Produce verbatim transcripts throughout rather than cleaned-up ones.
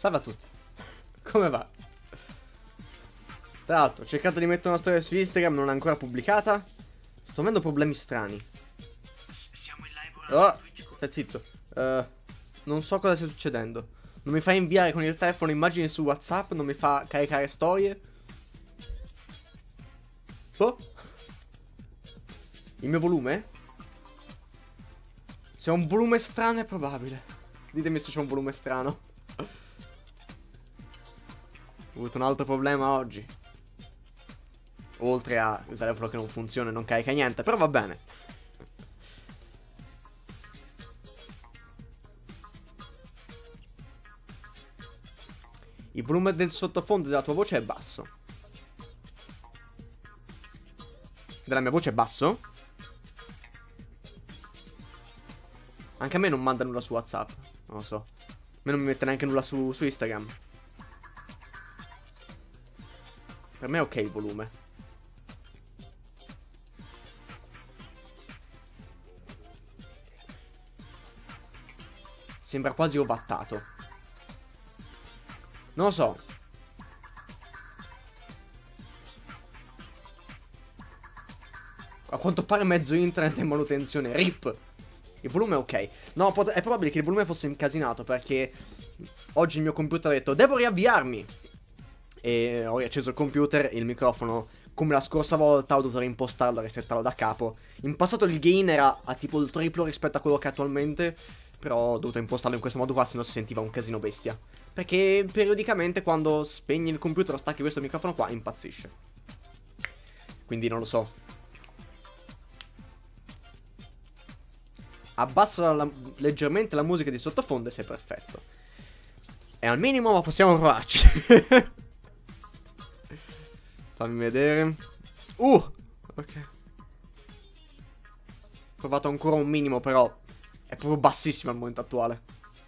Salve a tutti. Come va? Tra l'altro, ho cercato di mettere una storia su Instagram, non è ancora pubblicata. Sto avendo problemi strani. Siamo in live ora. Oh, stai zitto. Uh, non so cosa stia succedendo. Non mi fa inviare con il telefono immagini su WhatsApp, non mi fa caricare storie. Oh. Il mio volume? Se ho un volume strano è probabile. Ditemi se c'è un volume strano. Ho avuto un altro problema oggi. Oltre a il telefono che non funziona e non carica niente, però va bene. Il volume del sottofondo della tua voce è basso. Della mia voce è basso? Anche a me non manda nulla su WhatsApp. Non lo so. A me non mi mette neanche nulla su, su Instagram. Per me è ok il volume. Sembra quasi ovattato. Non lo so. A quanto pare mezzo internet in manutenzione. Rip. Il volume è ok. No, è probabile che il volume fosse incasinato, perché oggi il mio computer ha detto devo riavviarmi. E ho riacceso il computer e il microfono, come la scorsa volta, ho dovuto reimpostarlo e resettarlo da capo. In passato il gain era a tipo il triplo rispetto a quello che è attualmente, però ho dovuto impostarlo in questo modo qua, se no si sentiva un casino bestia. Perché periodicamente quando spegni il computer o stacchi questo microfono qua impazzisce. Quindi non lo so. Abbassa la, leggermente la musica di sottofondo e sei perfetto. È al minimo, ma possiamo provarci. Fammi vedere. Uh! Ok. Ho provato ancora un minimo, però è proprio bassissimo al momento attuale.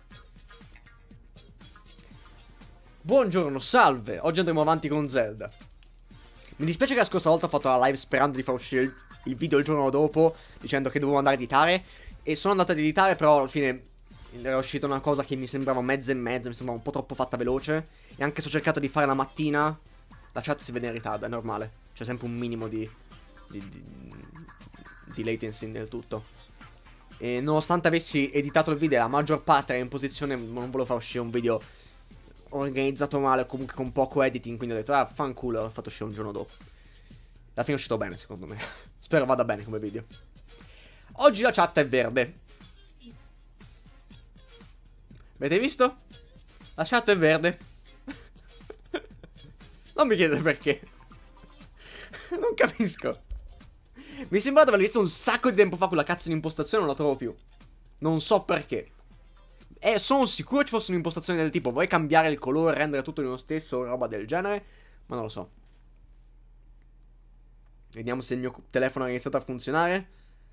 Buongiorno, salve. Oggi andremo avanti con Zelda. Mi dispiace che la scorsa volta ho fatto la live sperando di far uscire il, il video il giorno dopo, dicendo che dovevo andare a editare. E sono andato ad editare, però alla fine era uscita una cosa che mi sembrava mezza e mezza, mi sembrava un po' troppo fatta veloce. E anche se ho cercato di fare la mattina, la chat si vede in ritardo, è normale. C'è sempre un minimo di, di, di, di latency nel tutto. E nonostante avessi editato il video, la maggior parte era in posizione, non volevo far uscire un video organizzato male, comunque con poco editing, quindi ho detto, ah, fanculo, l'ho fatto uscire un giorno dopo. Alla fine è uscito bene, secondo me. Spero vada bene come video. Oggi la chat è verde. Avete visto? La chat è verde. Non mi chiedete perché. Non capisco. Mi sembra di averla visto un sacco di tempo fa quella cazzo di impostazione, non la trovo più. Non so perché. E sono sicuro ci fosse un'impostazione del tipo vuoi cambiare il colore, rendere tutto di uno stesso o roba del genere, ma non lo so. Vediamo se il mio telefono ha iniziato a funzionare.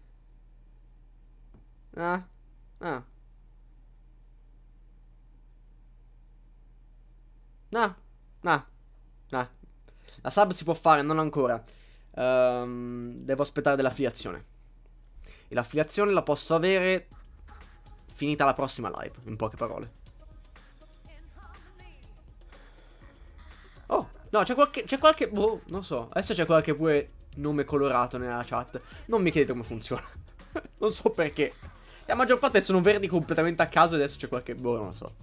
Ah, ah. No, no, no. La sub si può fare, non ancora. um, Devo aspettare dell'affiliazione. E l'affiliazione la posso avere finita la prossima live, in poche parole. Oh, no, c'è qualche, c'è qualche, boh, non so. Adesso c'è qualche pure nome colorato nella chat. Non mi chiedete come funziona. Non so perché. La maggior parte sono verdi completamente a caso e adesso c'è qualche, boh, non lo so.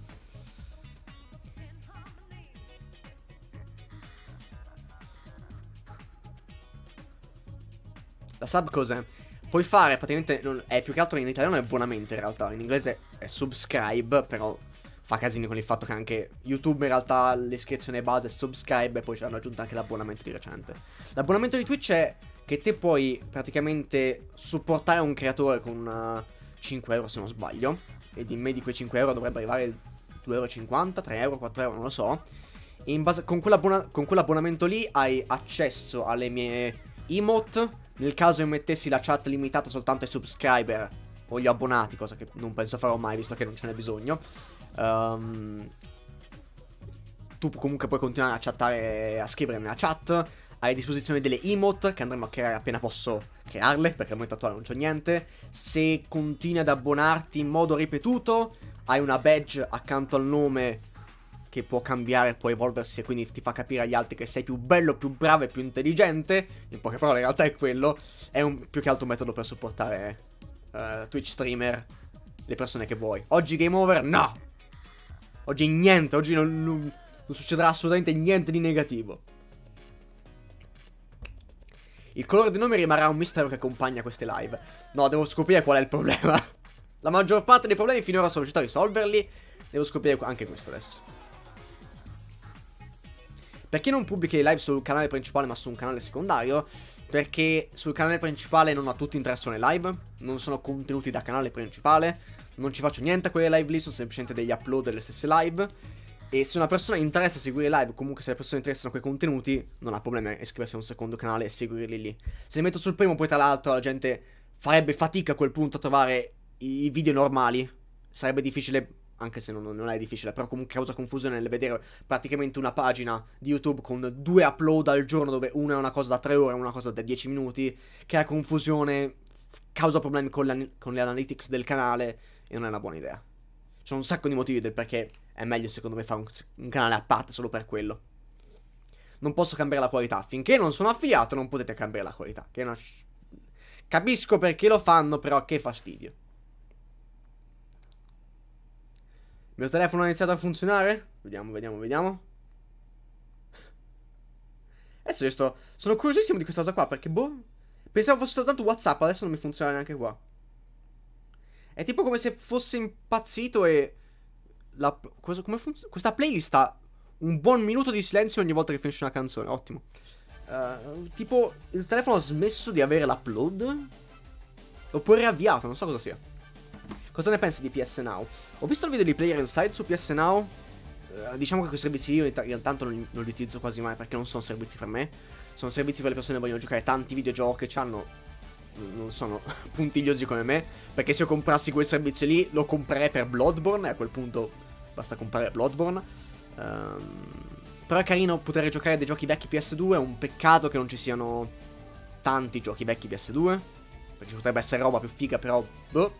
La sub cos'è? Puoi fare praticamente, non, è più che altro in italiano è abbonamento in realtà, in inglese è subscribe, però fa casini con il fatto che anche YouTube in realtà l'iscrizione base è subscribe e poi ci hanno aggiunto anche l'abbonamento di recente. L'abbonamento di Twitch è che te puoi praticamente supportare un creatore con uh, cinque euro se non sbaglio, ed in media di quei cinque euro dovrebbe arrivare due e cinquanta euro, tre euro, quattro euro, non lo so. E in base, con quell'abbonamento lì hai accesso alle mie emote. Nel caso io mettessi la chat limitata soltanto ai subscriber o gli abbonati, cosa che non penso farò mai visto che non ce n'è bisogno, um, tu comunque puoi continuare a chattare, a scrivere nella chat. Hai a disposizione delle emote che andremo a creare appena posso crearle, perché al momento attuale non c'ho niente. Se continui ad abbonarti in modo ripetuto hai una badge accanto al nome che può cambiare, può evolversi e quindi ti fa capire agli altri che sei più bello, più bravo e più intelligente. In poche parole in realtà è quello. È un, più che altro un metodo per supportare uh, Twitch streamer, le persone che vuoi. Oggi game over? No! Oggi niente, oggi non, non, non succederà assolutamente niente di negativo. Il colore del nome rimarrà un mistero che accompagna queste live. No, devo scoprire qual è il problema. La maggior parte dei problemi finora sono riuscito a risolverli. Devo scoprire anche questo adesso. Perché non pubblichi le live sul canale principale ma su un canale secondario? Perché sul canale principale non a tutti interessano le live. Non sono contenuti da canale principale. Non ci faccio niente a quelle live lì, sono semplicemente degli upload delle stesse live. E se una persona interessa a seguire live, comunque se le persone interessano quei contenuti, non ha problema a iscriversi a un secondo canale e seguirli lì. Se li metto sul primo, poi tra l'altro la gente farebbe fatica a quel punto a trovare i video normali. Sarebbe difficile, anche se non, non è difficile, però comunque causa confusione nel vedere praticamente una pagina di YouTube con due upload al giorno, dove una è una cosa da tre ore e una cosa da dieci minuti, crea confusione, causa problemi con le, con le analytics del canale e non è una buona idea. Ci sono un sacco di motivi del perché è meglio secondo me fare un, un canale a parte solo per quello. Non posso cambiare la qualità. Finché non sono affiliato non potete cambiare la qualità. Che è una... Capisco perché lo fanno, però che fastidio. Il mio telefono ha iniziato a funzionare? Vediamo, vediamo, vediamo. Adesso io sto... Sono curiosissimo di questa cosa qua, perché boh... Pensavo fosse soltanto WhatsApp, adesso non mi funziona neanche qua. È tipo come se fosse impazzito e... La, cosa, come funziona? Questa playlist ha un buon minuto di silenzio ogni volta che finisce una canzone. Ottimo. uh, Tipo il telefono ha smesso di avere l'upload oppure riavviato, non so cosa sia. Cosa ne pensi di P S Now? Ho visto il video di Player Inside su P S Now. uh, Diciamo che quei servizi io intanto non, non li utilizzo quasi mai, perché non sono servizi per me. Sono servizi per le persone che vogliono giocare tanti videogiochi, che hanno... non sono puntigliosi come me. Perché se io comprassi quel servizio lì lo comprerei per Bloodborne, e a quel punto basta comprare Bloodborne. um, Però è carino poter giocare dei giochi vecchi P S due. È un peccato che non ci siano tanti giochi vecchi P S due, perché ci potrebbe essere roba più figa, però boh.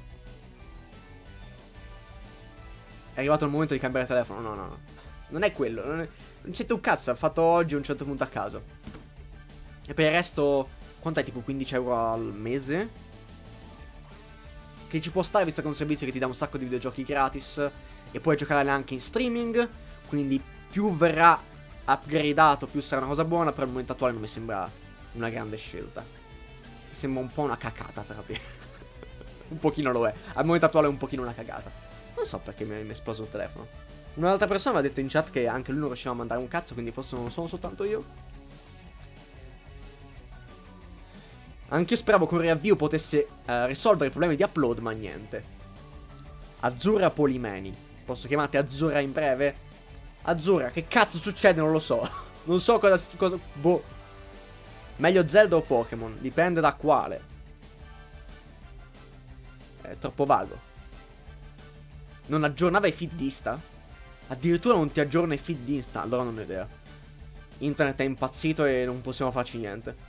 È arrivato il momento di cambiare telefono. No, no, no, non è quello, non, è... non c'è un cazzo. Ha fatto oggi un cento punto a caso. E per il resto, quanto è? Tipo quindici euro al mese? Che ci può stare, visto che è un servizio che ti dà un sacco di videogiochi gratis e puoi giocarli anche in streaming. Quindi più verrà upgradato, più sarà una cosa buona. Però al momento attuale non mi sembra una grande scelta. Mi sembra un po' una cacata per te. Un pochino lo è. Al momento attuale è un pochino una cagata. Non so perché mi è esploso il telefono. Un'altra persona mi ha detto in chat che anche lui non riusciva a mandare un cazzo, quindi forse non sono soltanto io. Anche io speravo che un riavvio potesse uh, risolvere i problemi di upload, ma niente. Azzurra Polimeni. Posso chiamarti Azzurra in breve? Azzurra, che cazzo succede? Non lo so. Non so cosa... cosa boh. Meglio Zelda o Pokémon? Dipende da quale. È troppo vago. Non aggiornava i feed di Insta? Addirittura non ti aggiorna i feed di Insta? Allora non ho idea. Internet è impazzito e non possiamo farci niente.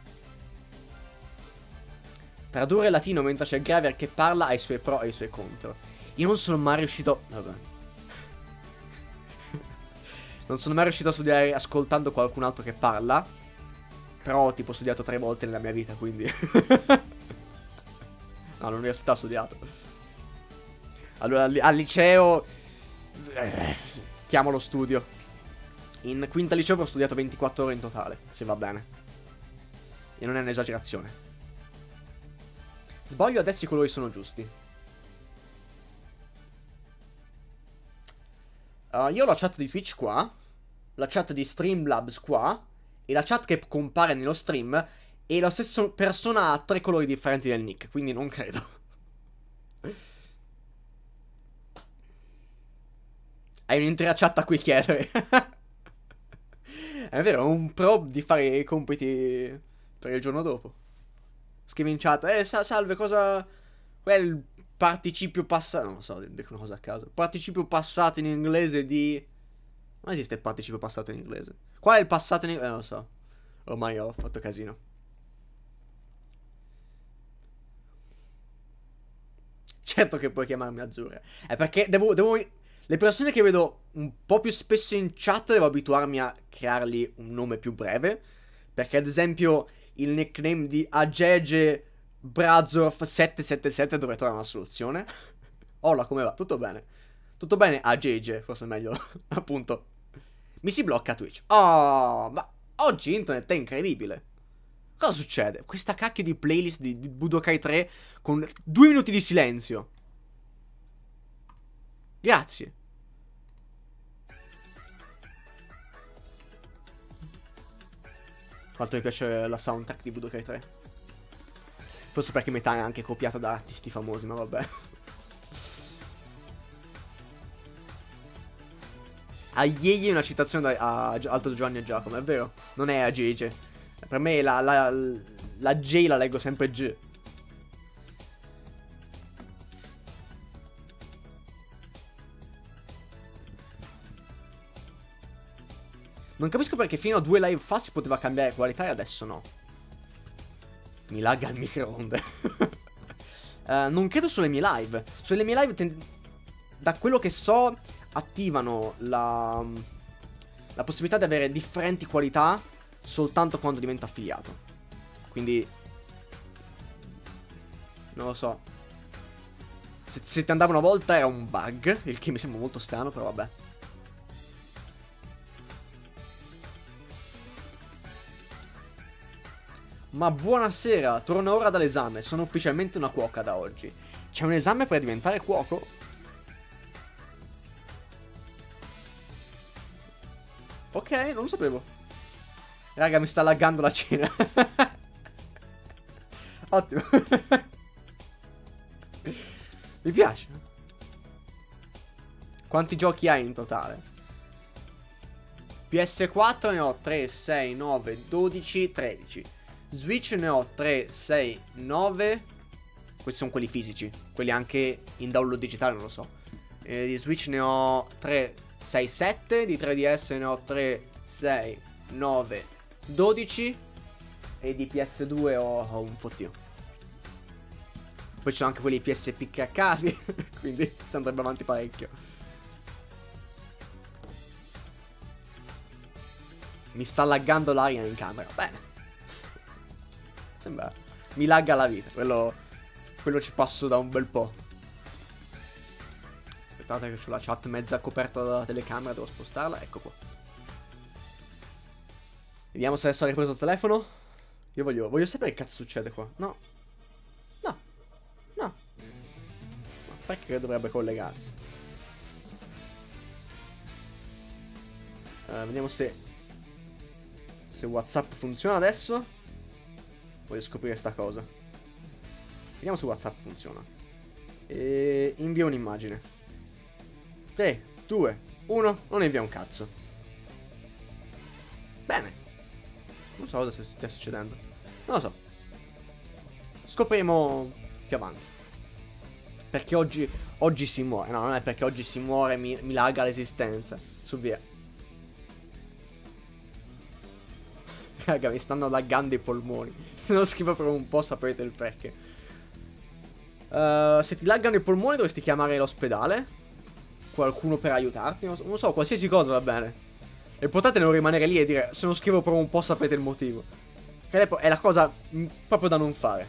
Tradurre il latino mentre c'è Graver che parla ha i suoi pro e i suoi contro. Io non sono mai riuscito... Vabbè. Non sono mai riuscito a studiare ascoltando qualcun altro che parla. Però ho tipo studiato tre volte nella mia vita, quindi... No, all'università ho studiato. Allora, al liceo... Eh, chiamo lo studio. In quinta liceo ho studiato ventiquattro ore in totale, se va bene. E non è un'esagerazione. Sbaglio, adesso i colori sono giusti. uh, Io ho la chat di Twitch qua, la chat di Streamlabs qua, e la chat che compare nello stream. E la stessa persona ha tre colori differenti del nick, quindi non credo. Hai un'intera chat a cui chiedere. È vero, è un pro di fare i compiti per il giorno dopo. Scrivi in chat, eh sa salve, cosa... Quel participio passato... Non lo so, dico una cosa a caso. Participio passato in inglese di... Non esiste il participio passato in inglese. Qual è il passato in inglese? Eh, non lo so. Ormai ho fatto casino. Certo che puoi chiamarmi Azzurra. È perché devo... devo... Le persone che vedo un po' più spesso in chat devo abituarmi a creargli un nome più breve. Perché ad esempio il nickname di Agege Brazorf sette sette sette dovrei trovare una soluzione. Hola, come va? Tutto bene? Tutto bene? Agege, forse è meglio, appunto. Mi si blocca Twitch. Oh, ma oggi internet è incredibile. Cosa succede? Questa cacchio di playlist di, di Budokai tre con due minuti di silenzio. Grazie. Quanto mi piace la soundtrack di Budokai tre. Forse perché metà è anche copiata da artisti famosi, ma vabbè. A Yeye è una citazione da, a Alto Giovanni e Giacomo, è vero? Non è a J J. Per me la, la, la J la leggo sempre G. Non capisco perché fino a due live fa si poteva cambiare qualità e adesso no. Mi lagga il microonde. uh, non credo sulle mie live. Sulle mie live, da quello che so, attivano la, la possibilità di avere differenti qualità soltanto quando diventa affiliato. Quindi non lo so. Se, se ti andava una volta era un bug, il che mi sembra molto strano, però vabbè. Ma buonasera, torno ora dall'esame, sono ufficialmente una cuoca da oggi. C'è un esame per diventare cuoco? Ok, non lo sapevo. Raga, mi sta laggando la cena. Ottimo. Mi piace. Quanti giochi hai in totale? P S quattro ne ho tre, sei, nove, dodici, tredici. Switch ne ho tre, sei, nove. Questi sono quelli fisici. Quelli anche in download digitale non lo so. eh, Di Switch ne ho tre, sei, sette. Di tre D S ne ho tre, sei, nove, dodici. E di P S due ho, ho un fottio. Poi ci sono anche quelli P S P craccati. Quindi si andrebbe avanti parecchio. Mi sta laggando l'aria in camera. Bene. Sembra. Mi lagga la vita. Quello. Quello ci passo da un bel po'. Aspettate che ho la chat mezza coperta dalla telecamera. Devo spostarla. Ecco qua. Vediamo se adesso ha ripreso il telefono. Io voglio. Voglio sapere che cazzo succede qua. No. No. No. Ma perché dovrebbe collegarsi? Uh, vediamo se. Se WhatsApp funziona adesso. Voglio scoprire sta cosa. Vediamo se WhatsApp funziona. E invia un'immagine. tre, due, uno. Non invia un cazzo. Bene. Non so cosa stia succedendo. Non lo so. Scopriremo più avanti. Perché oggi Oggi si muore. No, non è perché oggi si muore mi, mi lagga l'esistenza. Su via. Raga, mi stanno laggando i polmoni. Se non scrivo per un po' saprete il perché. uh, Se ti laggano i polmoni dovresti chiamare l'ospedale. Qualcuno per aiutarti. Non so, non so, qualsiasi cosa va bene. L'importante è non rimanere lì e dire se non scrivo per un po' sapete il motivo. Che è la cosa mh, proprio da non fare.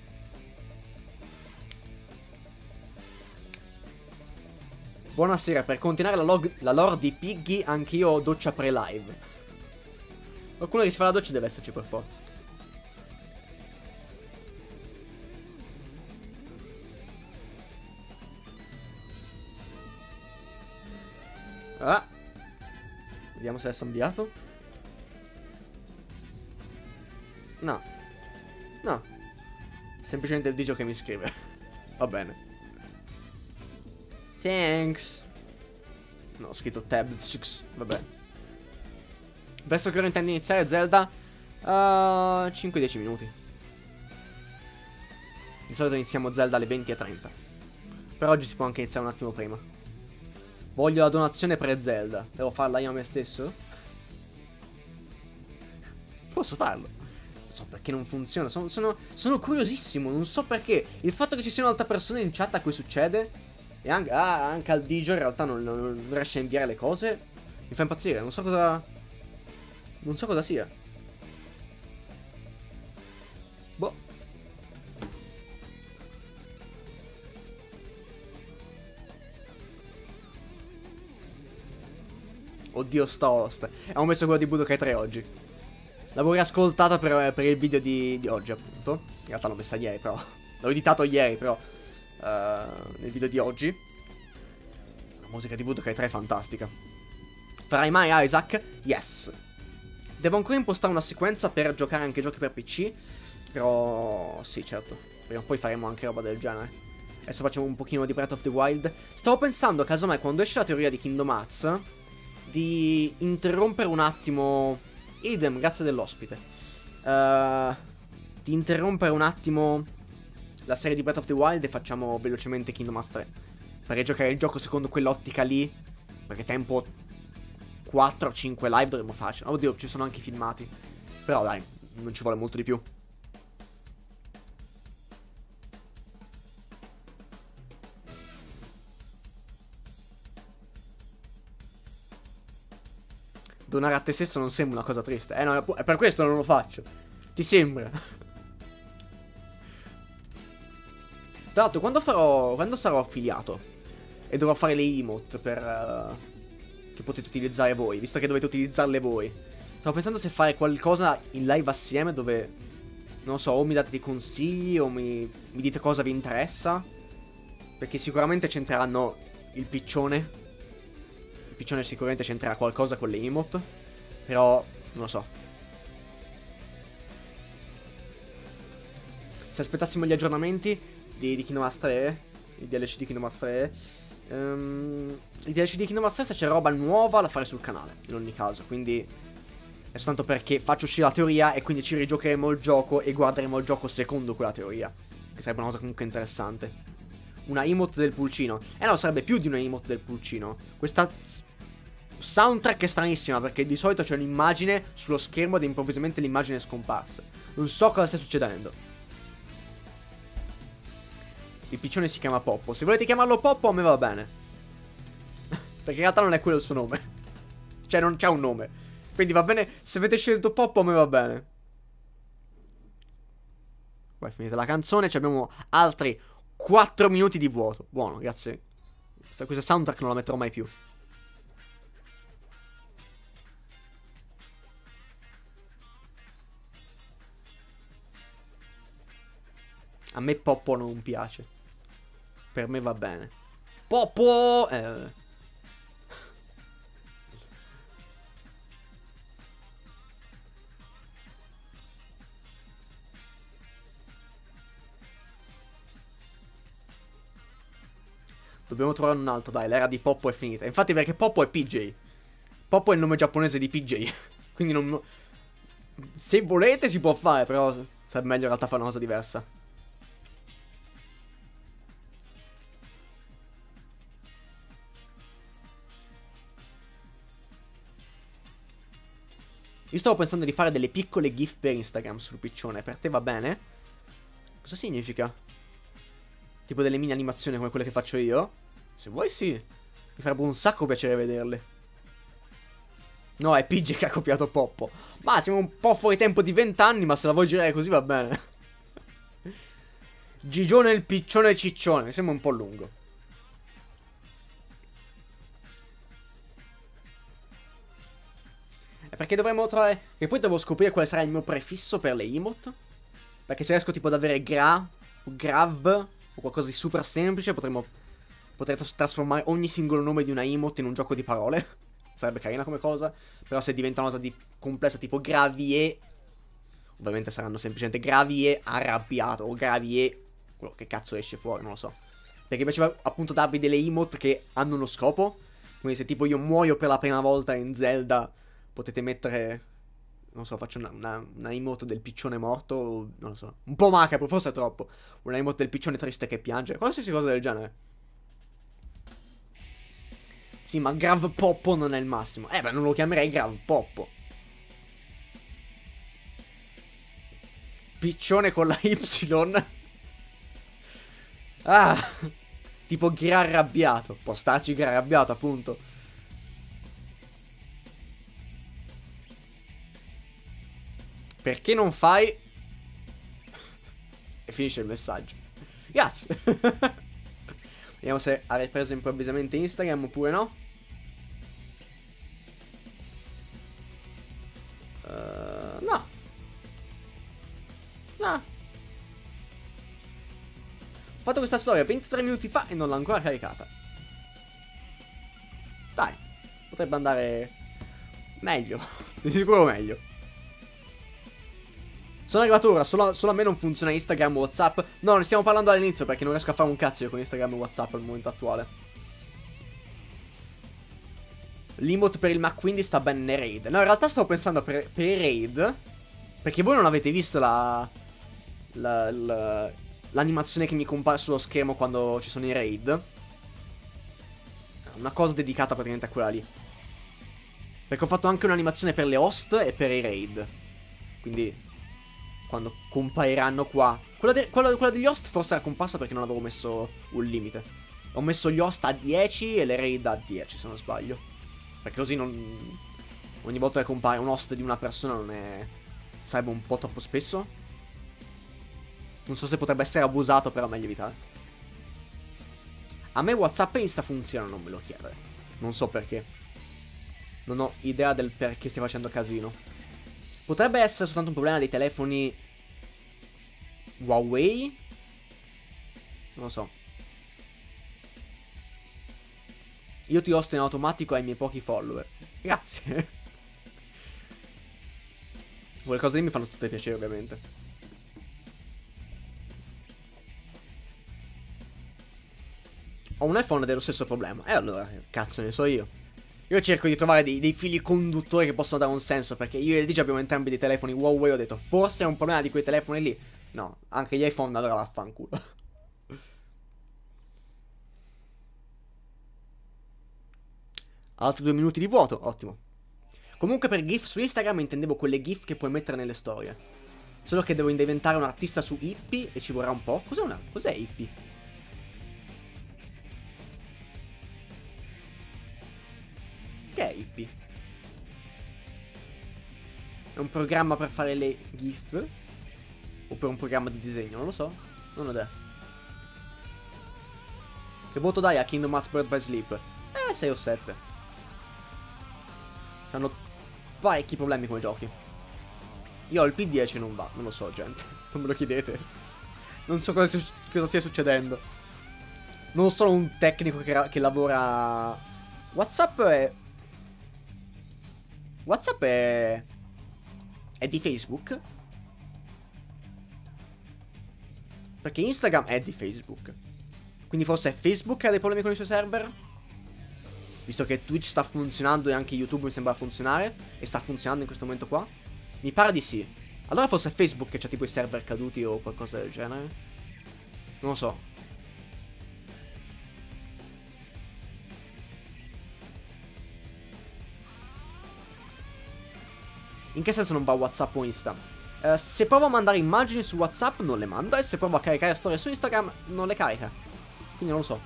Buonasera, per continuare la, log, la lore di Piggy anch'io ho doccia pre-live. Qualcuno che si fa la doccia deve esserci per forza. Ah. Vediamo se adesso è inviato. No. No. Semplicemente il Digio che mi scrive. Va bene. Thanks. No, ho scritto tab. Vabbè. Verso che ora intendo iniziare Zelda? Uh, cinque dieci minuti. Di solito iniziamo Zelda alle venti e trenta. Per oggi si può anche iniziare un attimo prima. Voglio la donazione pre-Zelda. Devo farla io a me stesso? Posso farlo. Non so perché non funziona. Sono, sono, sono curiosissimo. Non so perché. Il fatto che ci sia un'altra persona in chat a cui succede E anche, ah, anche al Digio in realtà non, non, non riesce a inviare le cose. Mi fa impazzire, non so cosa... Non so cosa sia. Boh. Oddio sta host. Ho messo quello di Budokai tre oggi. L'avevo riascoltata per, per il video di, di oggi appunto. In realtà l'ho messa ieri però. L'ho editato ieri però. Uh, nel video di oggi. La musica di Budokai tre è fantastica. Farai mai Isaac? Yes. Devo ancora impostare una sequenza per giocare anche giochi per P C. Però sì, certo. Prima o poi faremo anche roba del genere. Adesso facciamo un pochino di Breath of the Wild. Stavo pensando, casomai, quando esce la teoria di Kingdom Hearts, di interrompere un attimo... Idem, grazie dell'ospite. Uh, di interrompere un attimo la serie di Breath of the Wild e facciamo velocemente Kingdom Hearts tre. Farei giocare il gioco secondo quell'ottica lì, perché tempo quattro o cinque live dovremmo farci. Oddio, ci sono anche i filmati. Però dai, non ci vuole molto di più. Donare a te stesso non sembra una cosa triste. Eh no, è per questo non lo faccio. Ti sembra? Tra l'altro, quando farò... Quando sarò affiliato e dovrò fare le emote per... Uh, che potete utilizzare voi, visto che dovete utilizzarle voi. Stavo pensando se fare qualcosa in live assieme dove... Non lo so, o mi date dei consigli o mi, mi dite cosa vi interessa. Perché sicuramente c'entreranno il piccione. Il piccione sicuramente c'entrerà qualcosa con le emote. Però, non lo so. Se aspettassimo gli aggiornamenti di, di Kingdom Hearts tre, i D L C di Kingdom Hearts tre, um, i D L C di Kingdom Hearts tre, se c'è roba nuova la farei sul canale, in ogni caso. Quindi è soltanto perché faccio uscire la teoria e quindi ci rigiocheremo il gioco e guarderemo il gioco secondo quella teoria, che sarebbe una cosa comunque interessante. Una emote del pulcino. Eh no, sarebbe più di una emote del pulcino. Questa soundtrack è stranissima, perché di solito c'è un'immagine sullo schermo ed improvvisamente l'immagine è scomparsa. Non so cosa stia succedendo. Il piccione si chiama Poppo. Se volete chiamarlo Poppo a me va bene. Perché in realtà non è quello il suo nome. Cioè non c'ha un nome. Quindi va bene. Se avete scelto Poppo a me va bene. Poi è finita la canzone. Ci abbiamo altri quattro minuti di vuoto. Buono, grazie. Questa soundtrack non la metterò mai più. A me Poppo non piace. Per me va bene. Poppo! Eh. Dobbiamo trovare un altro, dai, l'era di Poppo è finita. Infatti perché Poppo è P J. Poppo è il nome giapponese di P J. Quindi non... Se volete si può fare, però sarebbe meglio in realtà fare una cosa diversa. Io stavo pensando di fare delle piccole gif per Instagram sul piccione. Per te va bene? Cosa significa? Tipo delle mini animazioni come quelle che faccio io? Se vuoi sì. Mi farebbe un sacco piacere vederle. No, è P J che ha copiato Poppo. Ma siamo un po' fuori tempo di vent'anni, ma se la vuoi girare così va bene. Gigione il piccione ciccione. Mi sembra un po' lungo. Perché dovremmo trovare... Che poi devo scoprire quale sarà il mio prefisso per le emote. Perché se riesco tipo ad avere gra o grav o qualcosa di super semplice, potremmo... Potrei trasformare ogni singolo nome di una emote in un gioco di parole. Sarebbe carina come cosa. Però se diventa una cosa di complessa tipo Gravie, ovviamente saranno semplicemente Gravie arrabbiato o Gravie... Quello che cazzo esce fuori, non lo so. Perché piaceva appunto darvi delle emote che hanno uno scopo. Quindi se tipo io muoio per la prima volta in Zelda... Potete mettere, non so, faccio una, una, una emote del piccione morto, o, non lo so, un po' macabro, forse è troppo. Una emote del piccione triste che piange, qualsiasi cosa del genere. Sì, ma Grav Poppo non è il massimo. Eh beh, non lo chiamerei Grav Poppo. Piccione con la Y. Ah, Tipo gra arrabbiato. Può starci gra arrabbiato, appunto. Perché non fai... E finisce il messaggio. Grazie. Vediamo se ha ripreso improvvisamente Instagram oppure no. Uh, no. No. Ho fatto questa storia ventitré minuti fa e non l'ho ancora caricata. Dai. Potrebbe andare meglio. Di sicuro meglio. Sono arrivato ora, solo, solo a me non funziona Instagram o WhatsApp. No, ne stiamo parlando all'inizio perché non riesco a fare un cazzo io con Instagram e WhatsApp al momento attuale. L'emote per il Mac quindi sta bene nei raid. No, in realtà stavo pensando per, per i raid. Perché voi non avete visto la... la, la l'animazione che mi compare sullo schermo quando ci sono i raid. Una cosa dedicata praticamente a quella lì. Perché ho fatto anche un'animazione per le host e per i raid. Quindi... quando compariranno qua. Quella, de quella, quella degli host forse era comparsa perché non avevo messo un limite. Ho messo gli host a dieci e le raid a dieci se non sbaglio. Perché così non... ogni volta che compare un host di una persona non è... sarebbe un po' troppo spesso. Non so se potrebbe essere abusato, però meglio evitare. A me WhatsApp e Insta funzionano, non me lo chiedere. Non so perché. Non ho idea del perché stia facendo casino. Potrebbe essere soltanto un problema dei telefoni Huawei? Non lo so. Io ti hosto in automatico ai miei pochi follower. Grazie. Quelle cose lì mi fanno tutte piacere, ovviamente. Ho un iPhone ed è lo stesso problema. E allora, cazzo ne so io. Io cerco di trovare dei, dei fili conduttori che possono dare un senso. Perché io e L G abbiamo entrambi dei telefoni Huawei. Ho detto, forse è un problema di quei telefoni lì. No, anche gli iPhone, allora vaffanculo. Altri due minuti di vuoto, ottimo. Comunque per GIF su Instagram intendevo quelle GIF che puoi mettere nelle storie. Solo che devo diventare un artista su Hippie e ci vorrà un po'. Cos'è una... Cos'è Hippie? Che è Hippie? È un programma per fare le GIF? O per un programma di disegno? Non lo so. Non ho idea. Che voto dai a Kingdom Hearts Birth by Sleep? Eh, sei o sette. Hanno parecchi problemi come giochi. Io ho il P dieci e non va. Non lo so, gente. Non me lo chiedete. Non so cosa, cosa stia succedendo. Non sono un tecnico che, che lavora... WhatsApp è... WhatsApp è... è di Facebook? Perché Instagram è di Facebook. Quindi forse è Facebook che ha dei problemi con i suoi server? Visto che Twitch sta funzionando e anche YouTube mi sembra funzionare. E sta funzionando in questo momento qua. Mi pare di sì. Allora forse è Facebook che c'ha tipo i server caduti o qualcosa del genere. Non lo so. In che senso non va WhatsApp o Insta? Uh, se provo a mandare immagini su WhatsApp non le manda. E se provo a caricare storie su Instagram non le carica. Quindi non lo so.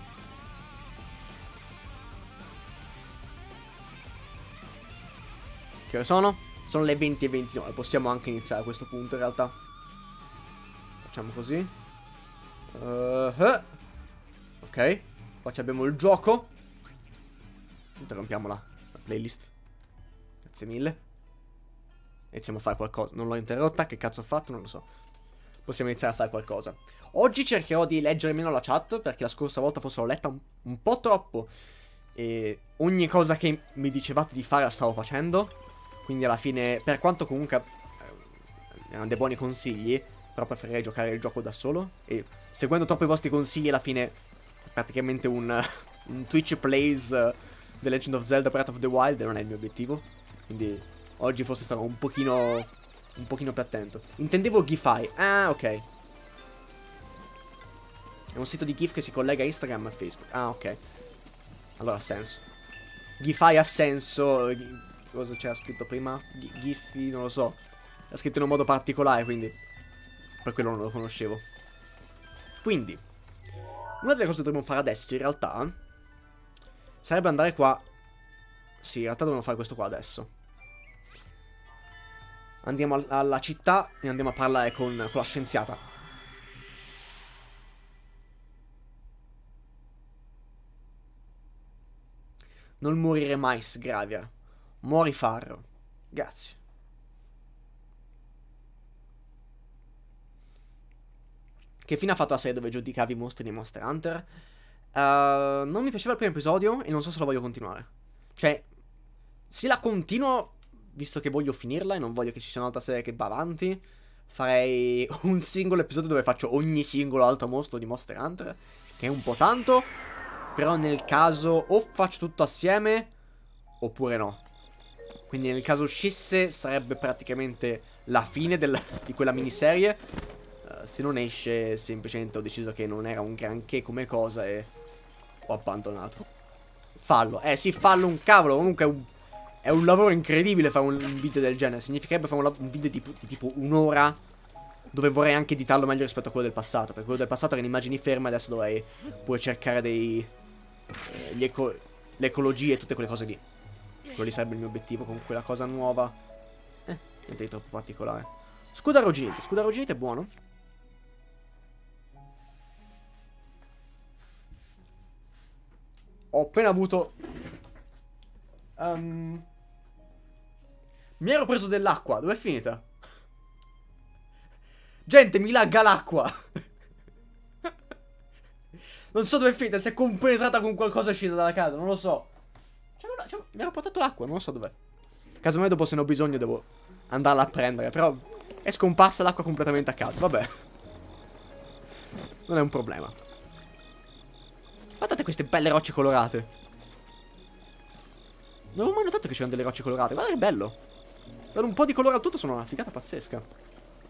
Che ore sono? Sono le venti e ventinove. Possiamo anche iniziare a questo punto in realtà. Facciamo così. uh, uh. Ok. Qua abbiamo il gioco. Interrompiamo la, la playlist. Grazie mille. Iniziamo a fare qualcosa. Non l'ho interrotta. Che cazzo ho fatto? Non lo so. Possiamo iniziare a fare qualcosa. Oggi cercherò di leggere meno la chat, perché la scorsa volta forse l'ho letta un, un po' troppo. E ogni cosa che mi dicevate di fare la stavo facendo. Quindi alla fine, per quanto comunque eh, erano dei buoni consigli, però preferirei giocare il gioco da solo. E seguendo troppo i vostri consigli alla fine è praticamente un, un Twitch plays uh, The Legend of Zelda Breath of the Wild. E non è il mio obiettivo. Quindi oggi forse starò un pochino un pochino più attento. Intendevo Gify. Ah, ok. È un sito di GIF che si collega a Instagram e Facebook. Ah, ok. Allora ha senso. Gify ha senso. Cosa c'era scritto prima? G Giphy, non lo so. Era scritto in un modo particolare, quindi per quello non lo conoscevo. Quindi Una delle cose che dovremmo fare adesso, in realtà, sarebbe andare qua. Sì, in realtà dovremmo fare questo qua adesso. Andiamo al alla città e andiamo a parlare con, con la scienziata. Non morire mai, Sgravia. Muori Farro. Grazie. Che fine ha fatto la serie dove giudicavi i mostri di Monster Hunter? Uh, non mi piaceva il primo episodio e non so se lo voglio continuare. Cioè, se la continuo, visto che voglio finirla e non voglio che ci sia un'altra serie che va avanti, farei un singolo episodio dove faccio ogni singolo altro mostro di Monster Hunter, che è un po' tanto. Però nel caso o faccio tutto assieme oppure no. Quindi nel caso uscisse sarebbe praticamente la fine del, di quella miniserie. Uh, se non esce semplicemente ho deciso che non era un granché come cosa e ho abbandonato. Fallo. Eh sì, fallo un cavolo. Comunque è un, è un lavoro incredibile fare un, un video del genere. Significherebbe fare un, un video di, di tipo un'ora, dove vorrei anche editarlo meglio rispetto a quello del passato. Perché quello del passato erano immagini ferme, adesso dovrei pure cercare dei... Eh, gli eco le ecologie e tutte quelle cose lì. Quello sarebbe il mio obiettivo con quella cosa nuova. Eh, niente di troppo particolare. Scudo arrugginito. Scudo arrugginito è buono. Ho appena avuto um... Mi ero preso dell'acqua. Dov'è finita? Gente, mi lagga l'acqua. Non so dove è finita, si è compenetrata con qualcosa uscita dalla casa, non lo so. Cioè, cioè, mi ero portato l'acqua, non lo so dov'è. Casomai dopo se ne ho bisogno devo andarla a prendere, però è scomparsa l'acqua completamente a caso, vabbè. Non è un problema. Guardate queste belle rocce colorate. Non avevo mai notato che c'erano delle rocce colorate, guarda che bello. Dare un po' di colore al tutto sono una figata pazzesca.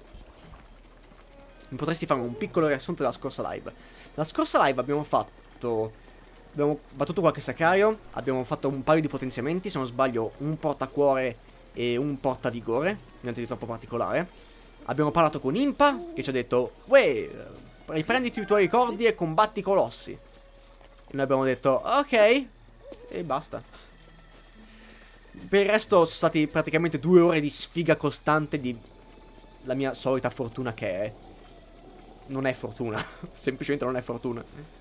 Mi potresti fare un piccolo riassunto della scorsa live. La scorsa live abbiamo fatto... Abbiamo battuto qualche sacrario. Abbiamo fatto un paio di potenziamenti. Se non sbaglio un portacuore e un portavigore. Niente di troppo particolare. Abbiamo parlato con Impa, che ci ha detto: uè, riprenditi i tuoi ricordi e combatti i colossi. E noi abbiamo detto ok. E basta. Per il resto sono stati praticamente due ore di sfiga costante di la mia solita fortuna che è. Non è fortuna. Semplicemente non è fortuna.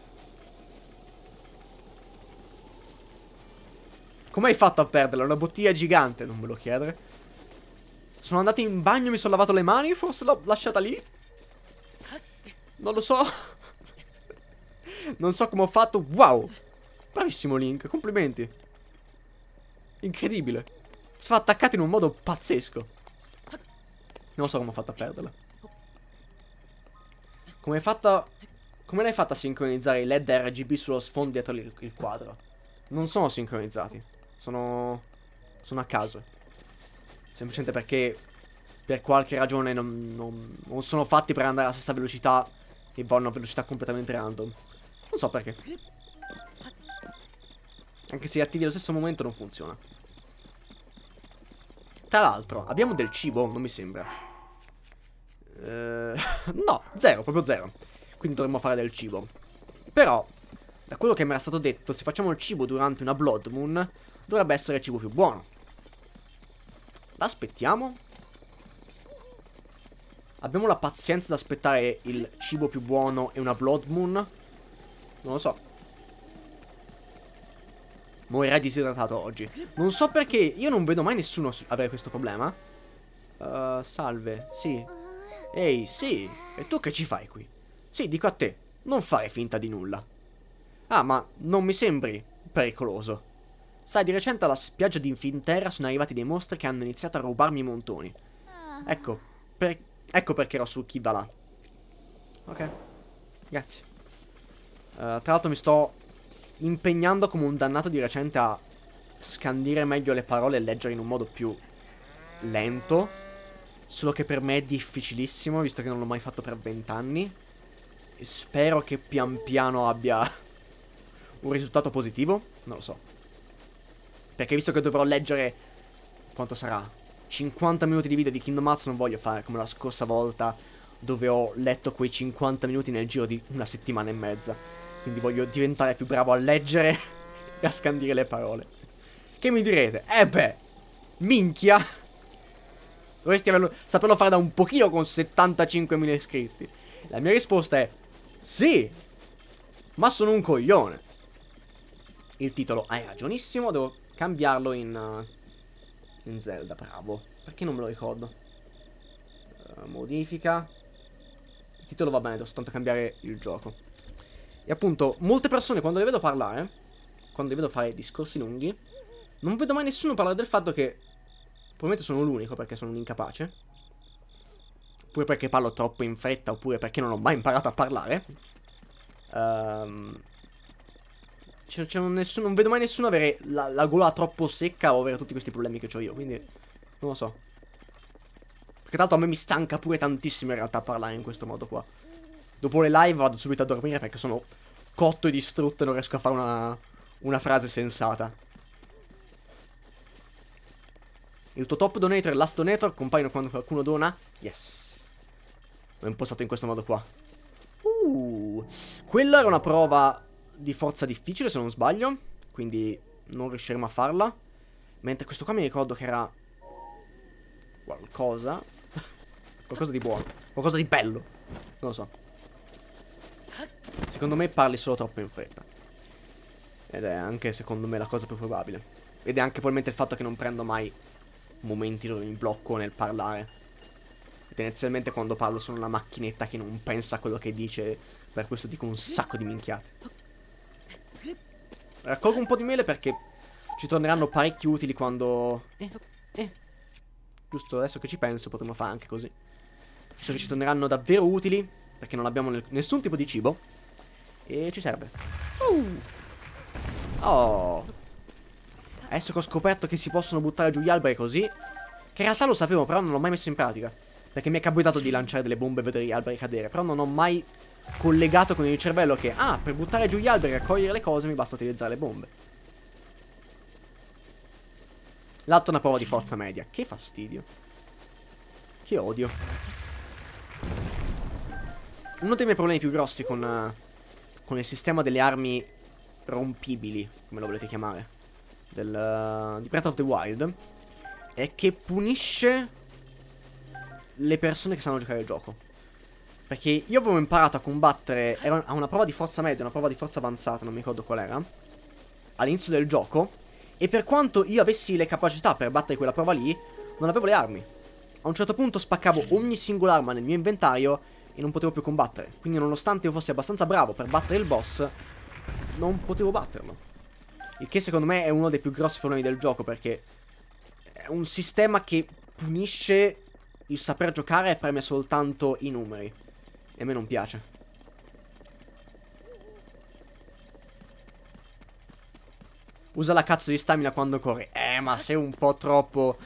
Come hai fatto a perderla? Una bottiglia gigante, non me lo chiedere. Sono andato in bagno e mi sono lavato le mani. Forse l'ho lasciata lì. Non lo so. Non so come ho fatto. Wow. Bravissimo Link, complimenti. Incredibile. Si fa attaccato in un modo pazzesco. Non so come ho fatto a perderla. Come hai fatto... Come l'hai fatta a sincronizzare i L E D R G B sullo sfondo dietro il, il quadro? Non sono sincronizzati. Sono... Sono a caso. Semplicemente perché per qualche ragione non, non, non sono fatti per andare alla stessa velocità e vanno a velocità completamente random. Non so perché. Anche se li attivi allo stesso momento non funziona. Tra l'altro, abbiamo del cibo? Non mi sembra. Uh, no, zero, proprio zero. Quindi dovremmo fare del cibo. Però, da quello che mi era stato detto, se facciamo il cibo durante una Blood Moon, dovrebbe essere il cibo più buono. L'aspettiamo. Abbiamo la pazienza di aspettare il cibo più buono e una Blood Moon? Non lo so. Morirei disidratato oggi. Non so perché, io non vedo mai nessuno avere questo problema. Uh, salve, sì. Ehi, sì, e tu che ci fai qui? Sì, dico a te, non fare finta di nulla. Ah, ma non mi sembri pericoloso. Sai, di recente alla spiaggia di Infinterra sono arrivati dei mostri che hanno iniziato a rubarmi i montoni. Ecco, per... ecco perché ero sul Kiva là. Ok, grazie. Uh, tra l'altro mi sto impegnando come un dannato di recente a scandire meglio le parole e leggere in un modo più lento. Solo che per me è difficilissimo, visto che non l'ho mai fatto per vent'anni. E spero che pian piano abbia un risultato positivo. Non lo so. Perché visto che dovrò leggere... quanto sarà? cinquanta minuti di video di Kingdom Hearts, non voglio fare come la scorsa volta, dove ho letto quei cinquanta minuti nel giro di una settimana e mezza. quindi voglio diventare più bravo a leggere e a scandire le parole. Che mi direte? Eh beh, minchia, dovresti averlo, saperlo fare da un pochino con settantacinquemila iscritti. La mia risposta è sì, ma sono un coglione. Il titolo, hai ragionissimo, devo cambiarlo in, uh, in Zelda, bravo. Perché non me lo ricordo? Uh, modifica. Il titolo va bene, devo soltanto cambiare il gioco. E appunto, molte persone quando le vedo parlare, quando le vedo fare discorsi lunghi, non vedo mai nessuno parlare del fatto che probabilmente sono l'unico perché sono un incapace, oppure perché parlo troppo in fretta, oppure perché non ho mai imparato a parlare. Ehm... Um, Cioè, cioè non, nessuno, non vedo mai nessuno avere la, la gola troppo secca o avere tutti questi problemi che ho io. Quindi non lo so. Perché tanto a me mi stanca pure tantissimo in realtà parlare in questo modo qua. Dopo le live vado subito a dormire perché sono cotto e distrutto e non riesco a fare una, una frase sensata. Il tuo top donator e il last donator compaiono quando qualcuno dona? Yes. L'ho impostato in questo modo qua. Uh, quella era una prova di forza difficile se non sbaglio, quindi non riusciremo a farla. Mentre questo qua mi ricordo che era qualcosa qualcosa di buono, qualcosa di bello, non lo so. Secondo me parli solo troppo in fretta, ed è anche secondo me la cosa più probabile. Ed è anche probabilmente il fatto che non prendo mai momenti dove mi blocco nel parlare. E tendenzialmente quando parlo sono una macchinetta che non pensa a quello che dice, per questo dico un sacco di minchiate. Raccolgo un po' di mele perché ci torneranno parecchi utili quando... Eh, eh. Giusto adesso che ci penso potremmo fare anche così. Visto che ci torneranno davvero utili, perché non abbiamo nessun tipo di cibo. E ci serve. Uh. Oh. Adesso che ho scoperto che si possono buttare giù gli alberi così, che in realtà lo sapevo però non l'ho mai messo in pratica, perché mi è capitato di lanciare delle bombe e vedere gli alberi cadere, però non ho mai collegato con il cervello che, ah, per buttare giù gli alberi e raccogliere le cose mi basta utilizzare le bombe. L'altro è una prova di forza media. Che fastidio. Che odio. Uno dei miei problemi più grossi con, uh, con il sistema delle armi rompibili, come lo volete chiamare, del, uh, di Breath of the Wild, è che punisce le persone che sanno giocare il gioco. Perché io avevo imparato a combattere, era a una prova di forza media, una prova di forza avanzata, non mi ricordo qual era, all'inizio del gioco, e per quanto io avessi le capacità per battere quella prova lì, non avevo le armi. A un certo punto spaccavo ogni singola arma nel mio inventario e non potevo più combattere. Quindi nonostante io fossi abbastanza bravo per battere il boss, non potevo batterlo. Il che secondo me è uno dei più grossi problemi del gioco, perché è un sistema che punisce il saper giocare e premia soltanto i numeri. E a me non piace. Usa la cazzo di stamina quando corri. Eh, ma sei un po' troppo...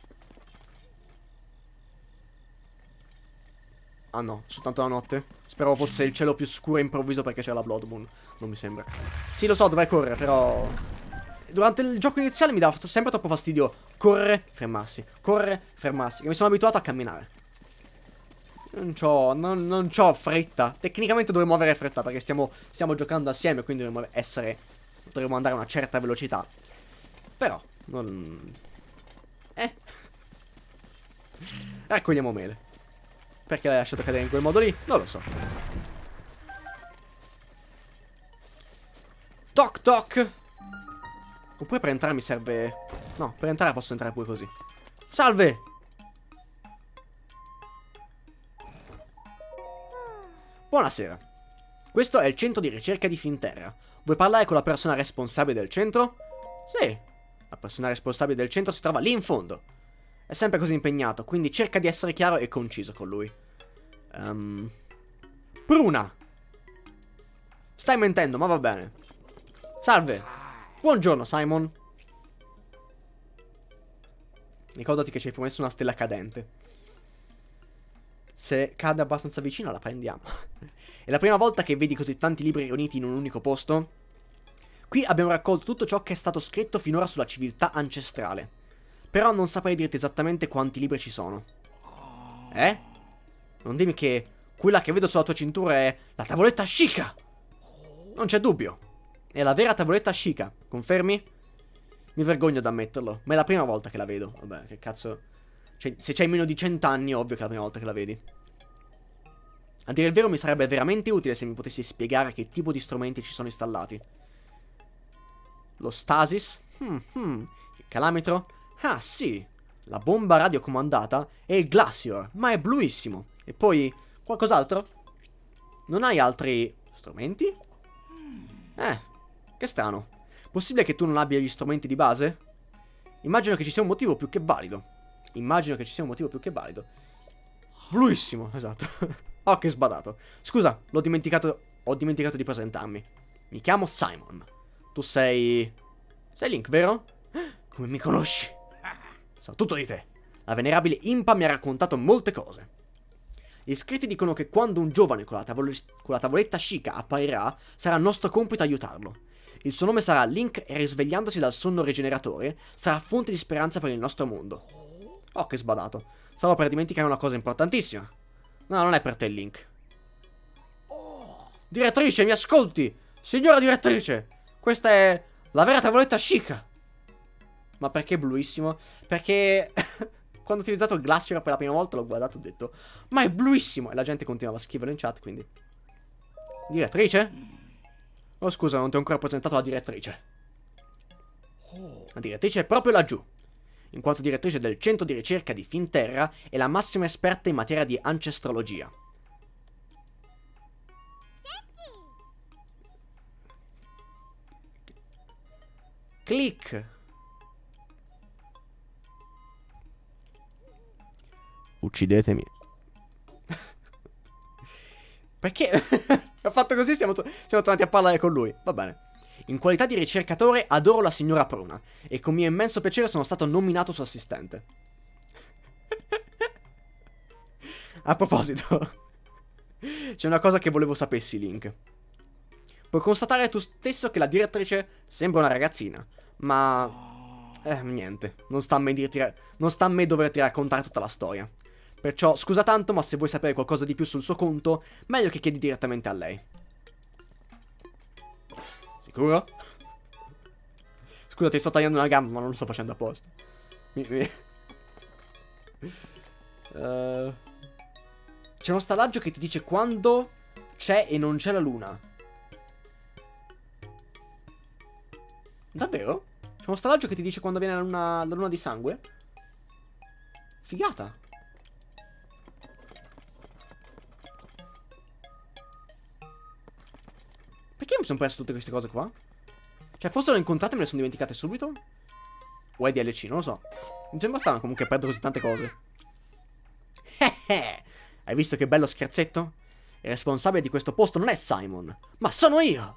Ah no, soltanto la notte? Speravo fosse il cielo più scuro e improvviso perché c'era la Bloodmoon. Non mi sembra. Sì, lo so, dovrei correre, però... Durante il gioco iniziale mi dava sempre troppo fastidio correre, fermarsi, correre, fermarsi. Che mi sono abituato a camminare. Non c'ho, non, non c'ho fretta. Tecnicamente dovremmo avere fretta perché stiamo, stiamo giocando assieme, quindi dovremmo essere, dovremmo andare a una certa velocità. Però, non... Eh. Raccogliamo mele. Perché l'hai lasciato cadere in quel modo lì? Non lo so. Toc toc. Oppure per entrare mi serve... No, per entrare posso entrare pure così. Salve! Buonasera. Questo è il centro di ricerca di Finterra. Vuoi parlare con la persona responsabile del centro? Sì. La persona responsabile del centro si trova lì in fondo. È sempre così impegnato, quindi cerca di essere chiaro e conciso con lui. Um... Pruna. Stai mentendo, ma va bene. Salve. Buongiorno, Simon. Ricordati che ci hai promesso una stella cadente. Se cade abbastanza vicino la prendiamo. È la prima volta che vedi così tanti libri riuniti in un unico posto? Qui abbiamo raccolto tutto ciò che è stato scritto finora sulla civiltà ancestrale. Però non saprei dirti esattamente quanti libri ci sono. Eh? Non dimmi che quella che vedo sulla tua cintura è la tavoletta Sheikah! Non c'è dubbio. È la vera tavoletta Sheikah, confermi? Mi vergogno ad ammetterlo, ma è la prima volta che la vedo. Vabbè, che cazzo... Cioè, se c'hai meno di cent'anni, ovvio che è la prima volta che la vedi. A dire il vero, mi sarebbe veramente utile se mi potessi spiegare che tipo di strumenti ci sono installati. Lo stasis? Hmm, hmm. Il calametro? Ah, sì. La bomba radiocomandata è il Glacier, ma è bluissimo. E poi, qualcos'altro? Non hai altri strumenti? Eh, che strano. Possibile che tu non abbia gli strumenti di base? Immagino che ci sia un motivo più che valido. Immagino che ci sia un motivo più che valido. Bluissimo, esatto. Oh, che sbadato. Scusa, l'ho dimenticato. Ho dimenticato di presentarmi. Mi chiamo Simon. Tu sei... Sei Link, vero? Come mi conosci? So tutto di te. La venerabile Impa mi ha raccontato molte cose. Gli scritti dicono che quando un giovane con la, tavole... con la tavoletta Sheikah apparirà, sarà nostro compito aiutarlo. Il suo nome sarà Link e risvegliandosi dal sonno rigeneratore, sarà fonte di speranza per il nostro mondo. Oh, che sbadato. Stavo per dimenticare una cosa importantissima. No, non è per te, Link. Direttrice, mi ascolti? Signora direttrice, questa è la vera tavoletta Sheikah. Ma perché bluissimo? Perché quando ho utilizzato il Glacier per la prima volta l'ho guardato e ho detto ma è bluissimo. E la gente continuava a scriverlo in chat, quindi... Direttrice? Oh, scusa, non ti ho ancora presentato la direttrice. La direttrice è proprio laggiù. In quanto direttrice del centro di ricerca di Finterra e la massima esperta in materia di ancestrologia. Click. Uccidetemi. Perché? Ho fatto così, siamo, to siamo tornati a parlare con lui. Va bene. In qualità di ricercatore adoro la signora Pruna e con mio immenso piacere sono stato nominato suo assistente. A proposito, c'è una cosa che volevo sapessi, Link. Puoi constatare tu stesso che la direttrice sembra una ragazzina, ma... Eh, niente, non sta a me, dirti, non sta a me doverti raccontare tutta la storia. Perciò, scusa tanto, ma se vuoi sapere qualcosa di più sul suo conto, meglio che chiedi direttamente a lei. Sicuro? Scusa, ti sto tagliando una gamba, ma non lo sto facendo apposta. Mi, mi... Uh... C'è uno stallaggio che ti dice quando c'è e non c'è la luna. Davvero? C'è uno stallaggio che ti dice quando viene la luna, la luna di sangue? Figata. Perché mi sono perso tutte queste cose qua? Cioè, forse l'ho incontrate e me le sono dimenticate subito? O è D L C, non lo so. Non sembra strano comunque perdere così tante cose. Hai visto che bello scherzetto? Il responsabile di questo posto non è Simon, ma sono io!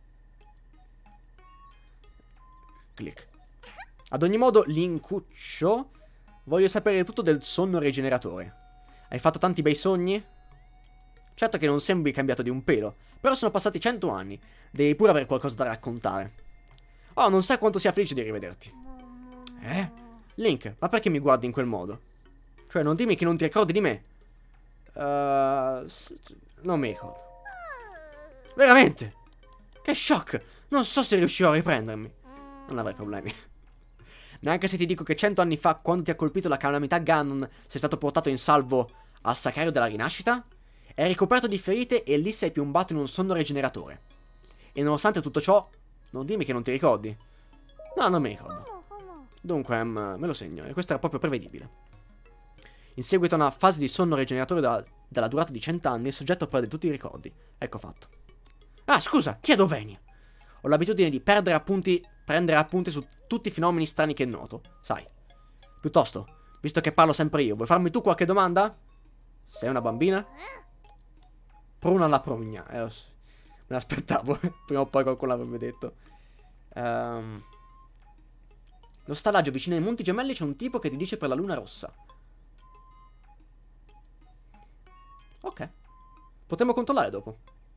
Click. Ad ogni modo, Linkuccio, voglio sapere tutto del sonno rigeneratore. Hai fatto tanti bei sogni? Certo che non sembri cambiato di un pelo, però sono passati cento anni. Devi pure avere qualcosa da raccontare. Oh, non sai quanto sia felice di rivederti. Eh? Link, ma perché mi guardi in quel modo? Cioè, non dimmi che non ti ricordi di me. Uh, non mi ricordo. Veramente? Che shock! Non so se riuscirò a riprendermi. Non avrai problemi. Neanche se ti dico che cento anni fa, quando ti ha colpito la calamità Ganon, sei stato portato in salvo al Sacrario della Rinascita? Eri coperto di ferite e lì sei piombato in un sonno rigeneratore. E nonostante tutto ciò, non dimmi che non ti ricordi. No, non mi ricordo. Dunque, um, me lo segno, e questo era proprio prevedibile. In seguito a una fase di sonno rigeneratore da, dalla durata di cento anni, il soggetto perde tutti i ricordi. Ecco fatto. Ah, scusa, chiedo Venia. Ho l'abitudine di perdere appunti, prendere appunti su tutti i fenomeni strani che noto, sai. Piuttosto, visto che parlo sempre io, vuoi farmi tu qualche domanda? Sei una bambina? Pruna la prugna. Eh, me l'aspettavo. Prima o poi qualcuno l'avrebbe detto. Um, lo stallaggio vicino ai Monti Gemelli c'è un tipo che ti dice per la luna rossa. Ok. Potremmo controllare dopo.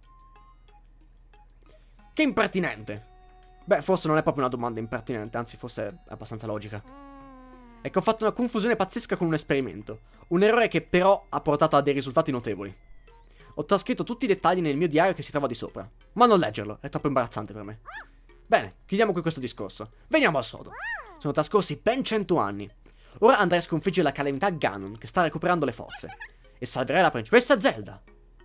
Che impertinente. Beh, forse non è proprio una domanda impertinente, anzi forse è abbastanza logica. È che ho fatto una confusione pazzesca con un esperimento. Un errore che però ha portato a dei risultati notevoli. Ho trascritto tutti i dettagli nel mio diario che si trova di sopra. Ma non leggerlo, è troppo imbarazzante per me. Bene, chiudiamo qui questo discorso. Veniamo al sodo. Sono trascorsi ben cento anni. Ora andrei a sconfiggere la calamità Ganon, che sta recuperando le forze. E salverai la principessa Zelda.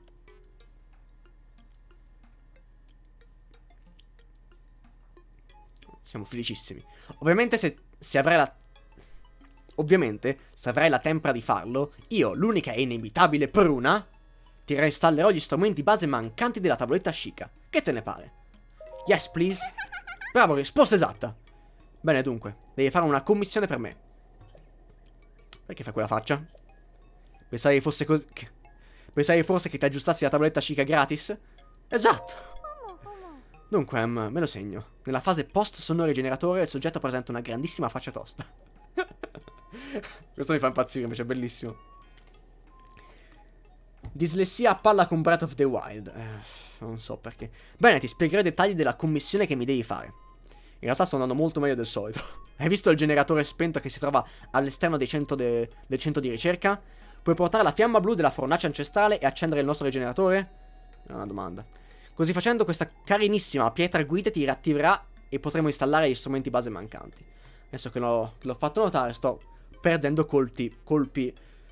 Siamo felicissimi. Ovviamente se, se avrai la... Ovviamente, se avrai la tempra di farlo, io, l'unica e inimitabile pruna, ti reinstallerò gli strumenti base mancanti della tavoletta Sheikah. Che te ne pare? Yes, please. Bravo, risposta esatta. Bene, dunque, devi fare una commissione per me. Perché fai quella faccia? Pensavi fosse così... Pensavi forse che ti aggiustassi la tavoletta Sheikah gratis? Esatto. Dunque, um, me lo segno. Nella fase post-sonoro generatore il soggetto presenta una grandissima faccia tosta. Questo mi fa impazzire, invece è bellissimo. Dislessia a palla con Breath of the Wild. Eh, non so perché. Bene, ti spiegherò i dettagli della commissione che mi devi fare. In realtà sto andando molto meglio del solito. Hai visto il generatore spento che si trova all'esterno del centro de del centro di ricerca? Puoi portare la fiamma blu della fornace ancestrale e accendere il nostro generatore? È una domanda. Così facendo questa carinissima pietra guida ti riattiverà e potremo installare gli strumenti base mancanti. Adesso che l'ho fatto notare sto perdendo colpi, colpi.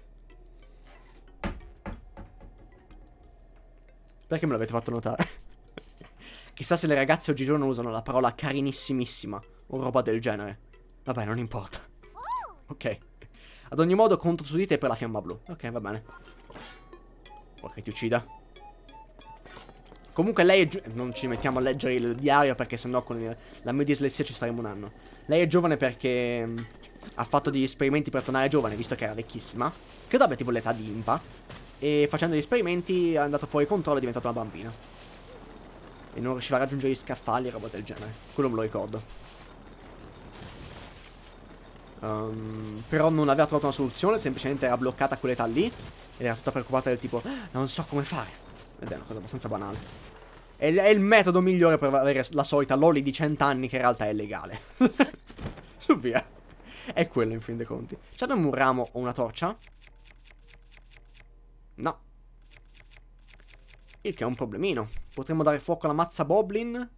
Perché me l'avete fatto notare? Chissà se le ragazze oggigiorno usano la parola carinissimissima o roba del genere. Vabbè, non importa. Ok. Ad ogni modo conto su di te per la fiamma blu. Ok, va bene. Vuoi che ti uccida? Comunque lei è giovane. Non ci mettiamo a leggere il diario perché sennò con il... la mia dislessia ci staremo un anno. Lei è giovane perché mh, ha fatto degli esperimenti per tornare giovane, visto che era vecchissima. Credo abbia tipo l'età di Impa. E facendo gli esperimenti è andato fuori controllo e è diventata una bambina. E non riusciva a raggiungere gli scaffali e roba del genere. Quello me lo ricordo. um, Però non aveva trovato una soluzione. Semplicemente era bloccata a quell'età lì. Ed era tutta preoccupata del tipo non so come fare. Ed è una cosa abbastanza banale. È, è il metodo migliore per avere la solita loli di cento anni che in realtà è legale. Su via. È quello in fin dei conti. Ci abbiamo un ramo o una torcia? No. Il che è un problemino. Potremmo dare fuoco alla mazza Boblin?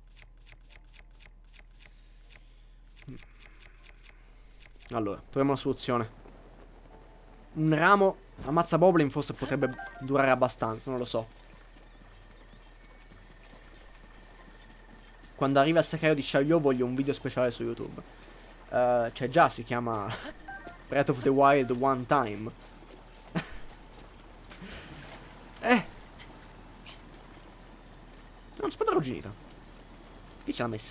Allora, troviamo una soluzione. Un ramo a mazza Boblin forse potrebbe durare abbastanza, non lo so. Quando arriva il secreto di Xiaoyu voglio un video speciale su YouTube. uh, Cioè già si chiama Breath of the Wild One Time. Eh Non spada arrugginita. Chi ce l'ha messa?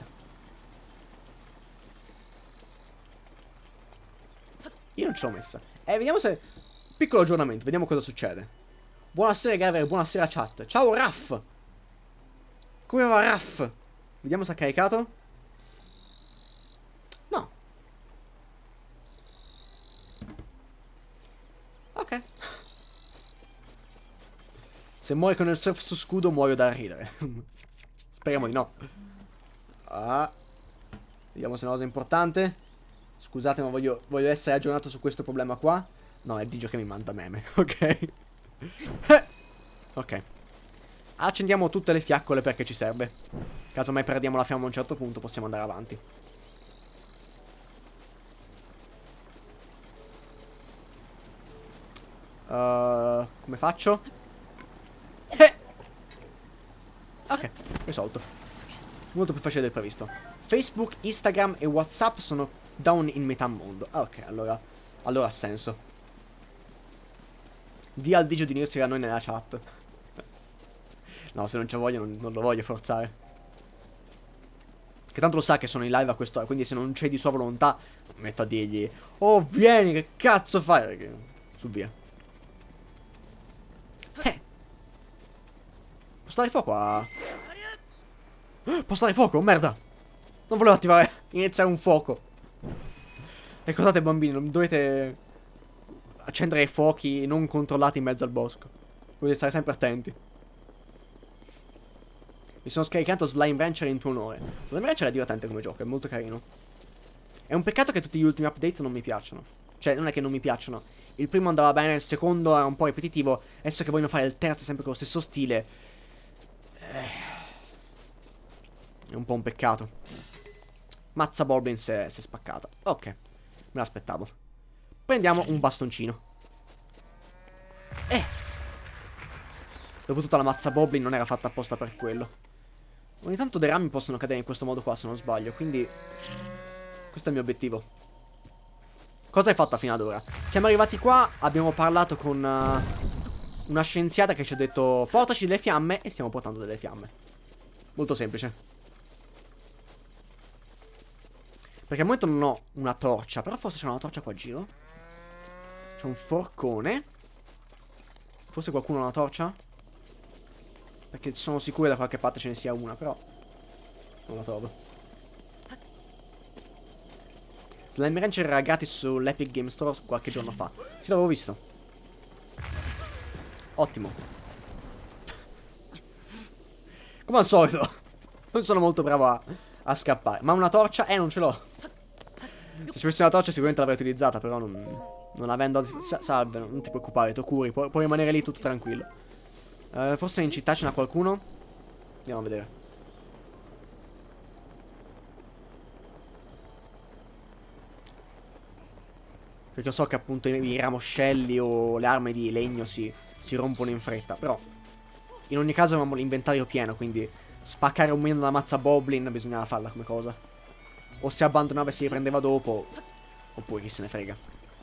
Io non ce l'ho messa. Eh, vediamo se... Piccolo aggiornamento, vediamo cosa succede. Buonasera Gaver, buonasera chat. Ciao Raff. Come va Raff? Vediamo se ha caricato. No. Ok. Se muori con il surf su scudo muoio da ridere. Speriamo di no. Ah. Vediamo se è una cosa importante. Scusate ma voglio, voglio essere aggiornato su questo problema qua. No, è Digio che mi manda meme. Ok. Ok. Accendiamo tutte le fiaccole perché ci serve. Caso mai perdiamo la fiamma a un certo punto possiamo andare avanti. uh, Come faccio? Eh. Ok, risolto. Molto più facile del previsto. Facebook, Instagram e WhatsApp sono down in metà mondo. Ah, ok, allora Allora ha senso. Di al Digio di unirsi a noi nella chat. No, se non c'è voglia non, non lo voglio forzare. Che tanto lo sa che sono in live a quest'ora. Quindi se non c'è di sua volontà metto a dirgli oh vieni, che cazzo fai? Perché... Su via. Eh Posso dare fuoco a... Posso dare fuoco? Merda. Non volevo attivare iniziare un fuoco. Ricordate bambini, non dovete accendere i fuochi non controllati in mezzo al bosco. Dovete stare sempre attenti. Mi sono scaricato Slime Rancher in tuo onore. Slime Rancher è divertente come gioco, è molto carino. È un peccato che tutti gli ultimi update non mi piacciono. Cioè, non è che non mi piacciono. Il primo andava bene, il secondo era un po' ripetitivo. Adesso che vogliono fare il terzo sempre con lo stesso stile. Eh, è un po' un peccato. Mazza Boblin si è, si è spaccata. Ok, me l'aspettavo. Prendiamo un bastoncino. Eh! Dopotutto la mazza Boblin non era fatta apposta per quello. Ogni tanto dei rami possono cadere in questo modo qua, se non sbaglio. Quindi questo è il mio obiettivo. Cosa hai fatto fino ad ora? Siamo arrivati qua, abbiamo parlato con uh, una scienziata che ci ha detto portaci delle fiamme e stiamo portando delle fiamme. Molto semplice. Perché al momento non ho una torcia, però forse c'è una torcia qua a giro. C'è un forcone. Forse qualcuno ha una torcia? Perché sono sicuro che da qualche parte ce ne sia una, però non la trovo. Slime Rancher era gratis sull'Epic Game Store qualche giorno fa. Sì, l'avevo visto. Ottimo. Come al solito. Non sono molto bravo a, a scappare. Ma una torcia? Eh, non ce l'ho. Se ci fosse una torcia sicuramente l'avrei utilizzata. Però non, non avendo... Salve, non ti preoccupare, Tokuri. Pu puoi rimanere lì tutto tranquillo. uh, Forse in città ce n'ha qualcuno. Andiamo a vedere. Perché so che appunto i ramoscelli o le armi di legno si, si rompono in fretta. Però in ogni caso avevamo l'inventario pieno. Quindi spaccare un meno da mazza Boblin bisognava farla come cosa. O si abbandonava e si riprendeva dopo, oppure chi se ne frega.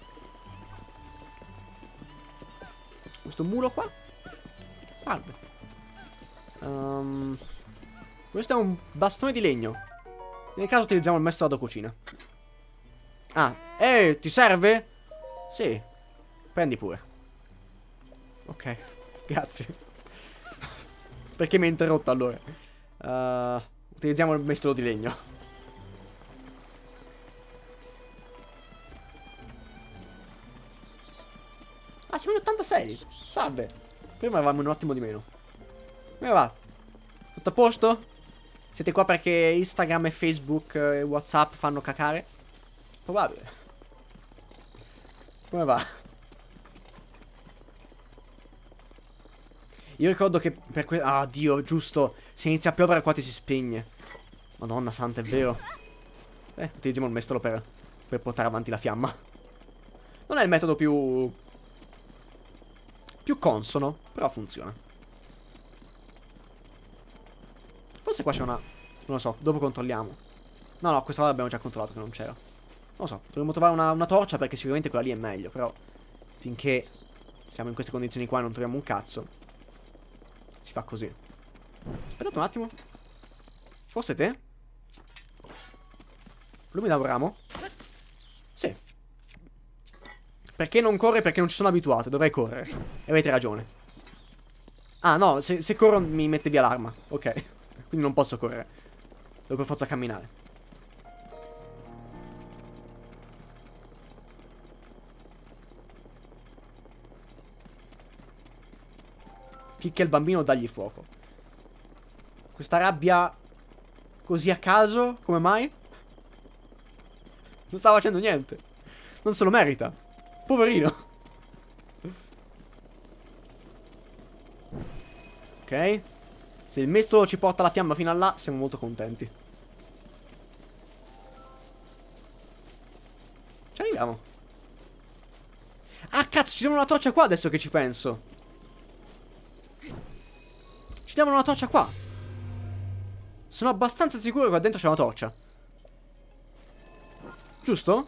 Questo mulo qua? Salve. um, Questo è un bastone di legno. Nel caso utilizziamo il mestolo da cucina. Ah, eh, ti serve? Sì. Prendi pure. Ok, grazie. Perché mi hai interrotto allora? uh, Utilizziamo il mestolo di legno. Ah, siamo in ottantasei. Salve. Prima avevamo un attimo di meno. Come va? Tutto a posto? Siete qua perché Instagram e Facebook e WhatsApp fanno cacare? Probabile. Come va? Io ricordo che per que... Ah, Dio, giusto. Se inizia a piovere qua ti si spegne. Madonna santa, è vero. Eh, utilizziamo il mestolo per, per portare avanti la fiamma. Non è il metodo più... più consono, però funziona. Forse qua c'è una... non lo so, dopo controlliamo. No, no, questa volta abbiamo già controllato che non c'era. Non lo so, dovremmo trovare una, una torcia perché sicuramente quella lì è meglio. Però finché siamo in queste condizioni qua e non troviamo un cazzo, si fa così. Aspettate un attimo. Forse te? Lui mi dà un ramo? Sì. Perché non corre? Perché non ci sono abituato, dovrei correre. E avete ragione. Ah no, se, se corro mi mette via l'arma. Ok. Quindi non posso correre. Devo per forza camminare. Picchia il bambino, dagli fuoco. Questa rabbia così a caso, come mai? Non stava facendo niente. Non se lo merita. Poverino. Ok. Se il mestolo ci porta la fiamma fino a là, siamo molto contenti. Ci arriviamo. Ah, cazzo, ci diamo una torcia qua adesso che ci penso. Ci diamo una torcia qua. Sono abbastanza sicuro che qua dentro c'è una torcia. Giusto?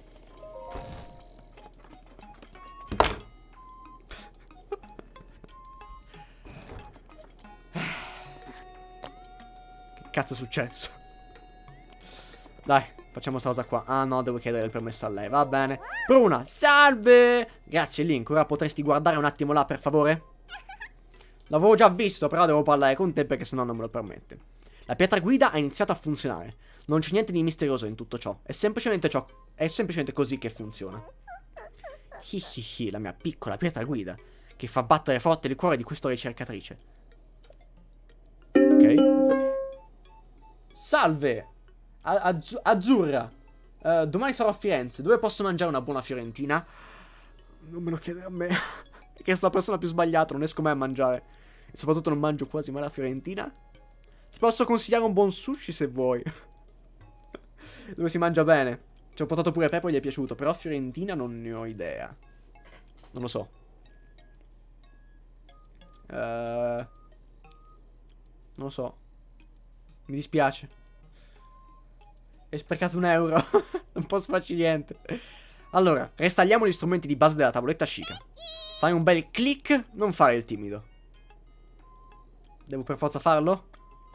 Che cazzo è successo? Dai, facciamo sta cosa qua. Ah no, devo chiedere il permesso a lei. Va bene. Bruna, salve. Grazie Link, ora potresti guardare un attimo là per favore? L'avevo già visto, però devo parlare con te perché sennò non me lo permette. La pietra guida ha iniziato a funzionare. Non c'è niente di misterioso in tutto ciò. È semplicemente ciò. È semplicemente così che funziona. Hihihi, la mia piccola pietra guida, che fa battere forte il cuore di questa ricercatrice. Ok. Salve. Az azzurra. Uh, domani sarò a Firenze. Dove posso mangiare una buona fiorentina? Non me lo chiedere a me. Perché sono la persona più sbagliata, non riesco mai a mangiare. E soprattutto non mangio quasi mai la fiorentina. Ti posso consigliare un buon sushi se vuoi. Dove si mangia bene. Ci ho portato pure Peppo e gli è piaciuto. Però fiorentina non ne ho idea. Non lo so. Uh, non lo so. Mi dispiace. Hai sprecato un euro. Non posso farci niente. Allora, restagliamo gli strumenti di base della tavoletta Sheikah. Fai un bel click. Non fare il timido. Devo per forza farlo?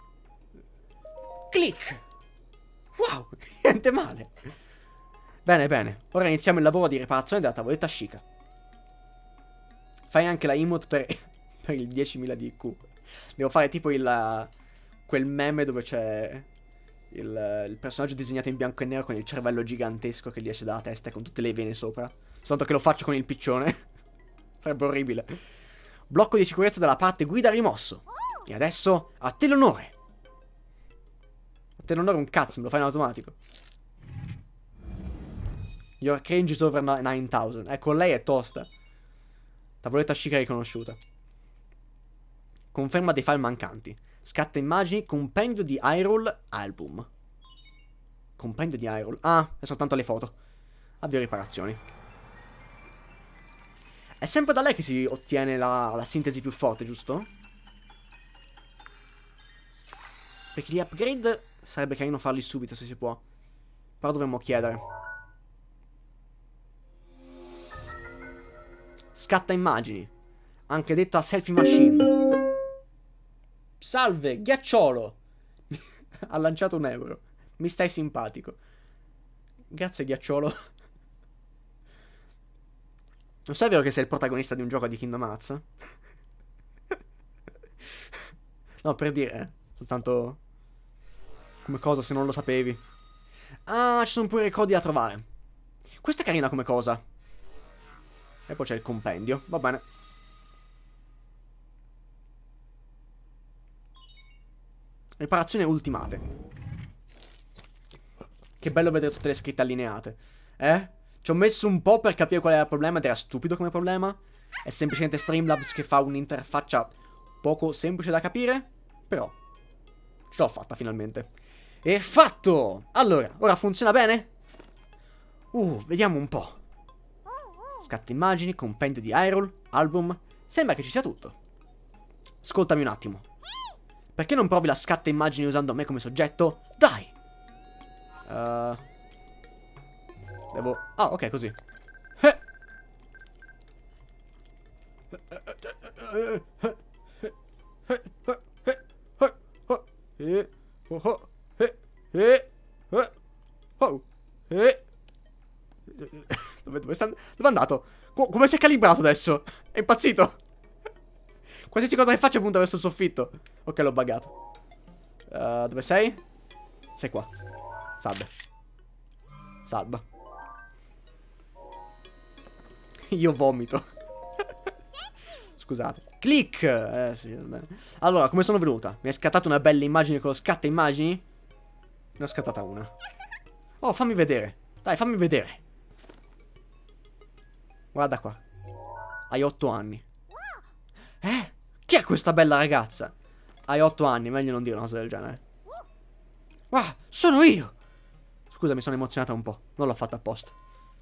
Click. Wow, niente male. Bene, bene. Ora iniziamo il lavoro di riparazione della tavoletta Sheikah. Fai anche la emote per, per il diecimila di I Q. Devo fare tipo il... quel meme dove c'è il, il personaggio disegnato in bianco e nero con il cervello gigantesco che gli esce dalla testa e con tutte le vene sopra. Soltanto che lo faccio con il piccione. Sarebbe orribile. Blocco di sicurezza dalla parte guida rimosso. E adesso a te l'onore. A te l'onore un cazzo, me lo fai in automatico. Your cringe is over nine thousand. Ecco, lei è tosta. Tavoletta Sheikah riconosciuta. Conferma dei file mancanti. Scatta immagini. Compendio di Hyrule album. Compendio di Hyrule. Ah, è soltanto le foto. Avvio riparazioni. È sempre da lei che si ottiene la, la sintesi più forte, giusto? Perché gli upgrade sarebbe carino farli subito se si può. Però dovremmo chiedere. Scatta immagini. Anche detta selfie machine. Salve, ghiacciolo. Ha lanciato un euro. Mi stai simpatico. Grazie, ghiacciolo. Non sai vero che sei il protagonista di un gioco di Kingdom Hearts? No, per dire, eh. Soltanto come cosa, se non lo sapevi. Ah, ci sono pure ricordi da trovare. Questa è carina come cosa. E poi c'è il compendio, va bene. Riparazioni ultimate. Che bello vedere tutte le scritte allineate. Eh? Ci ho messo un po' per capire qual era il problema ed era stupido come problema. È semplicemente Streamlabs che fa un'interfaccia poco semplice da capire. Però ce l'ho fatta finalmente. E fatto! Allora, ora funziona bene? Uh, vediamo un po'. Scatta immagini, compendio di Hyrule, album. Sembra che ci sia tutto. Ascoltami un attimo. Perché non provi la scatta immagini usando me come soggetto? Dai! Uh, devo... Ah, ok, così. Dove, dove, sta, dove è andato? Co come si è calibrato adesso? È impazzito. Qualsiasi cosa che faccia punta verso il soffitto. Ok, l'ho buggato. uh, Dove sei? Sei qua. Salve. Salva. Io vomito. Scusate. Click. Eh sì, va bene. Allora, come sono venuta? Mi hai scattato una bella immagine con lo scatta immagini? Ne ho scattata una. Oh, fammi vedere. Dai, fammi vedere. Guarda qua. Hai otto anni. Eh? Chi è questa bella ragazza? Hai otto anni, meglio non dire una cosa del genere. Ah, sono io! Scusa, mi sono emozionata un po'. Non l'ho fatta apposta.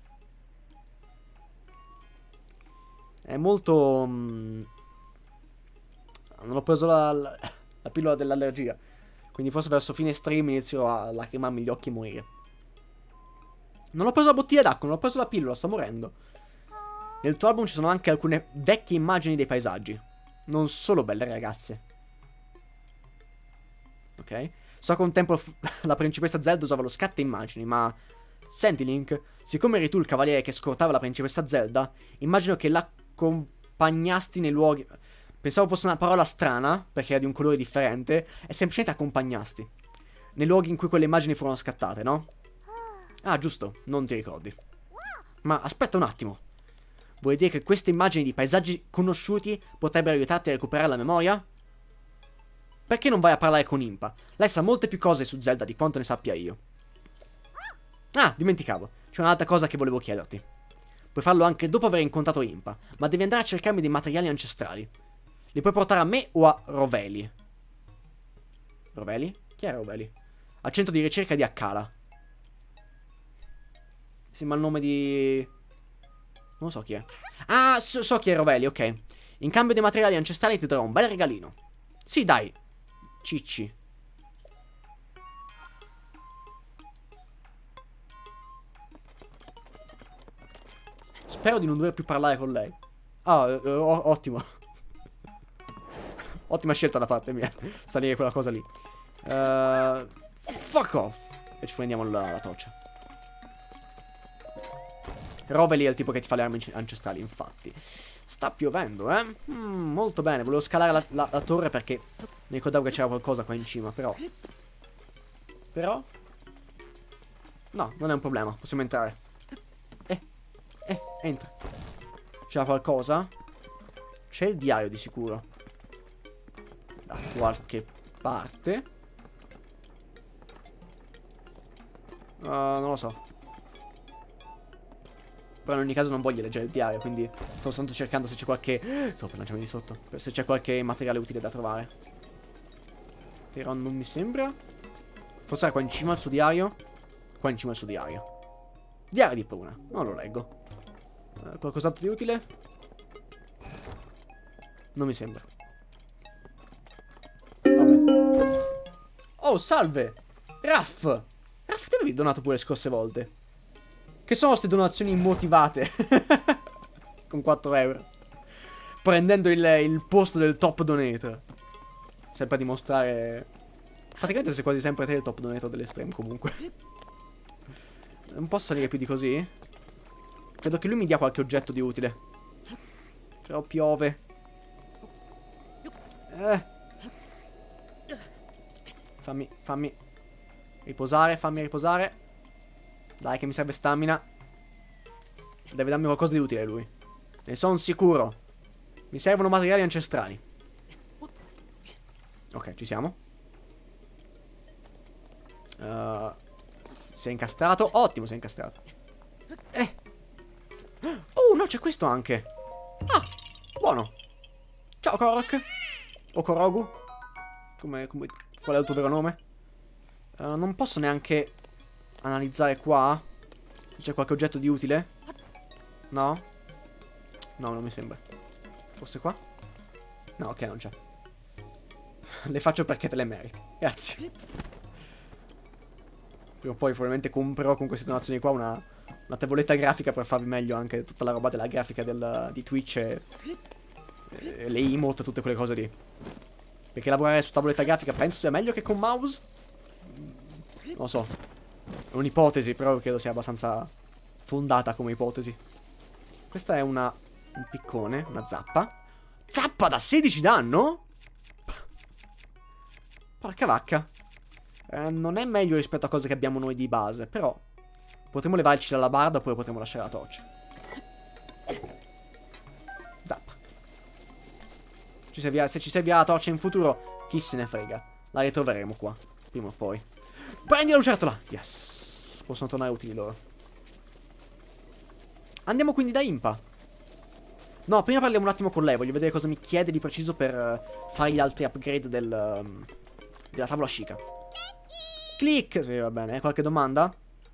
È molto... Mm, non ho preso la, la, la pillola dell'allergia. Quindi forse verso fine stream inizio a lacrimarmi gli occhi e morire. Non ho preso la bottiglia d'acqua, non ho preso la pillola, sto morendo. Nel tuo album ci sono anche alcune vecchie immagini dei paesaggi. Non solo belle ragazze. Ok. So che un tempo la principessa Zelda usava lo scatta immagini, ma... Senti Link, siccome eri tu il cavaliere che scortava la principessa Zelda, immagino che l'accompagnasti nei luoghi... Pensavo fosse una parola strana, perché era di un colore differente, e semplicemente accompagnasti. Nei luoghi in cui quelle immagini furono scattate, no? Ah, giusto, non ti ricordi. Ma aspetta un attimo. Vuoi dire che queste immagini di paesaggi conosciuti potrebbero aiutarti a recuperare la memoria? Perché non vai a parlare con Impa? Lei sa molte più cose su Zelda di quanto ne sappia io. Ah, dimenticavo. C'è un'altra cosa che volevo chiederti. Puoi farlo anche dopo aver incontrato Impa, ma devi andare a cercarmi dei materiali ancestrali. Li puoi portare a me o a Roveli? Roveli? Chi è Roveli? Al centro di ricerca di Akkala. Sembra il nome di... non so chi è. Ah, so, so chi è Roveli, ok. In cambio dei materiali ancestrali ti darò un bel regalino. Sì, dai. Cicci. Spero di non dover più parlare con lei. Ah, eh, ottimo. Ottima scelta da parte mia. Salire quella cosa lì. Uh, fuck off. E ci prendiamo la, la torcia. Roveli è il tipo che ti fa le armi ancestrali, infatti. Sta piovendo, eh? Mm, molto bene. Volevo scalare la, la, la torre perché mi ricordavo che c'era qualcosa qua in cima, però... Però... No, non è un problema. Possiamo entrare. Eh, eh, entra. C'era qualcosa? C'è il diario di sicuro. Da qualche parte. Uh, non lo so. Però in ogni caso non voglio leggere il diario, quindi sto soltanto cercando se c'è qualche... Stavo per lanciarmi di sotto. Se c'è qualche materiale utile da trovare. Però non mi sembra. Forse era qua in cima il suo diario. Qua in cima il suo diario. Diario di Pruna. Non lo leggo. Uh, qualcos'altro di utile? Non mi sembra. Vabbè. Oh, salve! Raff! Raff, ti avevi donato pure le scorse volte? Che sono queste donazioni immotivate? Con quattro euro. Prendendo il, il posto del top donator. Sempre a dimostrare... Praticamente sei quasi sempre te il top donator dell'estremo comunque. Non posso salire più di così? Credo che lui mi dia qualche oggetto di utile. Però piove. Eh. Fammi, fammi riposare, fammi riposare. Dai che mi serve stamina. Deve darmi qualcosa di utile lui. Ne sono sicuro. Mi servono materiali ancestrali. Ok, ci siamo. uh, Si è incastrato. Ottimo, si è incastrato. Eh. Oh no, c'è questo anche. Ah, buono. Ciao Korok. O Korogu. Come, come, qual è il tuo vero nome? uh, Non posso neanche analizzare qua se c'è qualche oggetto di utile. No? No, non mi sembra. Forse qua? No, ok, non c'è. Le faccio perché te le meriti. Grazie. Prima o poi probabilmente comprerò con queste donazioni qua una, una tavoletta grafica per farvi meglio anche tutta la roba della grafica del, di Twitch e, e le emote, tutte quelle cose lì. Perché lavorare su tavoletta grafica penso sia meglio che con mouse. Non lo so. È un'ipotesi, però credo sia abbastanza fondata come ipotesi. Questa è una... un piccone, una zappa. Zappa da sedici danno? Porca vacca. eh, Non è meglio rispetto a cose che abbiamo noi di base, però potremmo levarci la labarda oppure potremmo lasciare la torcia. Zappa. Ci servirà, se ci servirà la torcia in futuro, chi se ne frega. La ritroveremo qua, prima o poi. Prendi la lucertola! Yes! Possono tornare utili loro. Andiamo quindi da Impa. No, prima parliamo un attimo con lei. Voglio vedere cosa mi chiede di preciso per uh, fare gli altri upgrade del, um, della tavola Sheikah. Click! Sì, va bene. Qualche domanda?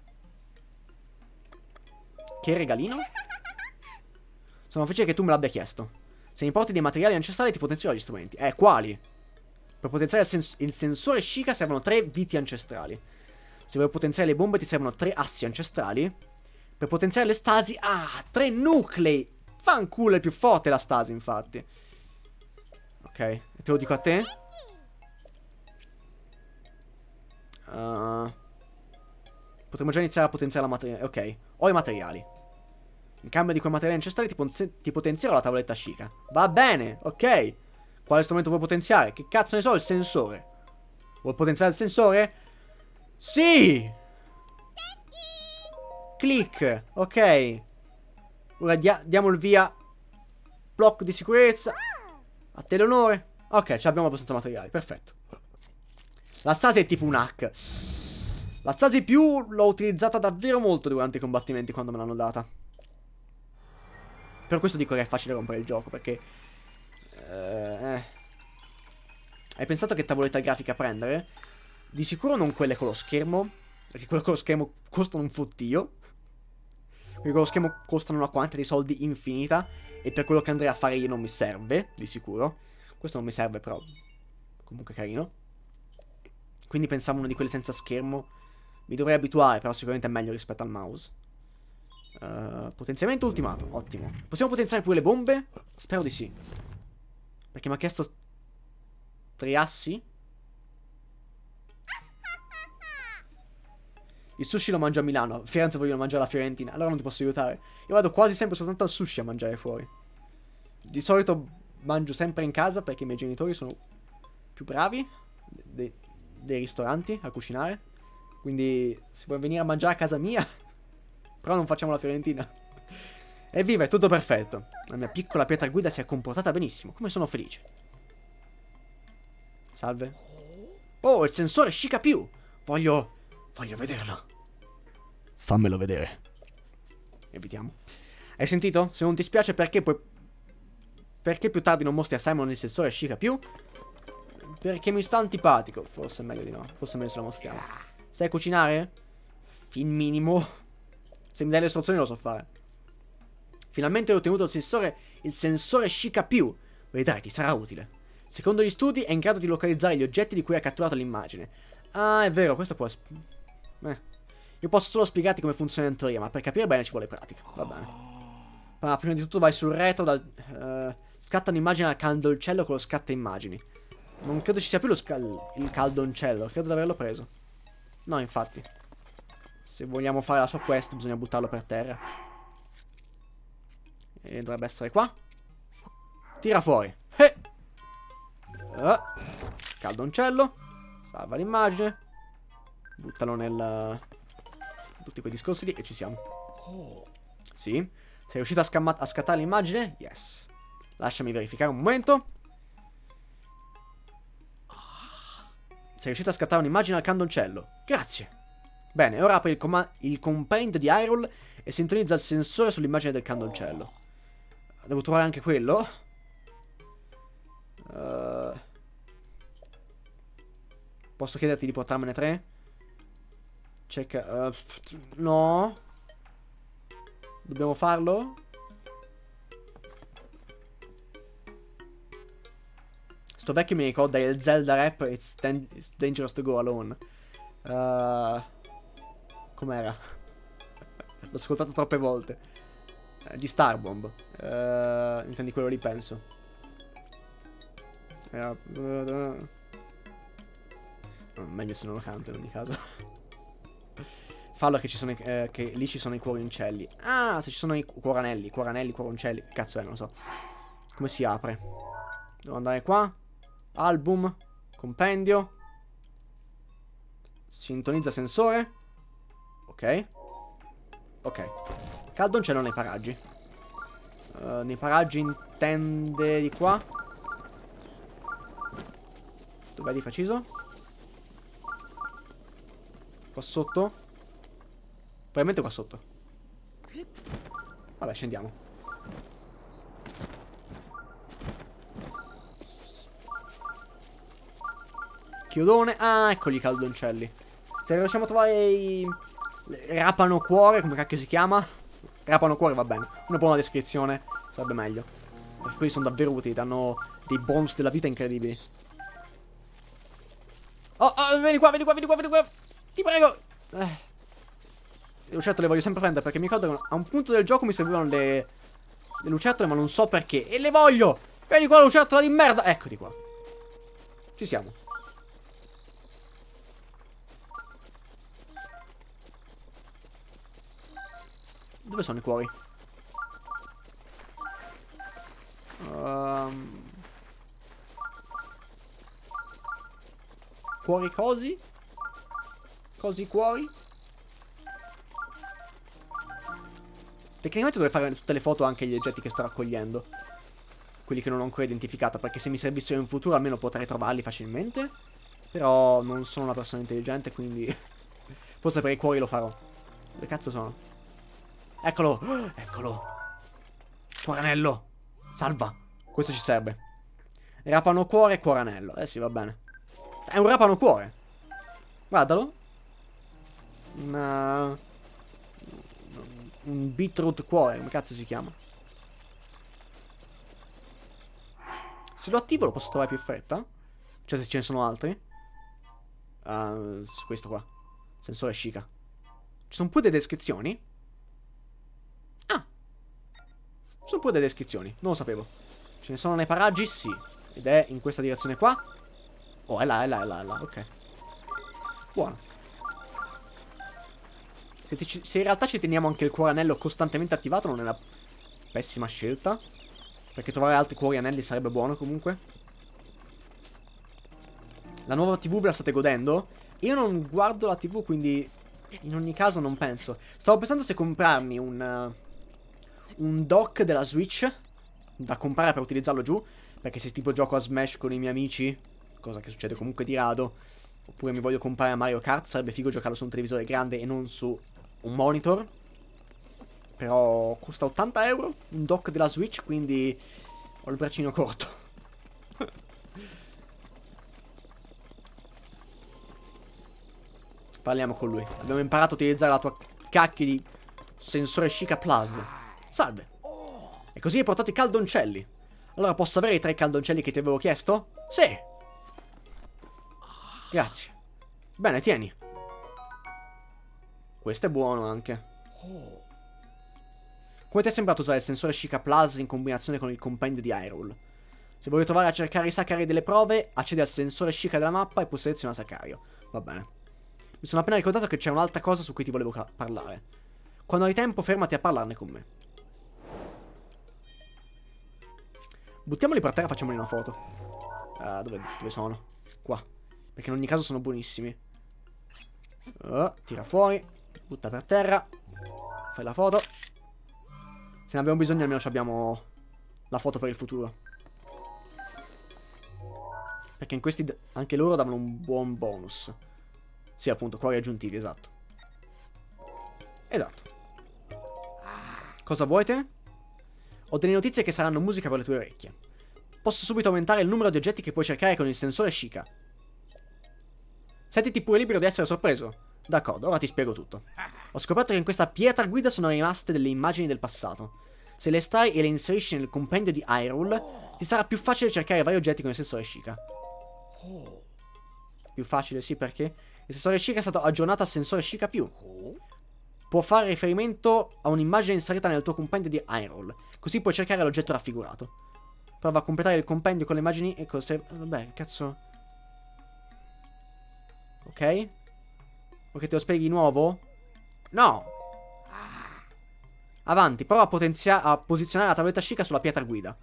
Che regalino? Sono felice che tu me l'abbia chiesto. Se mi porti dei materiali ancestrali ti potenzierò gli strumenti. Eh, quali? Per potenziare il, sens il sensore Sheikah servono tre viti ancestrali. Se vuoi potenziare le bombe ti servono tre assi ancestrali. Per potenziare le stasi... Ah, tre nuclei! Fanculo, è più forte la stasi, infatti. Ok, e te lo dico a te? Uh, potremmo già iniziare a potenziare la materia. Ok, ho i materiali. In cambio di quei materiali ancestrali ti, ti potenzierò la tavoletta Sheikah. Va bene, ok. Quale strumento vuoi potenziare? Che cazzo ne so, il sensore. Vuoi potenziare il sensore? Sì! Click, ok. Ora dia diamo il via. Blocco di sicurezza. A te l'onore. Ok, ce l'abbiamo abbastanza materiali, perfetto. La stasi è tipo un hack. La stasi più l'ho utilizzata davvero molto durante i combattimenti quando me l'hanno data. Per questo dico che è facile rompere il gioco, perché... Eh, hai pensato che tavoletta grafica prendere? Di sicuro non quelle con lo schermo, perché quelle con lo schermo costano un fottio. Perché con lo schermo costano una quantità di soldi infinita, e per quello che andrei a fare io non mi serve, di sicuro. Questo non mi serve, però comunque carino. Quindi pensavo uno di quelli senza schermo. Mi dovrei abituare, però sicuramente è meglio rispetto al mouse. Uh, potenziamento ultimato, ottimo. Possiamo potenziare pure le bombe? Spero di sì. Perché mi ha chiesto triassi. Il sushi lo mangio a Milano, a Firenze voglio mangiare alla Fiorentina. Allora non ti posso aiutare. Io vado quasi sempre soltanto al sushi a mangiare fuori. Di solito mangio sempre in casa perché i miei genitori sono più bravi dei, dei ristoranti a cucinare. Quindi se vuoi venire a mangiare a casa mia, però non facciamo la Fiorentina. Evviva, è tutto perfetto. La mia piccola pietra guida si è comportata benissimo. Come sono felice. Salve. Oh, il sensore Shika più. Voglio... Voglio vederlo. Fammelo vedere. Evitiamo. Hai sentito? Se non ti spiace, perché puoi... Perché più tardi non mostri a Simon il sensore Shika più? Perché mi sta antipatico. Forse è meglio di no. Forse è meglio se lo mostriamo. Sai cucinare? Il minimo. Se mi dai le istruzioni lo so fare. Finalmente ho ottenuto il sensore, il sensore Shika più. Vedrai, ti sarà utile. Secondo gli studi è in grado di localizzare gli oggetti di cui ha catturato l'immagine. Ah, è vero, questo può... Eh. Io posso solo spiegarti come funziona in teoria, ma per capire bene ci vuole pratica. Va bene. Ma prima di tutto vai sul retro dal... Uh, scatta un'immagine al caldoncello con lo scatta immagini. Non credo ci sia più lo il caldoncello, credo di averlo preso. No, infatti. Se vogliamo fare la sua quest bisogna buttarlo per terra. E dovrebbe essere qua. Tira fuori. Eh. Uh. Caldoncello. Salva l'immagine. Buttalo nel... Tutti quei discorsi lì e ci siamo. Sì. Sei riuscito a, a scattare l'immagine? Yes. Lasciami verificare un momento. Sei riuscito a scattare un'immagine al candoncello. Grazie. Bene, ora apri il, il compendio di Hyrule e sintonizza il sensore sull'immagine del candoncello. Devo trovare anche quello? Uh... Posso chiederti di portarmene tre? Cerca... Uh, no. Dobbiamo farlo? Sto vecchio mi ricorda il Zelda rap It's, it's dangerous to go alone. Uh, Com'era? L'ho ascoltato troppe volte. uh, Di Starbomb. uh, Intendi quello lì, penso. uh, uh, uh. Meglio se non lo canto in ogni caso. Fallo che ci sono i, eh, che lì ci sono i cuorincelli. Ah, se ci sono i cuoranelli, cuoranelli, cuoroncelli. Cazzo è, non lo so. Come si apre? Devo andare qua. Album. Compendio. Sintonizza sensore. Ok. Ok. Caldoncello nei paraggi. uh, Nei paraggi intende di qua. Dov'è di preciso? Qua sotto? Probabilmente qua sotto. Vabbè, scendiamo. Chiodone. Ah, eccoli i caldoncelli. Se riusciamo a trovare i... Rapano cuore, come cacchio si chiama? Rapano cuore va bene. Una buona descrizione sarebbe meglio. Perché quelli sono davvero utili. Danno dei bonus della vita incredibili. Oh, oh, vieni qua, vieni qua, vieni qua, vieni qua. Ti prego. Eh. Le lucertole le voglio sempre prendere perché mi ricordo che a un punto del gioco mi servivano le... Le lucertole, ma non so perché. E le voglio! Vieni qua, lucertola di merda! Eccoti qua. Ci siamo. Dove sono i cuori? Um... Cuori cosi? Cosi cuori? Tecnicamente dovrei fare tutte le foto anche agli oggetti che sto raccogliendo. Quelli che non ho ancora identificato, perché se mi servissero in futuro almeno potrei trovarli facilmente. Però non sono una persona intelligente, quindi Forse per i cuori lo farò. Dove cazzo sono? Eccolo. Eccolo. Cuoranello. Salva. Questo ci serve. Rapano cuore e cuoranello. Eh sì, va bene. È un rapano cuore. Guardalo. Una... Un beetroot cuore. Come cazzo si chiama? Se lo attivo lo posso trovare più in fretta? Cioè se ce ne sono altri? Uh, questo qua. Sensore Sheikah. Ci sono pure delle descrizioni? Ah. Ci sono pure delle descrizioni. Non lo sapevo. Ce ne sono nei paraggi? Sì. Ed è in questa direzione qua. Oh, è là, è là, è là, è là. Ok. Buono. Se, ti, se in realtà ci teniamo anche il cuoranello costantemente attivato, non è una pessima scelta. Perché trovare altri cuori anelli sarebbe buono comunque. La nuova tivù ve la state godendo? Io non guardo la tivù, quindi in ogni caso non penso. Stavo pensando se comprarmi un uh, un dock della Switch da comprare per utilizzarlo giù. Perché se tipo gioco a Smash con i miei amici, cosa che succede comunque di rado, oppure mi voglio comprare a Mario Kart, sarebbe figo giocarlo su un televisore grande e non su un monitor. Però costa ottanta euro un dock della Switch, quindi ho il braccino corto. Parliamo con lui. Abbiamo imparato a utilizzare la tua cacchio di sensore Sheikah Plus. Salve. E così hai portato i caldoncelli. Allora posso avere i tre caldoncelli che ti avevo chiesto? Sì. Grazie. Bene, tieni. Questo è buono anche. Come ti è sembrato usare il sensore Sheikah Plus in combinazione con il compendio di Hyrule? Se vuoi trovare a cercare i Sacari delle prove, accedi al sensore Sheikah della mappa e poi seleziona Sacario. Va bene. Mi sono appena ricordato che c'è un'altra cosa su cui ti volevo parlare. Quando hai tempo, fermati a parlarne con me. Buttiamoli per terra e facciamoli una foto. Uh, dove, dove sono? Qua. Perché in ogni caso sono buonissimi. Uh, tira fuori. Butta per terra. Fai la foto. Se ne abbiamo bisogno almeno abbiamo la foto per il futuro. Perché in questi anche loro davano un buon bonus. Sì, appunto, cuori aggiuntivi, esatto. Esatto. Cosa vuoi te? Ho delle notizie che saranno musica per le tue orecchie. Posso subito aumentare il numero di oggetti che puoi cercare con il sensore Sheikah. Sentiti pure libero di essere sorpreso. D'accordo, ora ti spiego tutto. Ho scoperto che in questa pietra guida sono rimaste delle immagini del passato. Se le estrai e le inserisci nel compendio di Hyrule, ti sarà più facile cercare vari oggetti con il sensore Sheikah. Più facile, sì, perché il sensore Sheikah è stato aggiornato al sensore Sheikah più. Può fare riferimento a un'immagine inserita nel tuo compendio di Hyrule, così puoi cercare l'oggetto raffigurato. Prova a completare il compendio con le immagini e cose... Vabbè, cazzo... Ok? Vuoi che te lo spieghi di nuovo? No! Avanti, prova a, potenzia a posizionare la tavoletta Sheikah sulla pietra guida.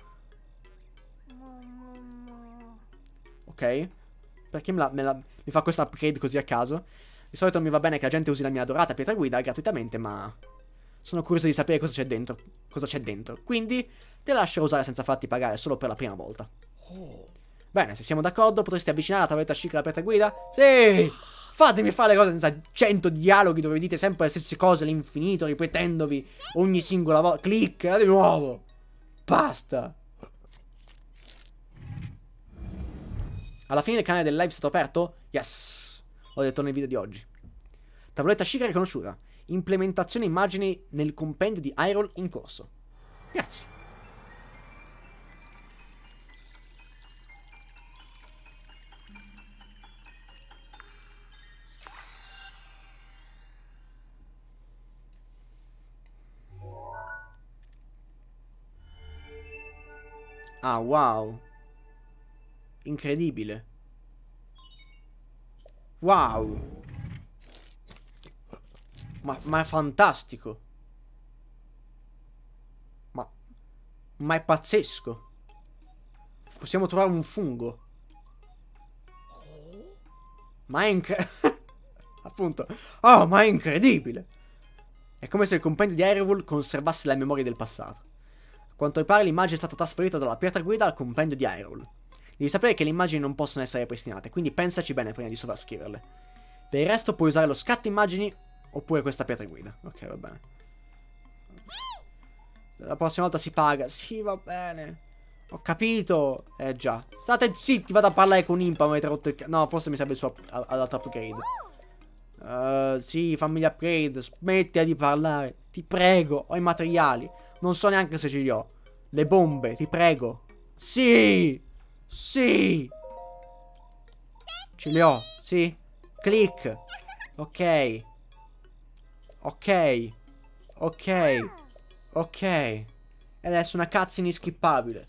Ok? Perché me la, me la, mi fa questo upgrade così a caso? Di solito mi va bene che la gente usi la mia adorata pietra guida gratuitamente, ma... sono curioso di sapere cosa c'è dentro. Cosa c'è dentro. Quindi te la lascerò usare senza farti pagare solo per la prima volta. Bene, se siamo d'accordo, potresti avvicinare la tavoletta Sheikah alla pietra guida? Sì! Fatemi fare le cose senza cento dialoghi dove dite sempre le stesse cose all'infinito, ripetendovi ogni singola volta. Clic, di nuovo. Basta. Alla fine il canale del live è stato aperto? Yes. L'ho detto nel video di oggi. Tavoletta Sheikah riconosciuta. Implementazione immagini nel compendio di Hyrule in corso. Grazie. Ah, wow. Incredibile. Wow. Ma, ma è fantastico. Ma, ma è pazzesco. Possiamo trovare un fungo. Ma è incredibile. Appunto. Oh, ma è incredibile. È come se il compendio di Hyrule conservasse la memoria del passato. A quanto pare l'immagine è stata trasferita dalla pietra guida al compendio di Hyrule. Devi sapere che le immagini non possono essere ripristinate, quindi pensaci bene prima di sovrascriverle. Per il resto puoi usare lo scatto immagini oppure questa pietra guida. Ok, va bene. La prossima volta si paga. Sì, va bene. Ho capito. Eh già. State zitti, vado a parlare con Impa. Mi avete rotto il c... No, forse mi serve il suo all'altro upgrade. Uh, sì, fammi gli upgrade. Smettila di parlare. Ti prego, ho i materiali. Non so neanche se ce li ho. Le bombe, ti prego. Sì. Sì. Ce li ho, sì. Click. Ok. Ok. Ok. Ok. E adesso una cutscene inskippabile.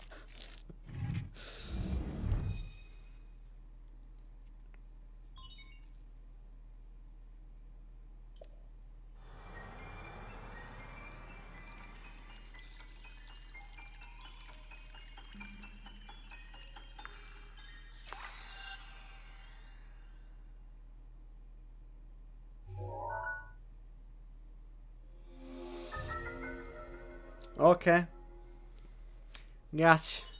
Ok. Grazie.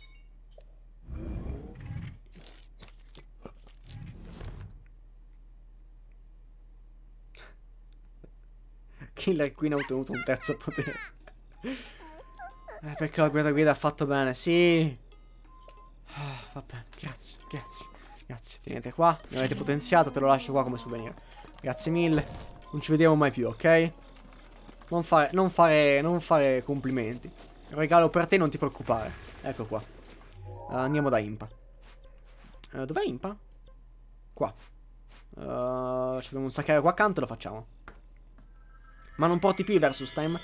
Killer Queen ha ottenuto un terzo potere. Eh, perché la guida guida ha fatto bene, sì. Ah, va bene, grazie, grazie. Grazie, tenete qua. Mi avete potenziato, te lo lascio qua come souvenir. Grazie mille. Non ci vediamo mai più, ok? Non fare, non fare, non fare complimenti. Un regalo per te, non ti preoccupare. Ecco qua. Uh, andiamo da Impa. Uh, dov'è Impa? Qua. Uh, ci dobbiamo saccare qua accanto e lo facciamo. Ma non porti più i versus time?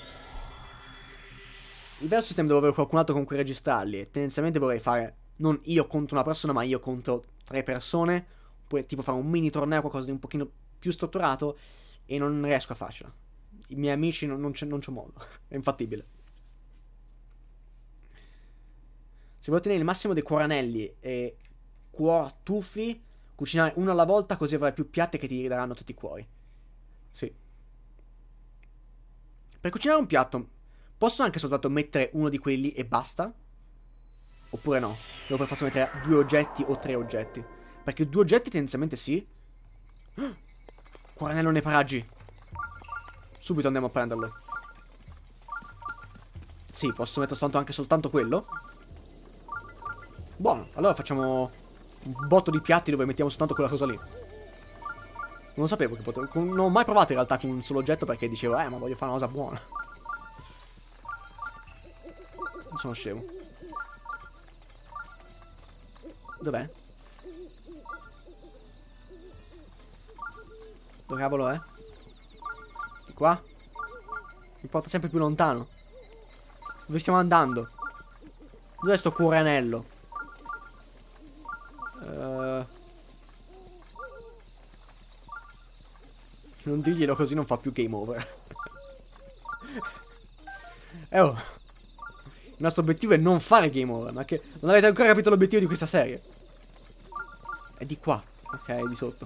Il versus time devo avere qualcun altro con cui registrarli. E tendenzialmente vorrei fare non io contro una persona, ma io contro tre persone. Oppure tipo fare un mini torneo, qualcosa di un pochino più strutturato. E non riesco a farcela. I miei amici non, non c'è modo. È infattibile. Se vuoi ottenere il massimo dei cuoranelli e cuor tuffi, cucinare uno alla volta, così avrai più piatti che ti daranno tutti i cuori. Sì. Per cucinare un piatto, posso anche soltanto mettere uno di quelli lì e basta? Oppure no? Devo per forza mettere due oggetti o tre oggetti. Perché due oggetti tendenzialmente sì. Cuoranello nei paraggi. Subito andiamo a prenderlo. Sì, posso mettere soltanto anche soltanto quello. Buono, allora facciamo un botto di piatti dove mettiamo soltanto quella cosa lì. Non sapevo che potevo. Non ho mai provato in realtà con un solo oggetto perché dicevo, eh, ma voglio fare una cosa buona. Non sono scemo. Dov'è? Dove cavolo è? Di qua? Mi porta sempre più lontano. Dove stiamo andando? Dov'è sto cuoranello? Uh... Non dirglielo così non fa più game over. Eh oh. Il nostro obiettivo è non fare game over. Ma che non avete ancora capito l'obiettivo di questa serie. È di qua. Ok, è di sotto.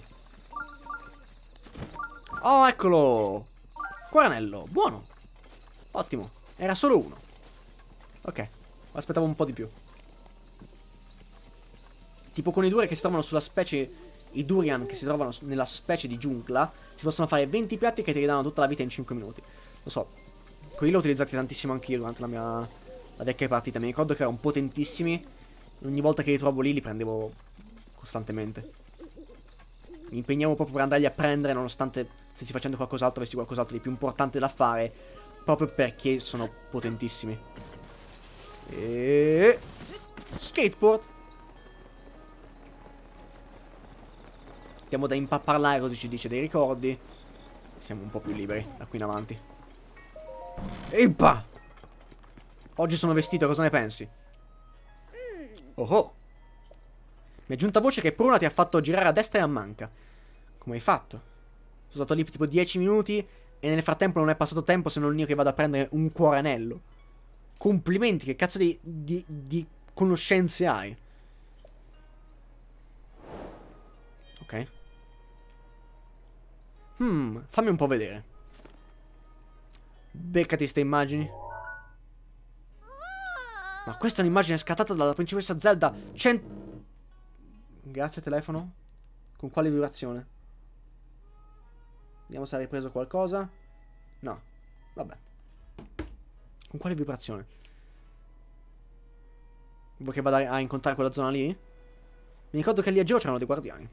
Oh, eccolo. Cuoranello, buono. Ottimo. Era solo uno. Ok, aspettavo un po' di più. Tipo con i durian che si trovano sulla specie. I durian che si trovano nella specie di giungla. Si possono fare venti piatti che ti ridanno tutta la vita in cinque minuti. Lo so. Quelli l'ho utilizzati tantissimo anch'io durante la mia la vecchia partita. Mi ricordo che erano potentissimi. Ogni volta che li trovo lì li prendevo costantemente. Mi impegnavo proprio per andarli a prendere, nonostante stessi facendo qualcos'altro, avessi qualcos'altro di più importante da fare. Proprio perché sono potentissimi. E... skateboard. Andiamo da Impa a parlare, così ci dice dei ricordi. Siamo un po' più liberi da qui in avanti. Impa! Oggi sono vestito, cosa ne pensi? Oh oh! Mi è giunta voce che Pruna ti ha fatto girare a destra e a manca. Come hai fatto? Sono stato lì tipo dieci minuti e nel frattempo non è passato tempo se non io che vado a prendere un cuoranello. Complimenti, che cazzo di, di, di conoscenze hai? Ok. Hmm, fammi un po' vedere. Beccati ste immagini. Ma questa è un'immagine scattata dalla principessa Zelda. Cent... Grazie telefono. Con quale vibrazione? Vediamo se ha ripreso qualcosa. No. Vabbè. Con quale vibrazione? Vuoi che vada a incontrare quella zona lì? Mi ricordo che lì a giro c'erano dei guardiani.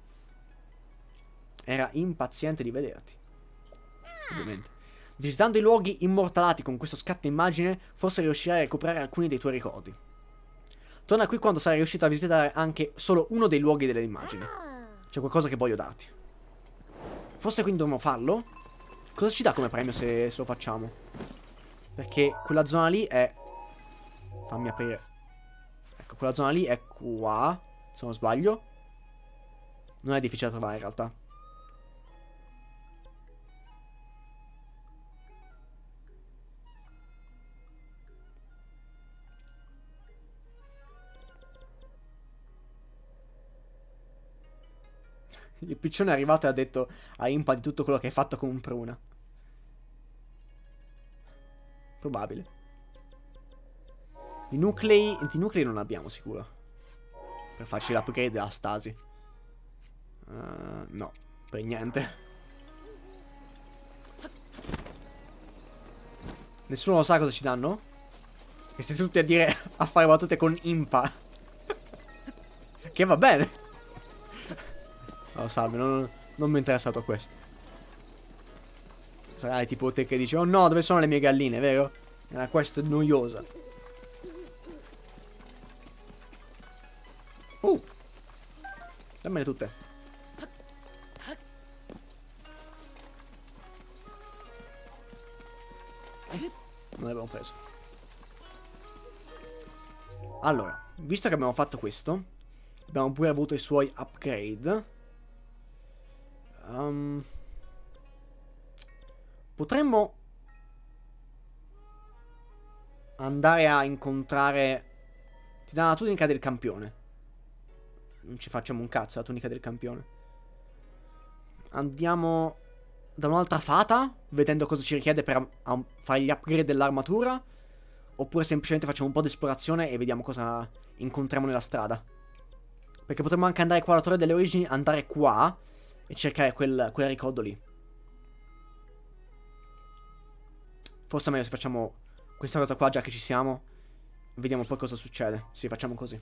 Era impaziente di vederti. Ovviamente. Visitando i luoghi immortalati con questo scatto immagine, forse riuscirai a recuperare alcuni dei tuoi ricordi. Torna qui quando sarai riuscito a visitare anche solo uno dei luoghi delle immagini. C'è qualcosa che voglio darti. Forse quindi dovremmo farlo? Cosa ci dà come premio se, se lo facciamo? Perché quella zona lì è... Fammi aprire. Ecco, quella zona lì è qua, se non sbaglio. Non è difficile da trovare in realtà. Il piccione è arrivato e ha detto a Impa di tutto quello che hai fatto con un pruna. Probabile. Di nuclei, di nuclei non abbiamo sicuro. Per farci l'upgrade della stasi. Uh, no, per niente. Nessuno lo sa cosa ci danno? Che siete tutti a dire a fare battute con Impa. Che va bene. Oh, salve, non, non mi è interessato a questo. Sarai tipo te che dici, oh no, dove sono le mie galline, vero? È una quest noiosa. Uh, dammele tutte. Eh, non le abbiamo preso. Allora, visto che abbiamo fatto questo, abbiamo pure avuto i suoi upgrade. Um, potremmo andare a incontrare... Ti dà la tunica del campione. Non ci facciamo un cazzo la tunica del campione. Andiamo da un'altra fata, vedendo cosa ci richiede per fare gli upgrade dell'armatura. Oppure semplicemente facciamo un po' di esplorazione e vediamo cosa incontriamo nella strada. Perché potremmo anche andare qua alla Torre delle Origini, andare qua e cercare quel, quel ricordo lì. Forse è meglio se facciamo questa cosa qua già che ci siamo. Vediamo poi cosa succede. Sì, facciamo così.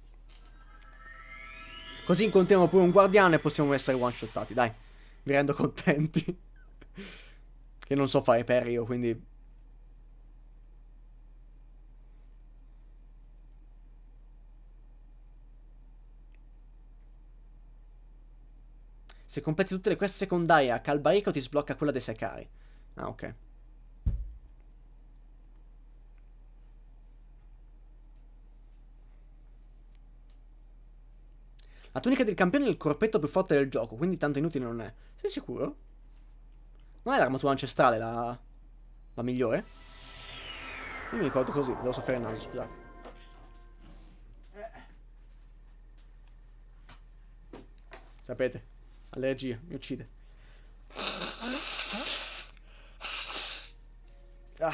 Così incontriamo pure un guardiano e possiamo essere one shottati. Dai, mi rendo contenti. Che non so fare per io, quindi... Se completi tutte le quest secondarie a Calbarico ti sblocca quella dei Secari. Ah, ok. La tunica del campione è il corpetto più forte del gioco, quindi tanto inutile non è. Sei sicuro? Non è l'armatura ancestrale la... la migliore? Non mi ricordo così, devo soffiare il naso, scusate. Sapete? Allergia, mi uccide. Ah.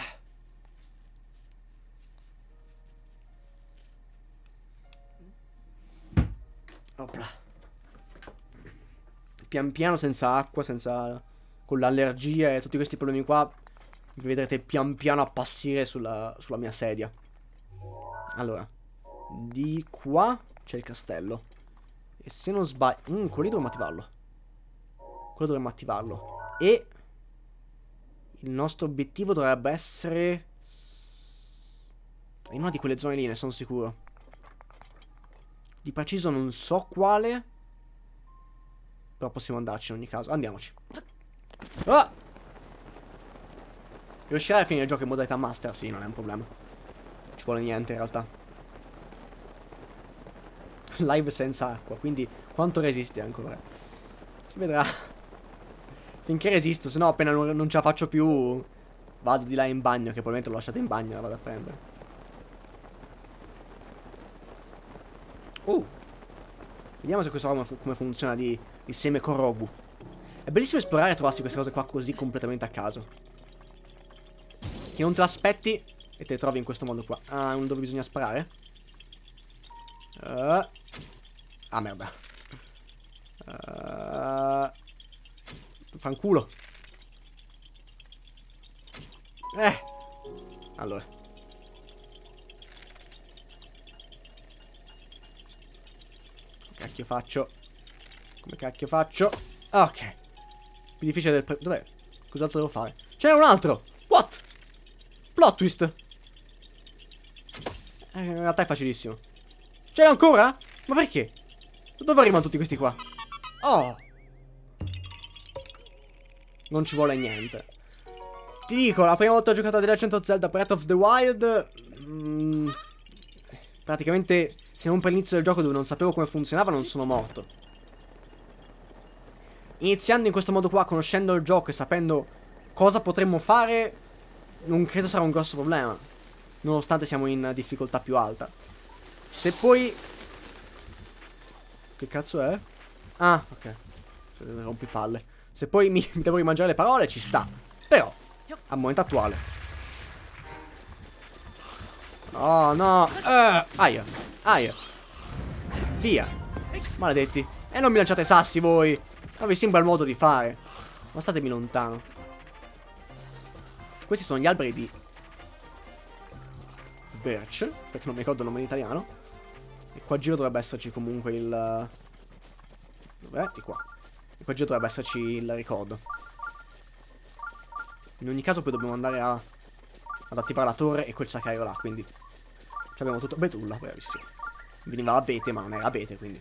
Opla. Pian piano, senza acqua, senza... con l'allergia e tutti questi problemi qua, vi vedrete pian piano appassire sulla, sulla mia sedia. Allora, di qua c'è il castello. E se non sbaglio... Mm, quello lì dovremmo attivarlo. Quello dovremmo attivarlo. E il nostro obiettivo dovrebbe essere in una di quelle zone lì, ne sono sicuro. Di preciso non so quale, però possiamo andarci in ogni caso. Andiamoci. Ah! Riuscirai a finire il gioco in modalità master? Sì, non è un problema. Ci vuole niente in realtà. Live senza acqua, quindi quanto resiste ancora? Si vedrà. Finché resisto, se no appena non, non ce la faccio più vado di là in bagno, che probabilmente l'ho lasciata in bagno e la vado a prendere. Uh Vediamo se questo come, come funziona di, di seme Korogu. È bellissimo esplorare e trovarsi queste cose qua così completamente a caso, che non te l'aspetti e te le trovi in questo modo qua. Ah, dove bisogna sparare? uh. Ah, merda. uh... Fanculo. Eh. Allora. Come cacchio faccio? Come cacchio faccio? Ok. Più difficile del pre... Dov'è? Cos'altro devo fare? Ce n'è un altro! What? Plot twist. Eh, in realtà è facilissimo. Ce n'è ancora? Ma perché? Dove arrivano tutti questi qua? Oh. Non ci vuole niente. Ti dico, la prima volta ho giocato a The Legend of Zelda Breath of the Wild, mm, praticamente, se non per l'inizio del gioco dove non sapevo come funzionava, non sono morto. Iniziando in questo modo qua, conoscendo il gioco e sapendo cosa potremmo fare, non credo sarà un grosso problema, nonostante siamo in difficoltà più alta. Se poi... Che cazzo è? Ah, ok. Rompi palle. Se poi mi, mi devo rimangiare le parole, ci sta. Però, al momento attuale. Oh, no. Uh, aia. Aia. Via. Maledetti. E non mi lanciate sassi voi. Non vi sembra il modo di fare. Ma statemi lontano. Questi sono gli alberi di Birch, perché non mi ricordo il nome in italiano. E qua a giro dovrebbe esserci comunque il... Dov'è? Di qua. E qua a giro dovrebbe esserci il ricordo. In ogni caso poi dobbiamo andare a... ad attivare la torre e quel sacrario là, quindi... Ci abbiamo tutto... Betulla, bravissimo. Veniva abete, ma non era abete, quindi...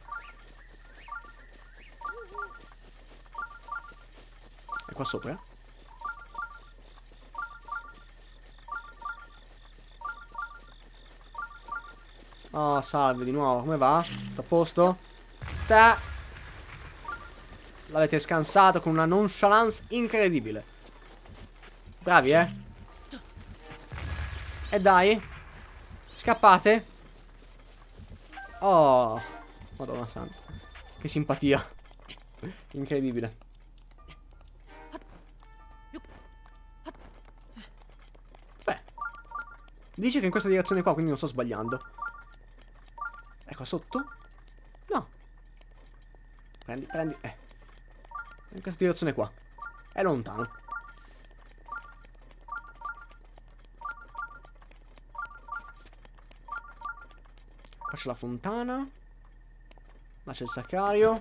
È qua sopra? Oh, salve di nuovo, come va? Tutto a posto? Ta! L'avete scansato con una nonchalance incredibile. Bravi, eh? E dai. Scappate. Oh, Madonna santa. Che simpatia. Incredibile. Beh, dice che in questa direzione qua, quindi non sto sbagliando. Ecco sotto? No. Prendi, prendi. Eh. In questa direzione qua. È lontano. Qua c'è la fontana. Là c'è il sacrario.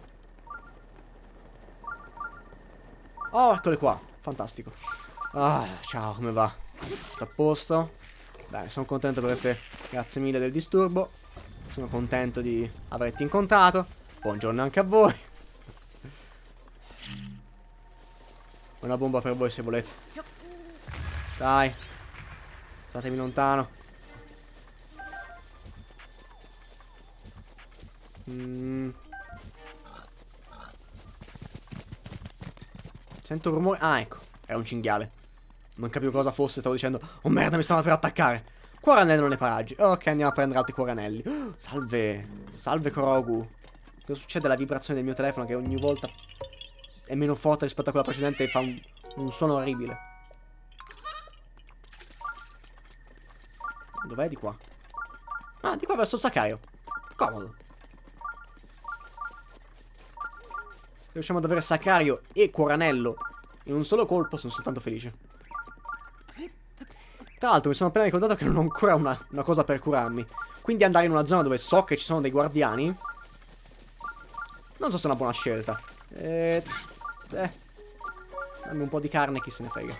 Oh, eccole qua. Fantastico. Ah, ciao, come va? Tutto a posto? Bene, sono contento per te. Grazie mille del disturbo. Sono contento di averti incontrato. Buongiorno anche a voi. Una bomba per voi se volete. Dai. Statemi lontano. Mm. Sento un rumore. Ah, ecco. Era un cinghiale. Non capivo cosa fosse. Stavo dicendo: oh merda, mi stanno per attaccare. Cuoranello nei paraggi. Ok, andiamo a prendere altri cuoranelli. Oh, salve. Salve Korogu. Cosa succede alla vibrazione del mio telefono che ogni volta è meno forte rispetto a quella precedente e fa un, un suono orribile. Dov'è? Di qua. Ah, di qua verso il sacrario. Comodo. Se riusciamo ad avere sacrario e cuoranello in un solo colpo, sono soltanto felice. Tra l'altro mi sono appena ricordato che non ho ancora una, una cosa per curarmi. Quindi andare in una zona dove so che ci sono dei guardiani non so se è una buona scelta. Eh, eh. Dammi un po' di carne, chi se ne frega.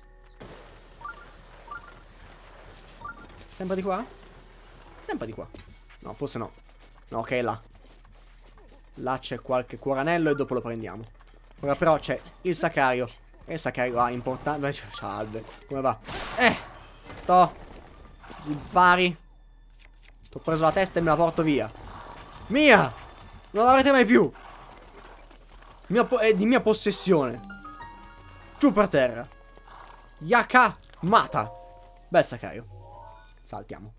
Sempre di qua? Sempre di qua. No, forse no. No, ok, là. Là c'è qualche cuoranello e dopo lo prendiamo. Ora però c'è il sacrario. E il sacrario ha importante. Salve. Come va? Eh! To. Sbari. Ti ho preso la testa e me la porto via. Mia! Non l'avrete mai più. Mia è di mia possessione. Giù per terra. Yaka Mata. Bel sacrario. Saltiamo.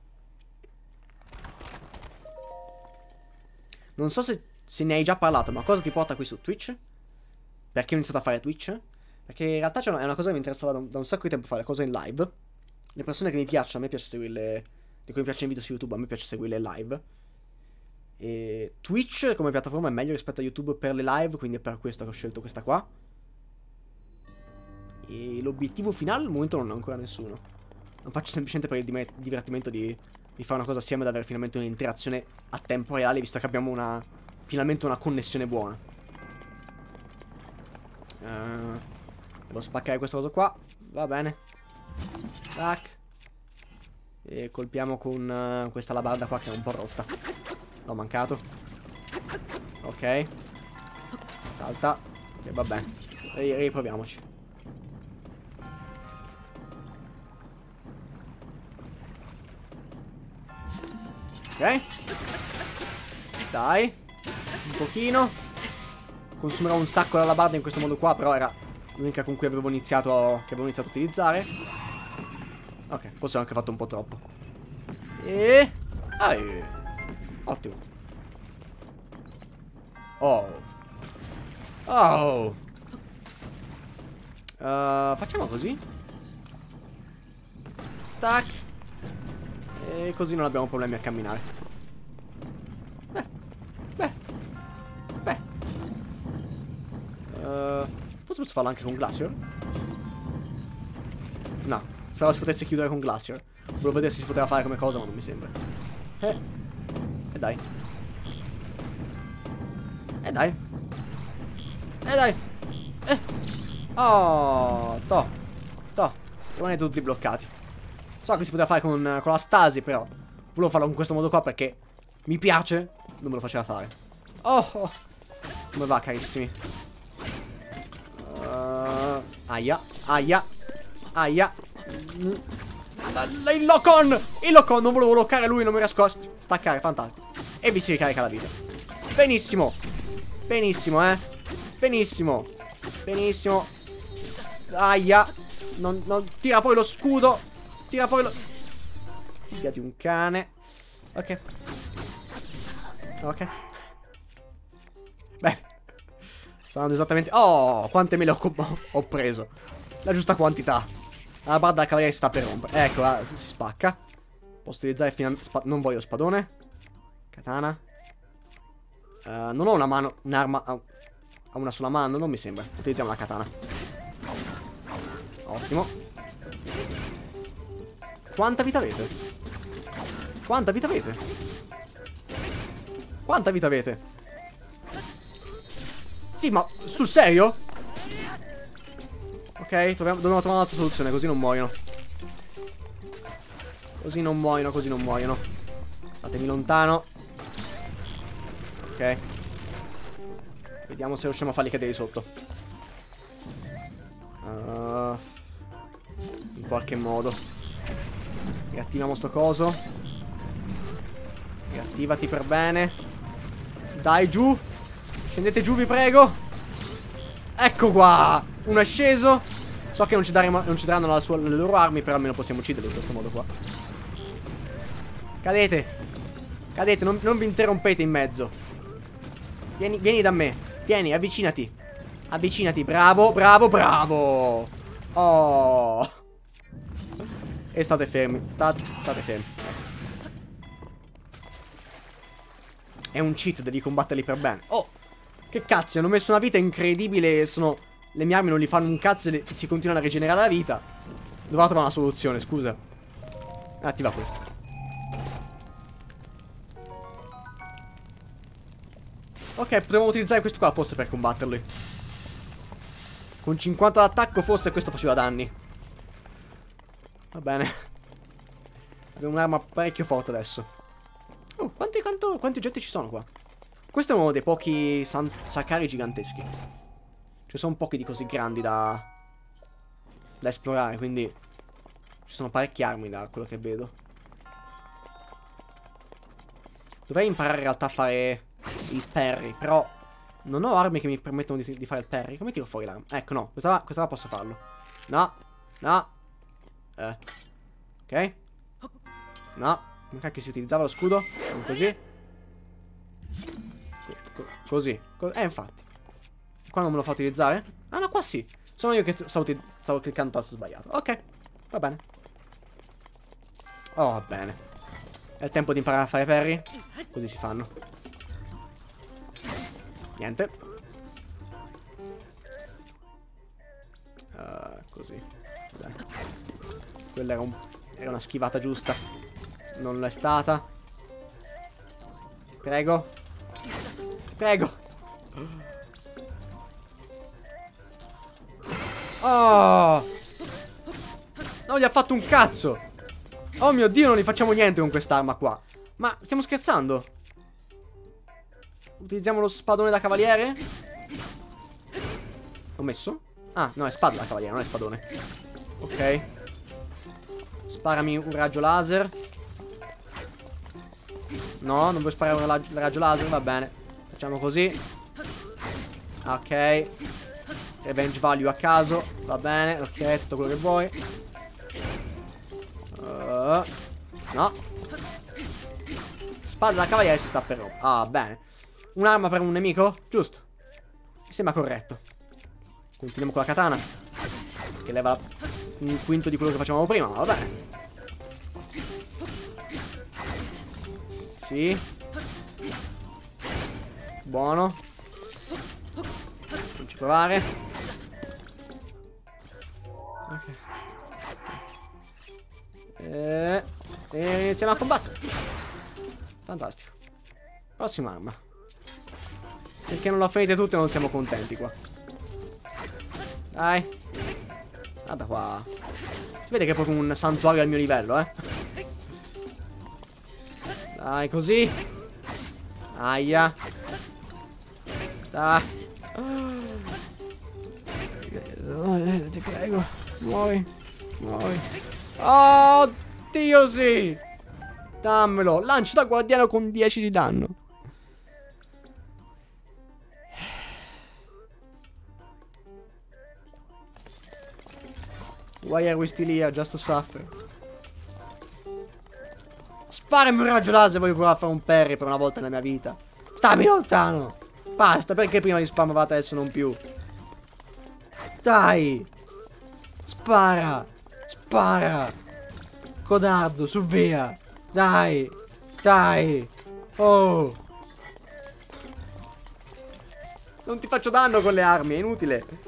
Non so se, se ne hai già parlato, ma cosa ti porta qui su Twitch? Perché ho iniziato a fare Twitch? Perché in realtà è una cosa che mi interessava da un, da un sacco di tempo fare cose in live. Le persone che mi piacciono, a me piace seguirle. Di cui mi piacciono i video su YouTube, a me piace seguirle live. E Twitch come piattaforma è meglio rispetto a YouTube per le live, quindi è per questo che ho scelto questa qua. E l'obiettivo finale al momento non ho ancora nessuno. Lo faccio semplicemente per il divertimento di, di fare una cosa assieme, ad avere finalmente un'interazione a tempo reale, visto che abbiamo una finalmente una connessione buona. Uh, devo spaccare questa cosa qua. Va bene. Tac. E colpiamo con uh, questa alabarda qua che è un po' rotta. L'ho mancato. Ok. Salta. Ok, va bene. Riproviamoci. Ok. Dai. Un pochino. Consumerò un sacco l'alabarda in questo modo qua, però era l'unica con cui avevo iniziato, che avevo iniziato a utilizzare. Ok, forse ho anche fatto un po' troppo. E... Ah, e... Ottimo. Oh. Oh. Uh, facciamo così. Tac. E così non abbiamo problemi a camminare. Beh. Beh. Beh. Uh, forse posso farlo anche con Glacier? No. Speravo si potesse chiudere con Glacier. Volevo vedere se si poteva fare come cosa, ma non mi sembra. Eh. E dai. E dai. E dai. Eh. Oh. To. To. Rimanete tutti bloccati. So che si poteva fare con, con la stasi, però volevo farlo in questo modo qua perché mi piace. Non me lo faceva fare. Oh. oh. Come va, carissimi? Uh, aia. Aia. Aia. Il lock-on! Il lock-on! Non volevo loccare lui, non mi riesco a staccare, fantastico. E vi si ricarica la vita. Benissimo. Benissimo, eh. Benissimo. Benissimo. Aia. Non, non... Tira fuori lo scudo. Tira fuori lo... Figa di un cane. Ok. Ok. Bene. Stanno esattamente... Oh, quante me le ho, ho preso. La giusta quantità. La barda da cavaliere si sta per rompere. Eccola, si spacca. Posso utilizzare finalmente... Non voglio spadone. Katana. Uh, non ho una mano... Un'arma... A una sola mano, non mi sembra. Utilizziamo la katana. Ottimo. Quanta vita avete? Quanta vita avete? Quanta vita avete? Sì, ma sul serio? Ok, dobbiamo, dobbiamo trovare un'altra soluzione, così non muoiono. Così non muoiono, così non muoiono. Statemi lontano. Ok. Vediamo se riusciamo a farli cadere sotto. Uh, in qualche modo. Riattiviamo sto coso. Riattivati per bene. Dai, giù. Scendete giù, vi prego. Ecco qua. Uno è sceso. So che non ci, daremo, non ci daranno la sua, le loro armi, però almeno possiamo ucciderli in questo modo qua. Cadete. Cadete, non, non vi interrompete in mezzo. Vieni, vieni da me. Vieni, avvicinati. Avvicinati, bravo, bravo, bravo. Oh. E state fermi. State, state fermi. È un cheat, devi combatterli per bene. Oh, che cazzo, hanno messo una vita incredibile e sono... Le mie armi non gli fanno un cazzo e si continuano a rigenerare la vita. Dovrò trovare una soluzione, scusa. Attiva questo. Ok, potremmo utilizzare questo qua forse per combatterli. Con cinquanta d'attacco forse questo faceva danni. Va bene. Abbiamo un'arma parecchio forte adesso. Oh, quanti, quanto, quanti oggetti ci sono qua? Questo è uno dei pochi sacari giganteschi. Ci sono pochi di così grandi da, da esplorare, quindi ci sono parecchie armi da quello che vedo. Dovrei imparare in realtà a fare il parry, però non ho armi che mi permettono di, di fare il parry. Come tiro fuori l'arma? Ecco, no, questa, questa posso farlo. No, no. Eh. Ok. No. Come cacchio si utilizzava lo scudo? Così. Co così. Co eh, infatti. Qua non me lo fa utilizzare? Ah, no, qua sì. Sono io che stavo, stavo cliccando il tasto sbagliato. Ok, va bene. Oh, va bene. È il tempo di imparare a fare parry. Così si fanno. Niente. Uh, Quella era, un, era una schivata giusta. Non l'è stata. Prego. Prego. Oh! Non gli ha fatto un cazzo. Oh mio Dio, non gli facciamo niente con quest'arma qua. Ma stiamo scherzando? Utilizziamo lo spadone da cavaliere? L'ho messo? Ah, no, è spada da cavaliere, non è spadone. Ok. Sparami un raggio laser. No, non vuoi sparare un raggio laser? Va bene. Facciamo così. Ok. Revenge value a caso. Va bene, ok, tutto quello che vuoi. Uh, no. Spada da cavaliere si sta per rompere. Ah, bene. Un'arma per un nemico? Giusto. Mi sembra corretto. Continuiamo con la katana, che leva un quinto di quello che facevamo prima, ma va bene. Sì. Buono. Non ci provare. Ok. E... e iniziamo a combattere. Fantastico. Prossima arma. Perché non l'ho finite tutte e non siamo contenti qua. Dai. Guarda qua. Si vede che è proprio un santuario al mio livello, eh. Dai, così. Aia. Dai. Ti prego. Muovi. Muovi. Oh, Dio sì. Dammelo. Lancio da guardiano con dieci di danno. Why are we still here? Just to suffer. Sparami un raggio laser. Voglio provare a fare un parry per una volta nella mia vita. Stammi lontano. Basta, perché prima li spammavate adesso non più? Dai. Spara. Spara. Codardo, su via. Dai. Dai. Oh. Non ti faccio danno con le armi, è inutile.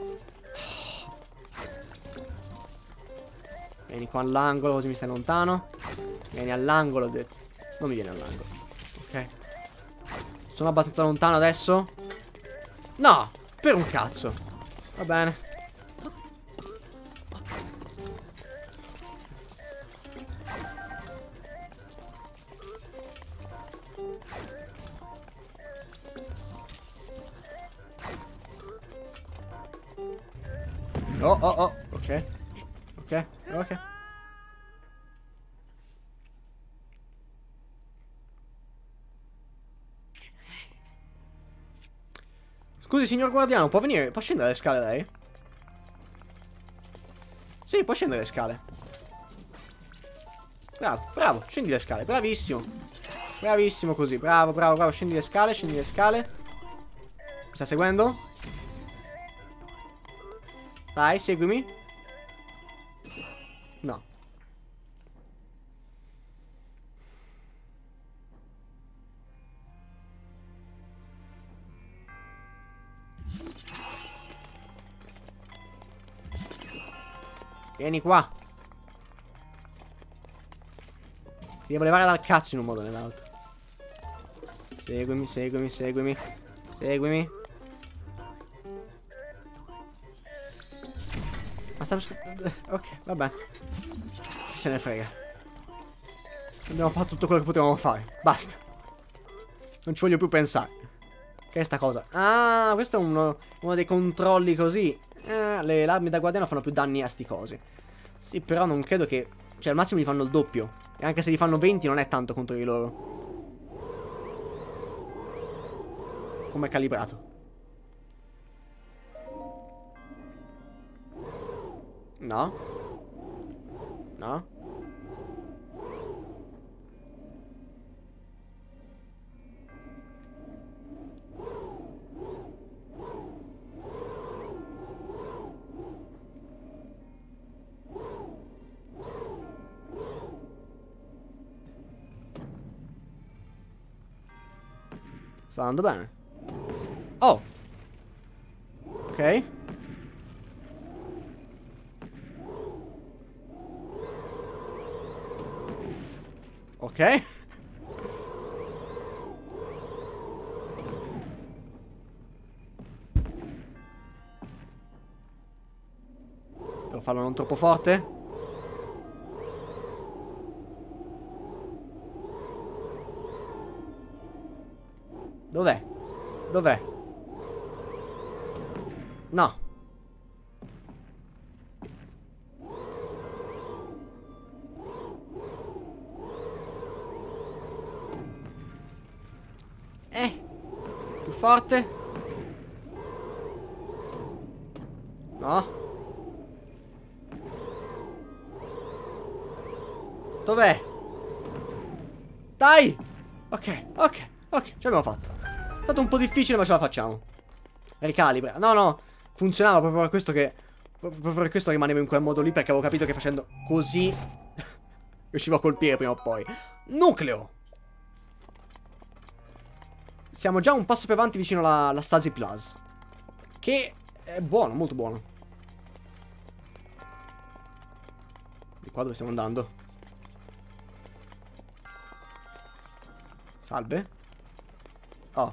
Vieni qua all'angolo così mi stai lontano. Vieni all'angolo, ho detto. Non mi vieni all'angolo. Ok. Sono abbastanza lontano adesso? No, per un cazzo. Va bene. Oh, oh, oh, ok. Ok, ok. Scusi, signor guardiano, può venire? Può scendere le scale lei? Sì, può scendere le scale. Bravo, bravo, scendi le scale, bravissimo. Bravissimo così, bravo, bravo, bravo. Scendi le scale, scendi le scale. Mi sta seguendo? Dai, seguimi. No. Vieni qua. Ti devo levare dal cazzo in un modo o nell'altro. Seguimi, seguimi, seguimi. Seguimi. Ma stavo... Ok, va bene. Chi se ne frega. Abbiamo fatto tutto quello che potevamo fare. Basta. Non ci voglio più pensare. Che è sta cosa? Ah, questo è uno, uno dei controlli così. Eh, le armi da guardiano fanno più danni a sti cosi. Sì, però non credo che... Cioè, al massimo gli fanno il doppio. E anche se gli fanno venti non è tanto contro di loro. Come è calibrato? No? No? Sta andando bene. Oh. Ok. Ok. Devo farlo non troppo forte. Dov'è? Dov'è? No. Eh. Più forte. No. Dov'è? Dai. Ok, ok, ok, ce l'abbiamo fatta. È stato un po' difficile, ma ce la facciamo. Ricalibra. No, no. Funzionava proprio per questo che... Proprio per questo rimanevo in quel modo lì, perché avevo capito che facendo così riuscivo a colpire prima o poi. Nucleo. Siamo già un passo più avanti vicino alla, alla Stasi Plus. Che è buono, molto buono. Di qua dove stiamo andando? Salve. Oh.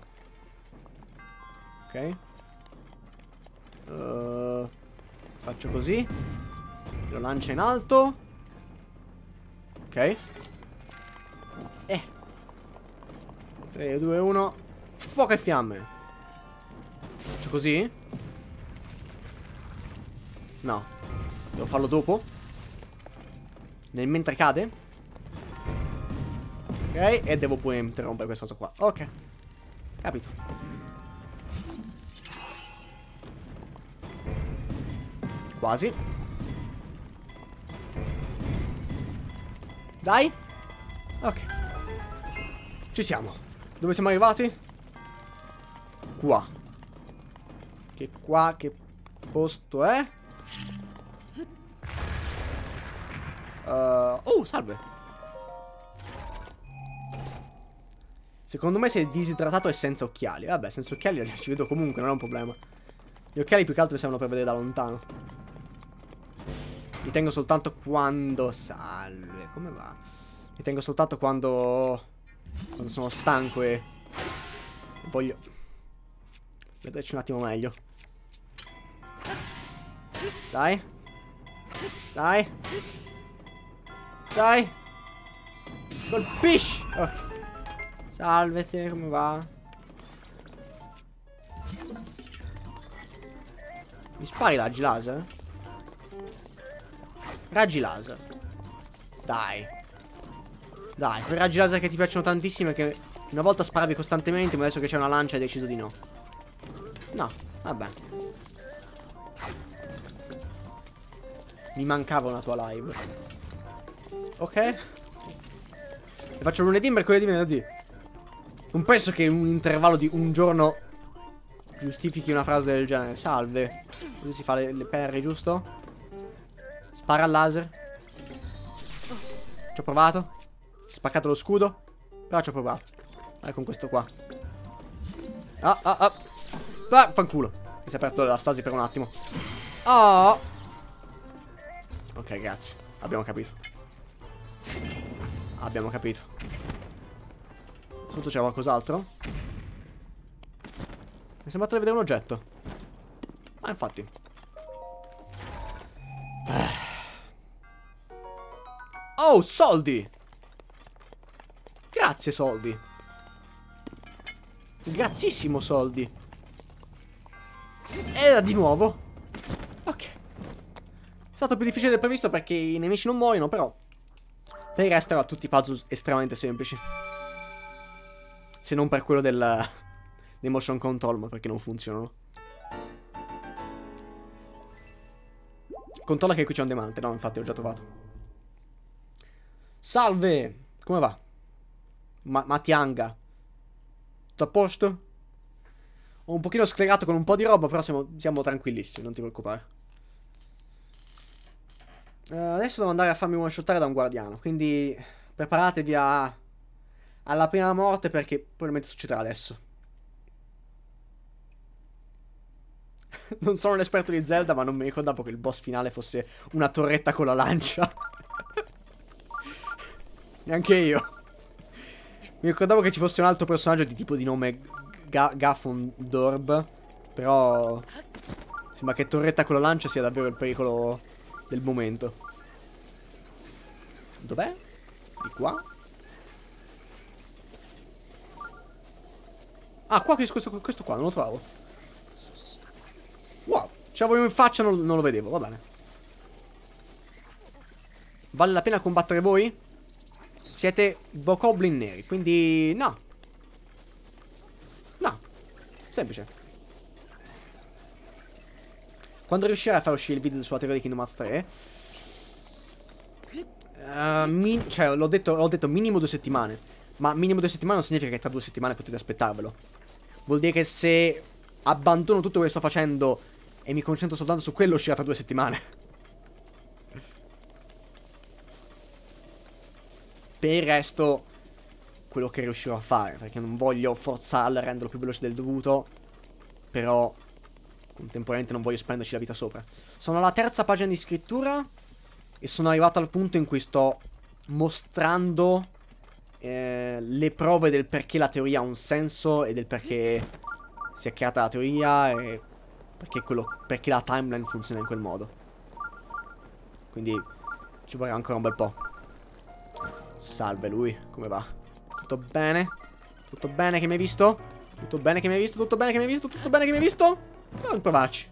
Ok. Uh, faccio così. Lo lancio in alto. Ok. Eh. tre, due, uno. Fuoco e fiamme. Faccio così. No. Devo farlo dopo. Nel mentre cade. Ok. E devo pure interrompere questa cosa qua. Ok. Capito. Quasi. Dai. Ok. Ci siamo. Dove siamo arrivati? Qua. Che qua, che posto è? Uh, oh, salve. Secondo me sei disidratato e senza occhiali. Vabbè, senza occhiali ci vedo comunque, non è un problema. Gli occhiali più che altro servono per vedere da lontano. Li tengo soltanto quando... Salve, come va? Li tengo soltanto quando... Quando sono stanco e... Voglio... Vederci un attimo meglio. Dai. Dai. Dai. Colpisci. Ok. Salve te, come va? Mi spari raggi laser? Raggi laser. Dai. Dai, quei raggi laser che ti piacciono tantissimo e che una volta sparavi costantemente, ma adesso che c'è una lancia hai deciso di no. No, vabbè. Mi mancava una tua live. Ok. Le faccio lunedì, mercoledì, venerdì. Non penso che un intervallo di un giorno giustifichi una frase del genere. Salve. Così si fa le, le perri, giusto? Spara al laser. Ci ho provato. Spaccato lo scudo. Però ci ho provato. Vai con questo qua. Ah, ah, ah. Ah, fanculo. Mi si è aperto la stasi per un attimo. Oh. Ok, grazie. Abbiamo capito. Abbiamo capito. Sotto c'è qualcos'altro? Mi è sembrato di vedere un oggetto. Ah, infatti. Oh, soldi! Grazie, soldi. Grazissimo, soldi. Era di nuovo. Ok. È stato più difficile del previsto perché i nemici non muoiono, però per il resto erano tutti puzzle estremamente semplici. Se non per quello del, del motion control, ma perché non funzionano. Controlla che qui c'è un diamante. No, infatti l'ho già trovato. Salve! Come va? Ma Matianga. Tutto a posto? Ho un pochino sclerato con un po' di roba, però siamo, siamo tranquillissimi, non ti preoccupare. Uh, adesso devo andare a farmi one-shottare da un guardiano, quindi preparatevi a... alla prima morte perché probabilmente succederà adesso. Non sono un esperto di Zelda, ma non mi ricordavo che il boss finale fosse una torretta con la lancia. Neanche io. Mi ricordavo che ci fosse un altro personaggio di tipo di nome Ga Gafondorb. Però sembra che torretta con la lancia sia davvero il pericolo del momento. Dov'è? Di qua? Ah, qua questo, questo qua, non lo trovavo. Wow, ce l'avevo in faccia, non, non lo vedevo, va bene. Vale la pena combattere voi? Siete bokoblin neri, quindi no. No, semplice. Quando riuscirai a far uscire il video sulla teoria di Kingdom Hearts tre? Uh, min cioè, l'ho detto, detto minimo due settimane. Ma minimo due settimane non significa che tra due settimane potete aspettarvelo. Vuol dire che se abbandono tutto quello che sto facendo e mi concentro soltanto su quello, uscirà tra due settimane. Per il resto, quello che riuscirò a fare, perché non voglio forzarlo e renderlo più veloce del dovuto. Però contemporaneamente non voglio spenderci la vita sopra. Sono alla terza pagina di scrittura e sono arrivato al punto in cui sto mostrando eh, le prove del perché la teoria ha un senso e del perché si è creata la teoria e perché, quello, perché la timeline funziona in quel modo. Quindi ci vorrà ancora un bel po'. Salve lui, come va? Tutto bene? Tutto bene che mi hai visto? Tutto bene che mi hai visto? Tutto bene che mi hai visto? Tutto bene che mi hai visto? Proviamo a provarci.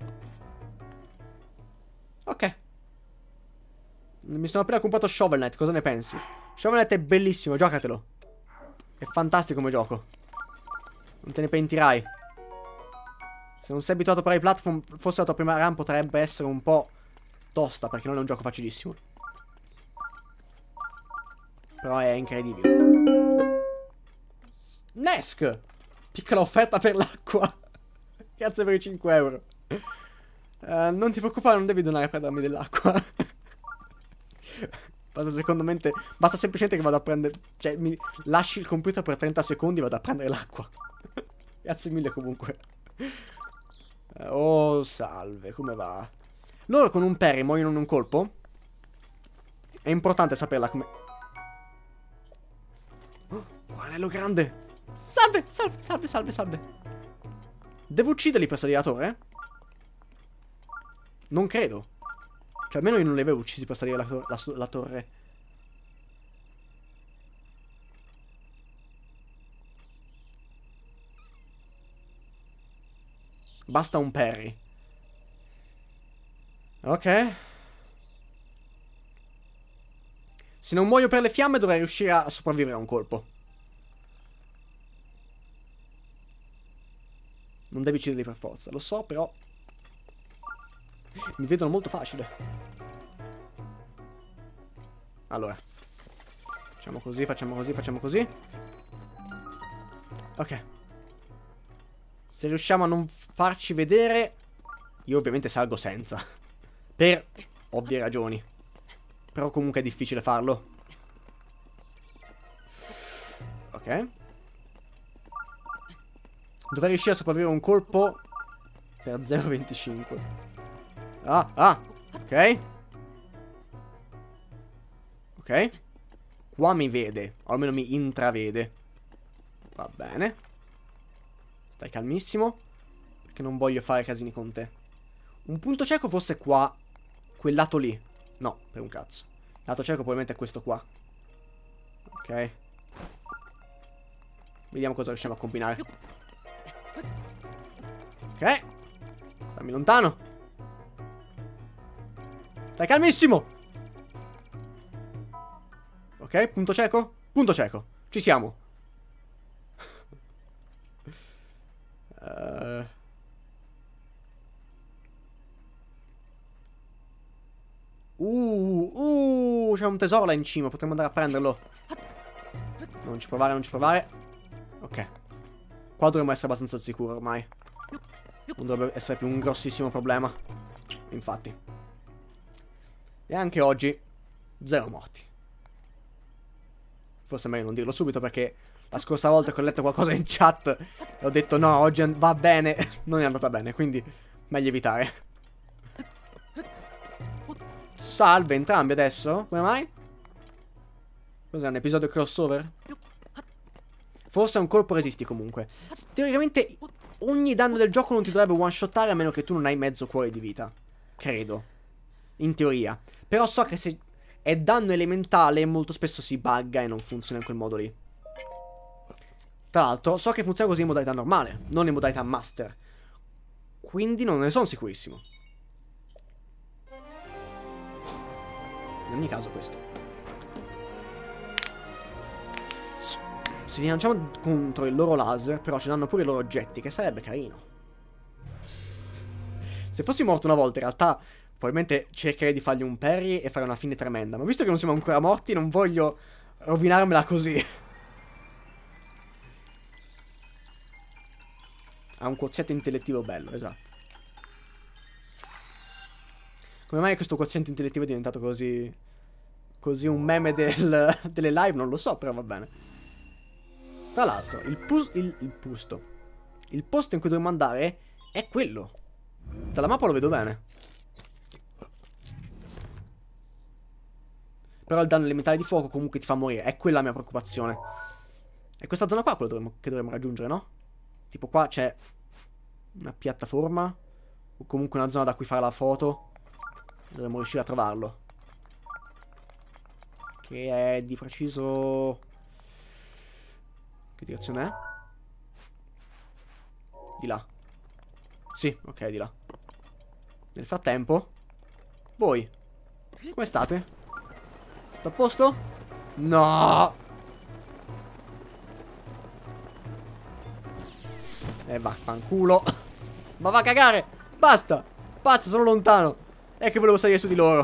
Ok. Mi sono appena comprato Shovel Knight, cosa ne pensi? Shovel Knight è bellissimo, giocatelo. È fantastico come gioco. Non te ne pentirai. Se non sei abituato a fare i platform, forse la tua prima run potrebbe essere un po' tosta, perché non è un gioco facilissimo. Però è incredibile. Nesk! Piccola offerta per l'acqua. Grazie per i cinque euro. Uh, non ti preoccupare, non devi donare per darmi dell'acqua. Basta secondo me, basta semplicemente che vado a prendere, cioè mi lasci il computer per trenta secondi e vado a prendere l'acqua. Grazie mille comunque. uh, Oh salve, come va? Loro con un parry muoiono in un colpo? È importante saperla come... Oh, un anello grande. Salve, salve, salve, salve, salve. Devo ucciderli per salire la torre? Non credo. Cioè, almeno io non li avevo uccisi per salire la, tor la, la torre. Basta un parry. Ok. Se non muoio per le fiamme dovrei riuscire a sopravvivere a un colpo. Non devi ucciderli per forza, lo so, però... Mi vedono molto facile. Allora. Facciamo così, facciamo così, facciamo così. Ok. Se riusciamo a non farci vedere, io ovviamente salgo senza. Per ovvie ragioni. Però comunque è difficile farlo. Ok. Dovrei riuscire a sopravvivere a un colpo per zero virgola venticinque. Ah, ah, ok. Ok. Qua mi vede, o almeno mi intravede. Va bene. Stai calmissimo, perché non voglio fare casini con te. Un punto cieco fosse qua, quel lato lì. No, per un cazzo. Il lato cieco probabilmente è questo qua. Ok. Vediamo cosa riusciamo a combinare. Ok. Stammi lontano. Stai calmissimo. Ok, punto cieco. Punto cieco. Ci siamo. uh. Uh, uh, c'è un tesoro là in cima. Potremmo andare a prenderlo. Non ci provare, non ci provare. Ok. Qua dovremmo essere abbastanza sicuri ormai. Non dovrebbe essere più un grossissimo problema. Infatti. E anche oggi, zero morti. Forse è meglio non dirlo subito perché la scorsa volta che ho letto qualcosa in chat e ho detto no, oggi va bene, non è andata bene, quindi meglio evitare. Salve entrambi adesso, come mai? Cos'è un episodio crossover? Forse a un colpo resisti comunque. Teoricamente ogni danno del gioco non ti dovrebbe one-shottare a meno che tu non hai mezzo cuore di vita. Credo. In teoria. Però so che se è danno elementale molto spesso si bugga e non funziona in quel modo lì. Tra l'altro so che funziona così in modalità normale, non in modalità master. Quindi non ne sono sicurissimo. In ogni caso questo. Se li lanciamo contro il loro laser, però ci danno pure i loro oggetti, che sarebbe carino. Se fossi morto una volta, in realtà, probabilmente cercherei di fargli un parry e fare una fine tremenda. Ma visto che non siamo ancora morti, non voglio rovinarmela così. Ha un quoziente intellettivo bello, esatto. Come mai questo quoziente intellettivo è diventato così... così un meme del, delle live? Non lo so, però va bene. Tra l'altro, il, il, il pusto. Il posto in cui dovremmo andare è quello. Dalla mappa lo vedo bene. Però il danno elementare di fuoco comunque ti fa morire. È quella la mia preoccupazione. È questa zona qua quello dovremmo, che dovremmo raggiungere, no? Tipo qua c'è una piattaforma. O comunque una zona da cui fare la foto. Dovremmo riuscire a trovarlo. Che è di preciso... Che direzione è? Di là. Sì, ok, di là. Nel frattempo, voi, come state? Tutto a posto? No! E va, fanculo. Ma va a cagare! Basta! Basta, sono lontano. È che volevo salire su di loro.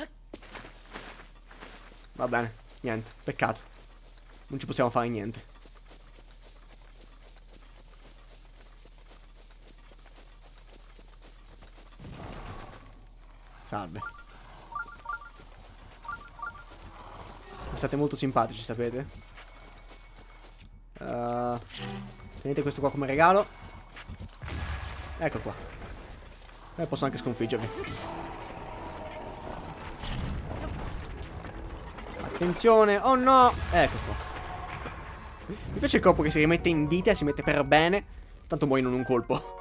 Va bene, niente, peccato. Non ci possiamo fare niente. Salve. State molto simpatici, sapete? Uh, tenete questo qua come regalo. Ecco qua. E posso anche sconfiggervi. Attenzione. Oh no. Ecco qua. Mi piace il corpo che si rimette in vita e si mette per bene. Tanto muoiono in un colpo.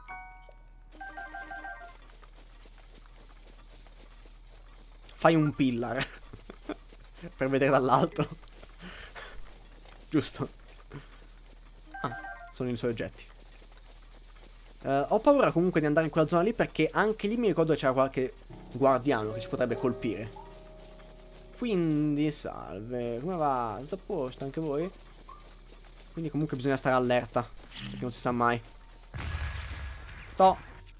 Fai un pillar. Per vedere dall'alto. Giusto. Ah, sono i suoi oggetti. uh, Ho paura comunque di andare in quella zona lì, perché anche lì mi ricordo che c'era qualche guardiano che ci potrebbe colpire. Quindi salve. Come va? Tutto a posto anche voi? Quindi comunque bisogna stare allerta, perché non si sa mai. To.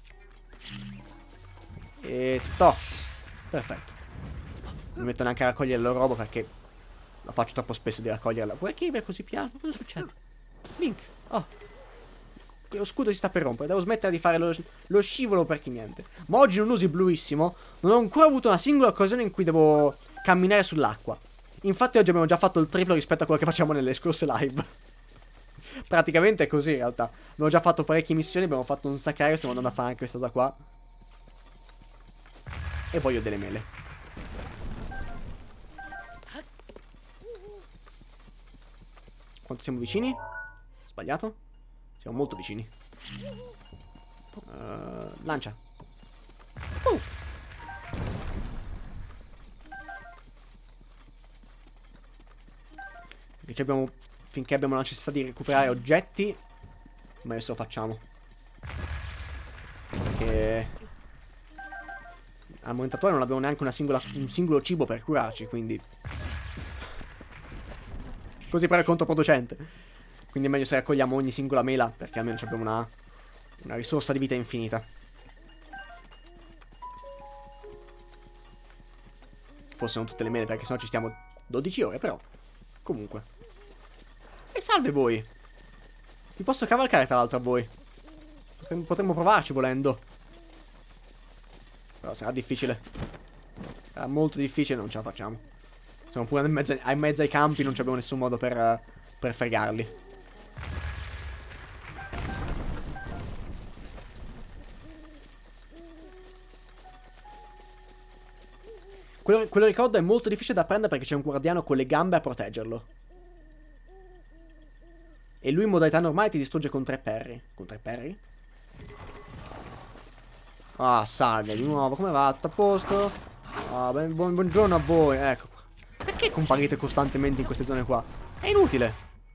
E to. Perfetto. Non mi metto neanche a raccogliere la roba, perché la faccio troppo spesso di raccoglierla. Perché è così piano? Cosa succede? Link. Oh. Lo scudo si sta per rompere. Devo smettere di fare lo, lo scivolo, perché niente. Ma oggi non uso il bluissimo. Non ho ancora avuto una singola occasione in cui devo camminare sull'acqua. Infatti oggi abbiamo già fatto il triplo rispetto a quello che facciamo nelle scorse live. Praticamente è così in realtà. Abbiamo già fatto parecchie missioni, abbiamo fatto un sacrario, stiamo andando a fare anche questa cosa qua. E voglio delle mele. Quanto siamo vicini? Sbagliato? Siamo molto vicini. uh, Lancia. uh. Perché abbiamo, finché abbiamo la necessità di recuperare oggetti, ma adesso lo facciamo. Perché al momento attuale non abbiamo neanche una singola, un singolo cibo per curarci, quindi così però è controproducente. Quindi è meglio se raccogliamo ogni singola mela, perché almeno abbiamo una, una risorsa di vita infinita. Forse non tutte le mele, perché sennò ci stiamo dodici ore, però comunque. E salve voi. Vi posso cavalcare tra l'altro a voi. Potremmo, potremmo provarci volendo. Però sarà difficile. Sarà molto difficile, non ce la facciamo. Siamo pure in mezzo, in mezzo ai campi, non abbiamo nessun modo per, per fregarli. Quello, quello ricordo è molto difficile da prendere, perché c'è un guardiano con le gambe a proteggerlo. E lui in modalità normale ti distrugge con tre parry. Con tre parry? Ah, salve, di nuovo, come va? Tutto a posto? Ah, ben, buon, buongiorno a voi, ecco qua. Perché comparite costantemente in queste zone qua? È inutile.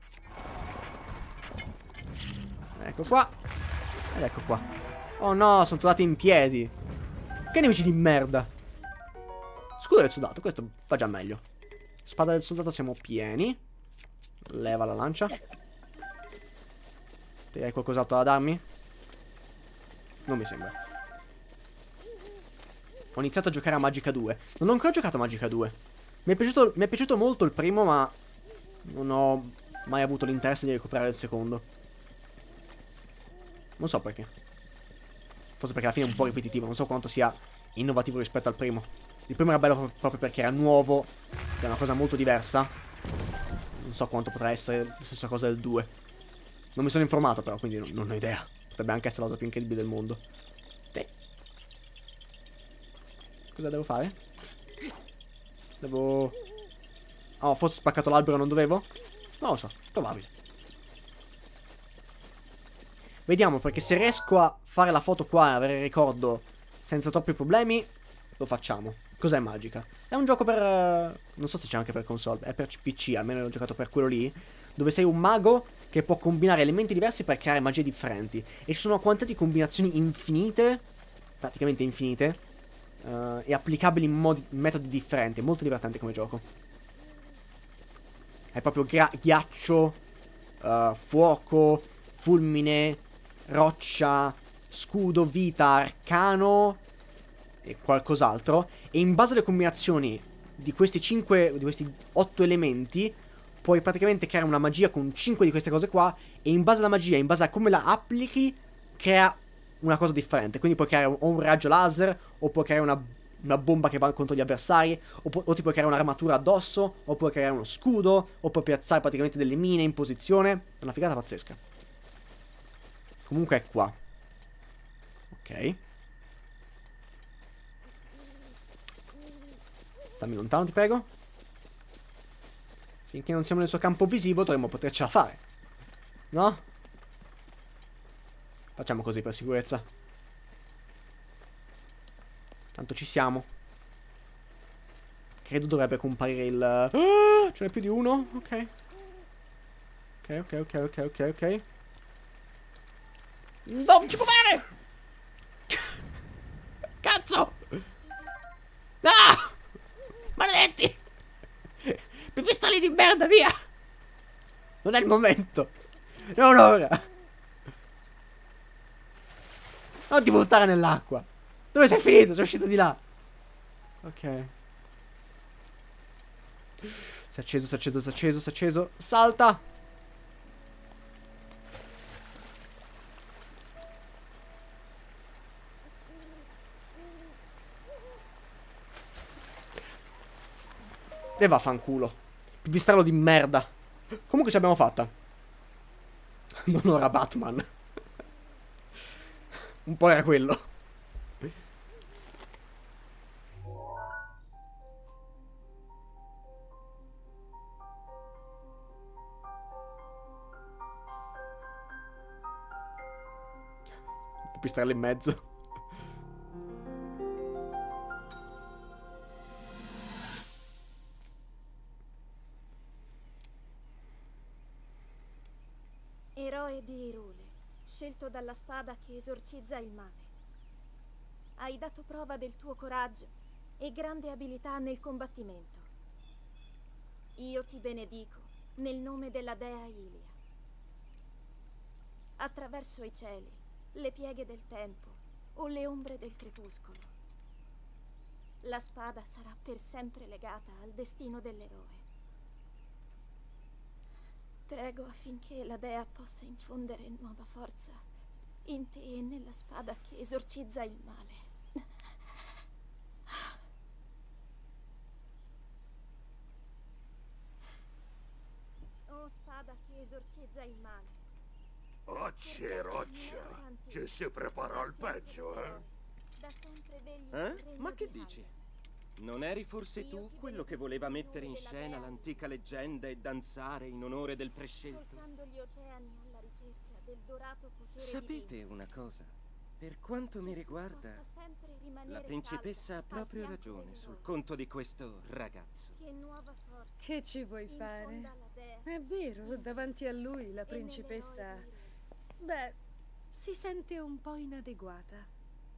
Ecco qua. Ed ecco qua. Oh no, sono tornati in piedi. Che nemici di merda. Scudo del soldato, questo fa già meglio. Spada del soldato siamo pieni. Leva la lancia. Ti hai qualcos'altro da darmi? Non mi sembra. Ho iniziato a giocare a Magicka due. Non ho ancora giocato a Magicka due. Mi è piaciuto, mi è piaciuto molto il primo, ma non ho mai avuto l'interesse di recuperare il secondo. Non so perché. Forse perché alla fine è un po' ripetitivo. Non so quanto sia innovativo rispetto al primo. Il primo era bello proprio perché era nuovo. Che è una cosa molto diversa. Non so quanto potrà essere la stessa cosa del due. Non mi sono informato però, quindi non, non ho idea. Potrebbe anche essere la cosa più incredibile del mondo. Te. Cosa devo fare? Devo... Oh, forse ho spaccato l'albero e non dovevo? Non lo so, probabile. Vediamo, perché se riesco a fare la foto qua e avere il ricordo senza troppi problemi, lo facciamo. Cos'è Magicka? È un gioco per... Uh, non so se c'è anche per console, è per P C, almeno l'ho giocato per quello lì, dove sei un mago che può combinare elementi diversi per creare magie differenti. E ci sono una quantità di combinazioni infinite, praticamente infinite, uh, e applicabili in, modi, in metodi differenti. È molto divertente come gioco. È proprio ghiaccio, uh, fuoco, fulmine, roccia, scudo, vita, arcano e qualcos'altro. E in base alle combinazioni di questi cinque, di questi otto elementi, puoi praticamente creare una magia con cinque di queste cose qua. E in base alla magia, in base a come la applichi, crea una cosa differente. Quindi puoi creare o un raggio laser, o puoi creare una, una bomba che va contro gli avversari, o, pu o ti puoi creare un'armatura addosso, o puoi creare uno scudo, o puoi piazzare praticamente delle mine in posizione. È una figata pazzesca. Comunque è qua. Ok. Stammi lontano, ti prego. Finché non siamo nel suo campo visivo dovremmo potercela fare. No? Facciamo così per sicurezza. Tanto ci siamo. Credo dovrebbe comparire il... Ah, ce n'è più di uno? Ok. Ok, ok, ok, ok, ok, ok. Non ci può fare! Cazzo! Ah! Maledetti! Pipistrelli di merda, via! Non è il momento. Non ora. Non ti buttare nell'acqua. Dove sei finito? Sei uscito di là. Ok. Si è acceso, si è acceso, si è acceso, si è acceso. Salta! E vaffanculo. Pipistrello di merda. Comunque ce l'abbiamo fatta. Non ora Batman. Un po' era quello. Pipistrello in mezzo. Eroe di Hyrule, scelto dalla spada che esorcizza il male. Hai dato prova del tuo coraggio e grande abilità nel combattimento. Io ti benedico nel nome della dea Ilia. Attraverso i cieli, le pieghe del tempo o le ombre del crepuscolo, la spada sarà per sempre legata al destino dell'eroe. Prego affinché la dea possa infondere nuova forza in te e nella spada che esorcizza il male. Oh spada che esorcizza il male. Occi roccia, ci si prepara al peggio, eh? Da sempre vegli Eh? sul regno Ma che di dici? Hyrule. Non eri forse tu quello che voleva mettere in scena l'antica leggenda e danzare in onore del prescelto? Solcando gli oceani alla ricerca del dorato potere Sapete divino, una cosa? Per quanto mi riguarda, possa sempre rimanere la principessa ha salda proprio al fianco ragione del sul loro. conto di questo ragazzo. Che nuova forza Che ci vuoi fare? infonda la dea È vero, davanti a lui la e nelle principessa... ore di- Beh, si sente un po' inadeguata.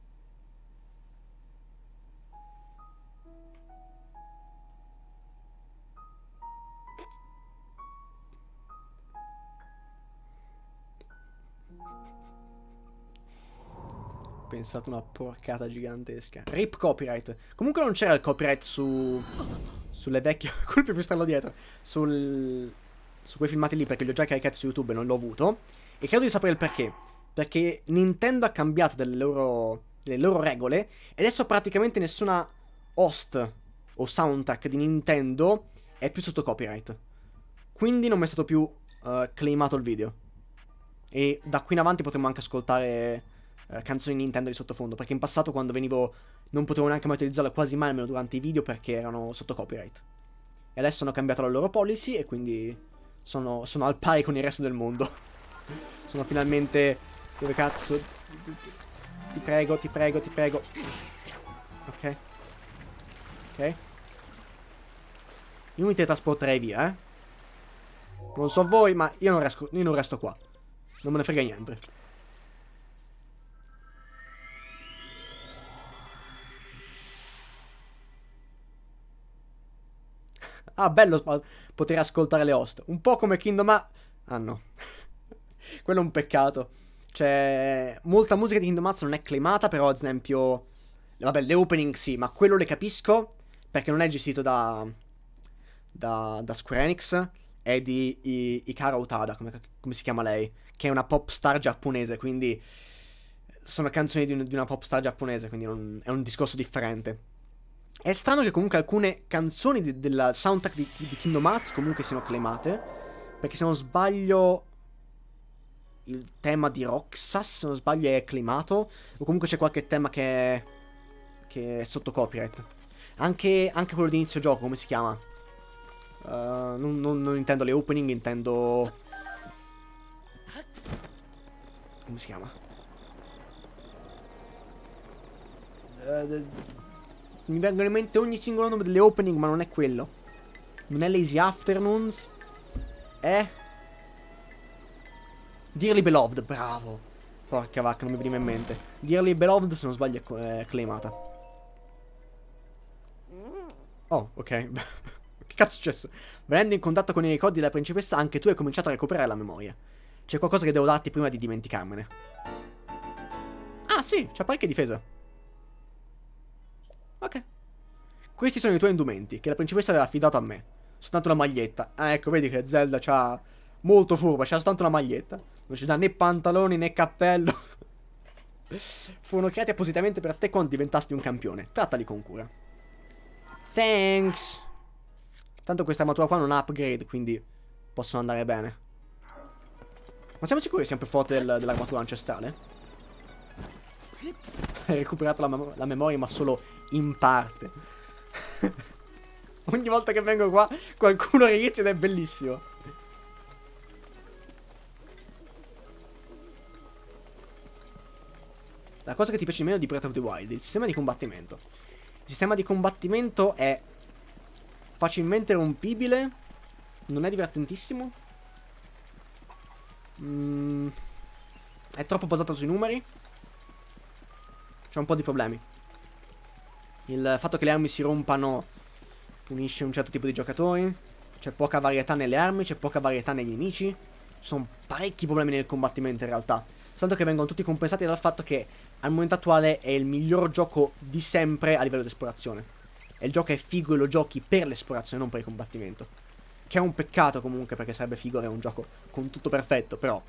Pensato una porcata gigantesca. Rip copyright. Comunque non c'era il copyright su... Sulle vecchie... Colpi pipistrello dietro. Sul... Su quei filmati lì, perché li ho già caricati su YouTube e non l'ho avuto. E credo di sapere il perché. Perché Nintendo ha cambiato delle loro... delle loro regole. E adesso praticamente nessuna host o soundtrack di Nintendo è più sotto copyright. Quindi non mi è stato più uh, claimato il video. E da qui in avanti potremo anche ascoltare... canzoni Nintendo di sottofondo, perché in passato quando venivo non potevo neanche mai utilizzarle quasi mai, almeno durante i video, perché erano sotto copyright. E adesso hanno cambiato la loro policy e quindi sono, sono al pari con il resto del mondo. Sono finalmente... Dove cazzo? Ti prego, ti prego, ti prego. Ok. Ok. Io mi teletrasporterei via, eh. Non so voi, ma io non, resto, io non resto qua. Non me ne frega niente. Ah, bello poter ascoltare le host. Un po' come Kingdom Hearts. Ah, no. Quello è un peccato. Cioè, molta musica di Kingdom Hearts non è claimata, però ad esempio... Vabbè, le opening sì, ma quello le capisco, perché non è gestito da... Da, da Square Enix. È di I, Ikara Utada, come, come si chiama lei. Che è una pop star giapponese, quindi... Sono canzoni di, un, di una pop star giapponese, quindi non, è un discorso differente. È strano che comunque alcune canzoni di, della soundtrack di, di Kingdom Hearts comunque siano claimate, perché se non sbaglio il tema di Roxas, se non sbaglio, è claimato, o comunque c'è qualche tema che è, che è sotto copyright. Anche, anche quello di inizio gioco, come si chiama? Uh, non, non, non intendo le opening, intendo... Come si chiama? Uh, Mi vengono in mente ogni singolo nome delle opening, ma non è quello. Non è Lazy Afternoons. È... Dearly Beloved, bravo. Porca vacca, non mi veniva in mente. Dearly Beloved, se non sbaglio, è claimata. Oh, ok. Che cazzo è successo? Venendo in contatto con i ricordi della principessa, anche tu hai cominciato a recuperare la memoria. C'è qualcosa che devo darti prima di dimenticarmene. Ah, sì, c'ha parecchie difese. Ok. Questi sono i tuoi indumenti, che la principessa aveva affidato a me. Soltanto una maglietta. Ah, ecco, vedi che Zelda c'ha... Molto furba, c'ha soltanto una maglietta. Non ci dà né pantaloni né cappello. Furono creati appositamente per te quando diventasti un campione. Trattali con cura. Thanks. Tanto questa armatura qua non ha upgrade, quindi possono andare bene. Ma siamo sicuri che sia più forte del, dell'armatura ancestrale? Hai recuperato la, mem la memoria, ma solo in parte. Ogni volta che vengo qua qualcuno rinizia ed è bellissimo. La cosa che ti piace meno di Breath of the Wild, il sistema di combattimento. Il sistema di combattimento è facilmente rompibile, non è divertentissimo, mm, è troppo basato sui numeri, c'è un po' di problemi. Il fatto che le armi si rompano punisce un certo tipo di giocatori, c'è poca varietà nelle armi, c'è poca varietà nei nemici, ci sono parecchi problemi nel combattimento in realtà, soltanto che vengono tutti compensati dal fatto che al momento attuale è il miglior gioco di sempre a livello di esplorazione. E il gioco è figo e lo giochi per l'esplorazione, non per il combattimento. Che è un peccato comunque, perché sarebbe figo avere un gioco con tutto perfetto, però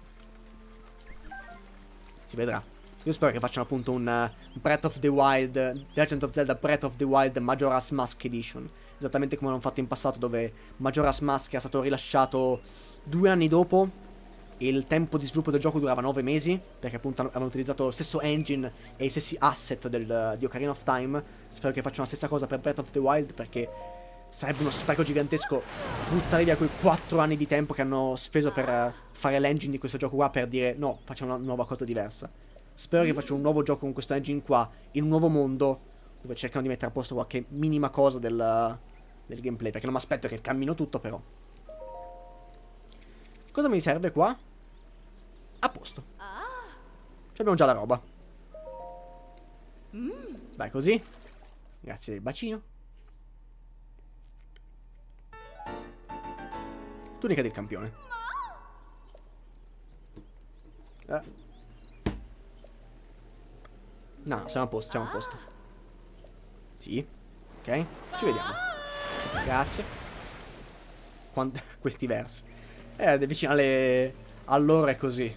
si vedrà. Io spero che facciano appunto un uh, Breath of the Wild, Legend of Zelda Breath of the Wild Majora's Mask Edition. Esattamente come l'hanno fatto in passato, dove Majora's Mask è stato rilasciato due anni dopo il tempo di sviluppo del gioco durava nove mesi, perché appunto avevano utilizzato lo stesso engine e i stessi asset del, di Ocarina of Time. Spero che facciano la stessa cosa per Breath of the Wild, perché sarebbe uno spreco gigantesco buttare via quei quattro anni di tempo che hanno speso per fare l'engine di questo gioco qua, per dire no, facciamo una nuova cosa diversa. Spero che facciano un nuovo gioco con questo engine qua, in un nuovo mondo, dove cercano di mettere a posto qualche minima cosa del, del gameplay, perché non mi aspetto che cammino tutto, però. Cosa mi serve qua? A posto. Ci abbiamo già la roba. Vai così. Grazie del bacino. Tunica del campione. Eh. No, no, siamo a posto, siamo a posto. Sì. Ok, ci vediamo. Grazie. Quando... questi versi. Eh, vicino alle... allora è così.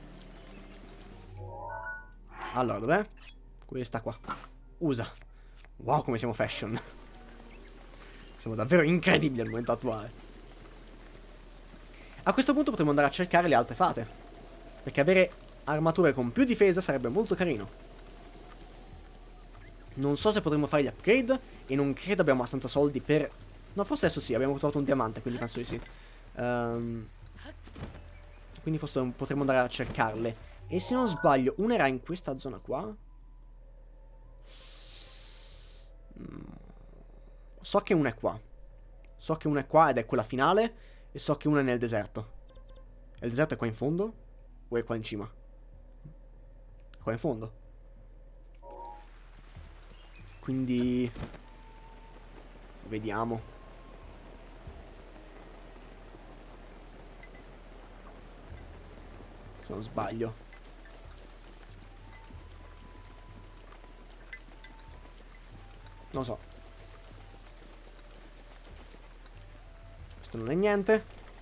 Allora, dov'è? Questa qua. Usa. Wow, come siamo fashion. Siamo davvero incredibili al momento attuale. A questo punto potremmo andare a cercare le altre fate, perché avere armature con più difesa sarebbe molto carino. Non so se potremmo fare gli upgrade, e non credo abbiamo abbastanza soldi per... no, forse adesso sì, abbiamo trovato un diamante, quindi penso di sì. Um... Quindi forse potremmo andare a cercarle. E se non sbaglio, una era in questa zona qua. So che una è qua. So che una è qua ed è quella finale. E so che una è nel deserto. E il deserto è qua in fondo? O è qua in cima? È qua in fondo. Quindi... vediamo. Se non sbaglio. Non lo so. Questo non è niente.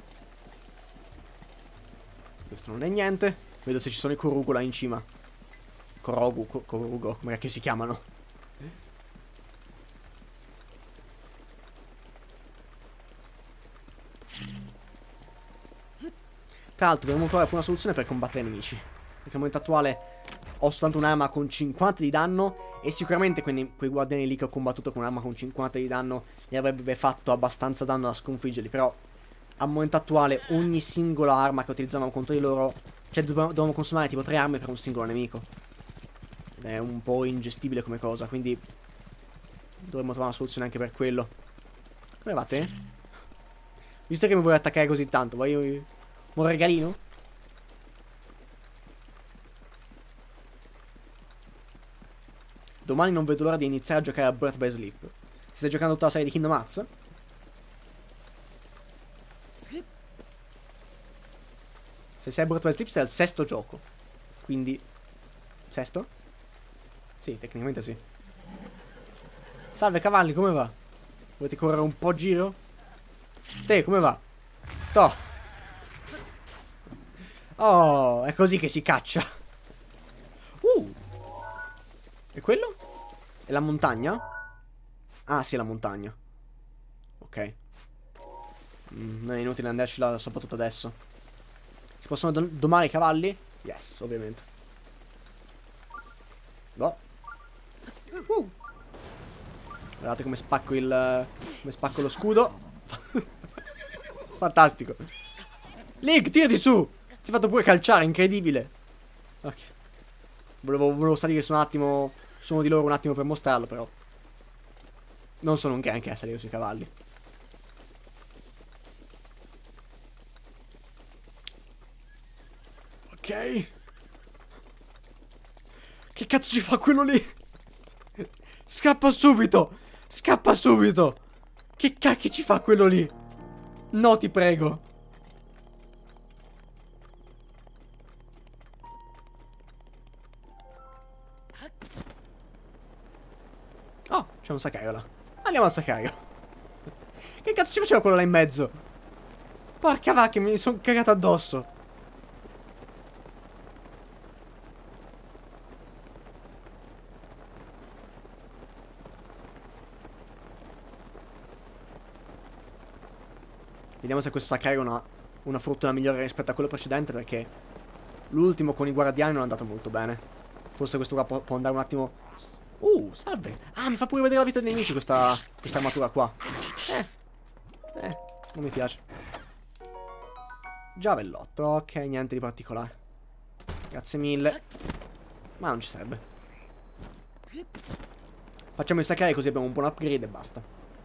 Questo non è niente. Vedo se ci sono i Korugu là in cima. Korogu, Ko Korugo, come cacchio si chiamano? Tra l'altro dobbiamo trovare una soluzione per combattere i nemici, perché al momento attuale ho soltanto un'arma con cinquanta di danno. E sicuramente quei, quei guardiani lì che ho combattuto con un'arma con cinquanta di danno gli avrebbe fatto abbastanza danno da sconfiggerli. Però al momento attuale ogni singola arma che utilizzavamo contro di loro, cioè dovevamo consumare tipo tre armi per un singolo nemico. Ed è un po' ingestibile come cosa, quindi dovremmo trovare una soluzione anche per quello. Come va te? Visto che mi vuoi attaccare così tanto, vuoi un regalino? Domani non vedo l'ora di iniziare a giocare a Birth by Sleep. Stai giocando tutta la serie di Kingdom Hearts? Se sei a Birth by Sleep sei al sesto gioco. Quindi... sesto? Sì, tecnicamente sì. Salve cavalli, come va? Volete correre un po' a giro? Te, come va? Toh. Oh, è così che si caccia. Uh. E quello? È la montagna? Ah, sì, è la montagna. Ok. Mm, non è inutile andarci là, soprattutto adesso. Si possono do domare i cavalli? Yes, ovviamente. No. Uh. Guardate come spacco il... come spacco lo scudo. Fantastico. Link, tirati su! Ti hai fatto pure calciare, incredibile. Ok. Volevo, volevo salire su un attimo, su uno di loro un attimo per mostrarlo, però non sono un granché a salire sui cavalli. Ok. Che cazzo ci fa quello lì? Scappa subito! Scappa subito! Che cacchio ci fa quello lì? No, ti prego. Oh, c'è un sacrario là. Andiamo al sacrario. Che cazzo ci faceva quello là in mezzo? Porca vacca, mi sono cagato addosso. Vediamo se questo sacrario ha una fortuna migliore rispetto a quello precedente, perché l'ultimo con i guardiani non è andato molto bene. Forse questo qua può, può andare un attimo... Uh, salve. Ah, mi fa pure vedere la vita dei nemici questa, questa armatura qua. Eh. Eh, non mi piace. Giavellotto, ok, niente di particolare. Grazie mille. Ma non ci serve. Facciamo il sacrare così abbiamo un buon upgrade e basta.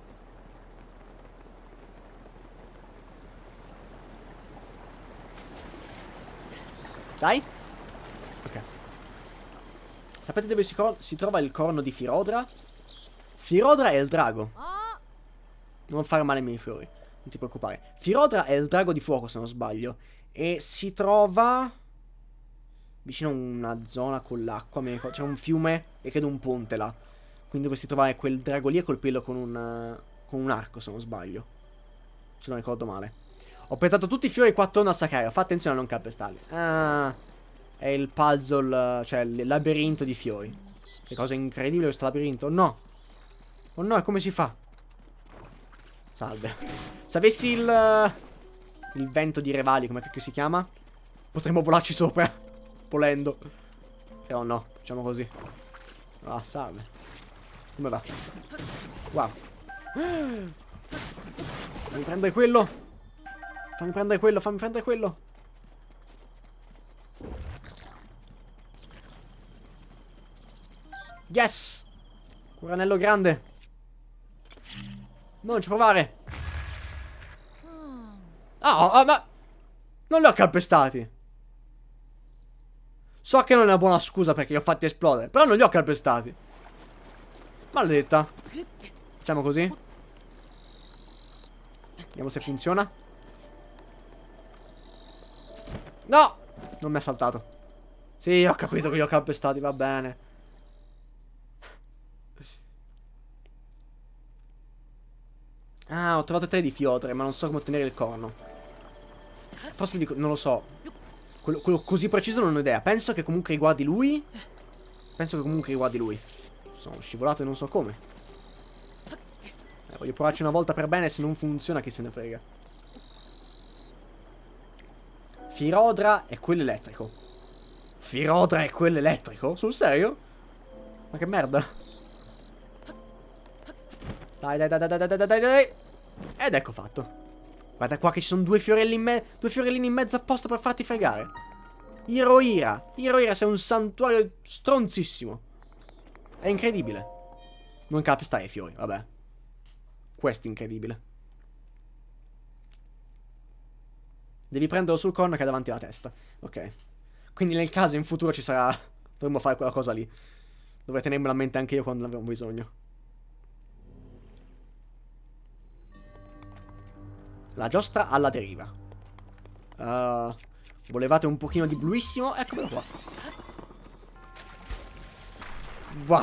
Dai. Ok. Sapete dove si, si trova il corno di Firodra? Firodra è il drago. Non fare male ai miei fiori, non ti preoccupare. Firodra è il drago di fuoco, se non sbaglio. E si trova vicino a una zona con l'acqua. C'è un fiume e credo un ponte là. Quindi dovresti trovare quel drago lì e colpirlo con un, con un arco, se non sbaglio. Se non ricordo male. Ho pettato tutti i fiori qua attorno al Sacario. Fa attenzione a non calpestarli. Ah, è il puzzle, cioè il labirinto di fiori. Che cosa incredibile questo labirinto. No. Oh no, e come si fa? Salve. Se avessi il... il vento di Revali, come cacchio si chiama, potremmo volarci sopra. Volendo. Però no, facciamo così. Ah, salve. Come va? Wow. Fammi prendere quello. Fammi prendere quello, fammi prendere quello. Yes! Curanello grande. Non ci provare. Ah, oh, ma... non li ho calpestati. So che non è una buona scusa perché li ho fatti esplodere, però non li ho calpestati. Maledetta. Facciamo così. Vediamo se funziona. No! Non mi ha saltato. Sì, ho capito che li ho calpestati, va bene. Ah, ho trovato tre di Fiodre, ma non so come ottenere il corno. Forse dico, non lo so. Quello, quello così preciso non ho idea. Penso che comunque riguardi lui. Penso che comunque riguardi lui. Sono scivolato e non so come. Eh, voglio provarci una volta per bene. Se non funziona, chi se ne frega. Firodra è quello elettrico. Firodra è quello elettrico? Sul serio? Ma che merda. Dai, dai, dai, dai, dai, dai, dai, dai. Ed ecco fatto. Guarda qua che ci sono due fiorelli in me due fiorellini in mezzo apposta per farti fregare. Iroira. Iroira sei un santuario stronzissimo. È incredibile. Non calpestare i fiori, vabbè. Questo è incredibile. Devi prenderlo sul corno che è davanti alla testa. Ok. Quindi nel caso in futuro ci sarà... dovremmo fare quella cosa lì. Dovrei tenermela a mente anche io quando ne avevo bisogno. La giostra alla deriva. uh, Volevate un pochino di bluissimo? Eccolo qua. Wow.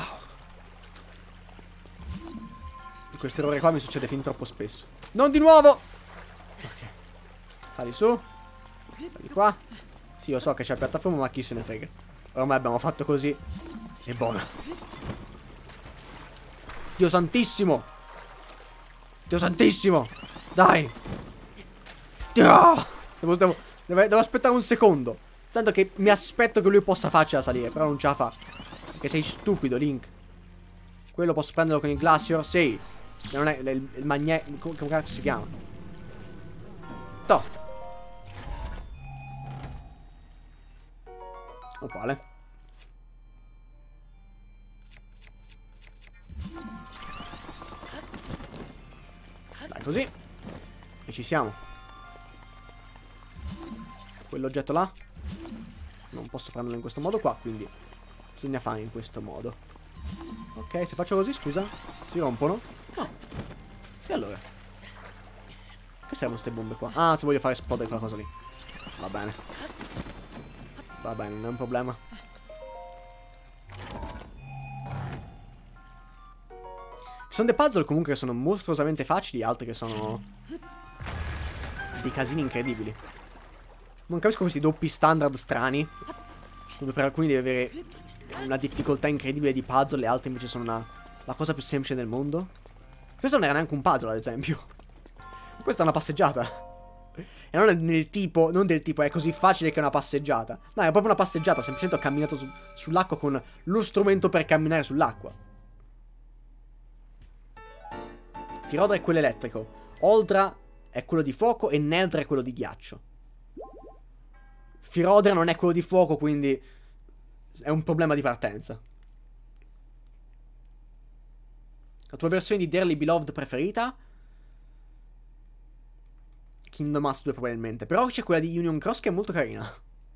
Di questo errore qua mi succede fin troppo spesso. Non di nuovo. Ok. Sali su. Sali qua. Sì, io so che c'è piattaforma, ma chi se ne frega. Ormai abbiamo fatto così. È buona. Dio santissimo. Dio santissimo. Dai. Devo, devo, devo, devo aspettare un secondo. Tanto che mi aspetto che lui possa farcela salire. Però non ce la fa. Perché sei stupido, Link. Quello posso prenderlo con il Glacier? Sì. Se non è il, il magneto. Come cazzo si chiama? Toh. Uguale. Dai, così. E ci siamo. Quell'oggetto là non posso prenderlo in questo modo qua, quindi bisogna fare in questo modo. Ok, se faccio così, scusa, si rompono? No. E allora? Che servono queste bombe qua? Ah, se voglio fare esplodere quella cosa lì. Va bene. Va bene, non è un problema. Ci sono dei puzzle comunque che sono mostruosamente facili, altri che sono dei casini incredibili. Non capisco questi doppi standard strani, dove per alcuni devi avere una difficoltà incredibile di puzzle e altri invece sono una, la cosa più semplice del mondo. Questo non era neanche un puzzle, ad esempio. Questa è una passeggiata. E non è nel tipo, non del tipo è così facile che è una passeggiata. No, è proprio una passeggiata, semplicemente ho camminato su, sull'acqua con lo strumento per camminare sull'acqua. Firodra è quello elettrico, Oldra è quello di fuoco e Neldra è quello di ghiaccio. Firodra non è quello di fuoco, quindi è un problema di partenza. La tua versione di Dearly Beloved preferita? Kingdom Hearts due probabilmente. Però c'è quella di Union Cross che è molto carina.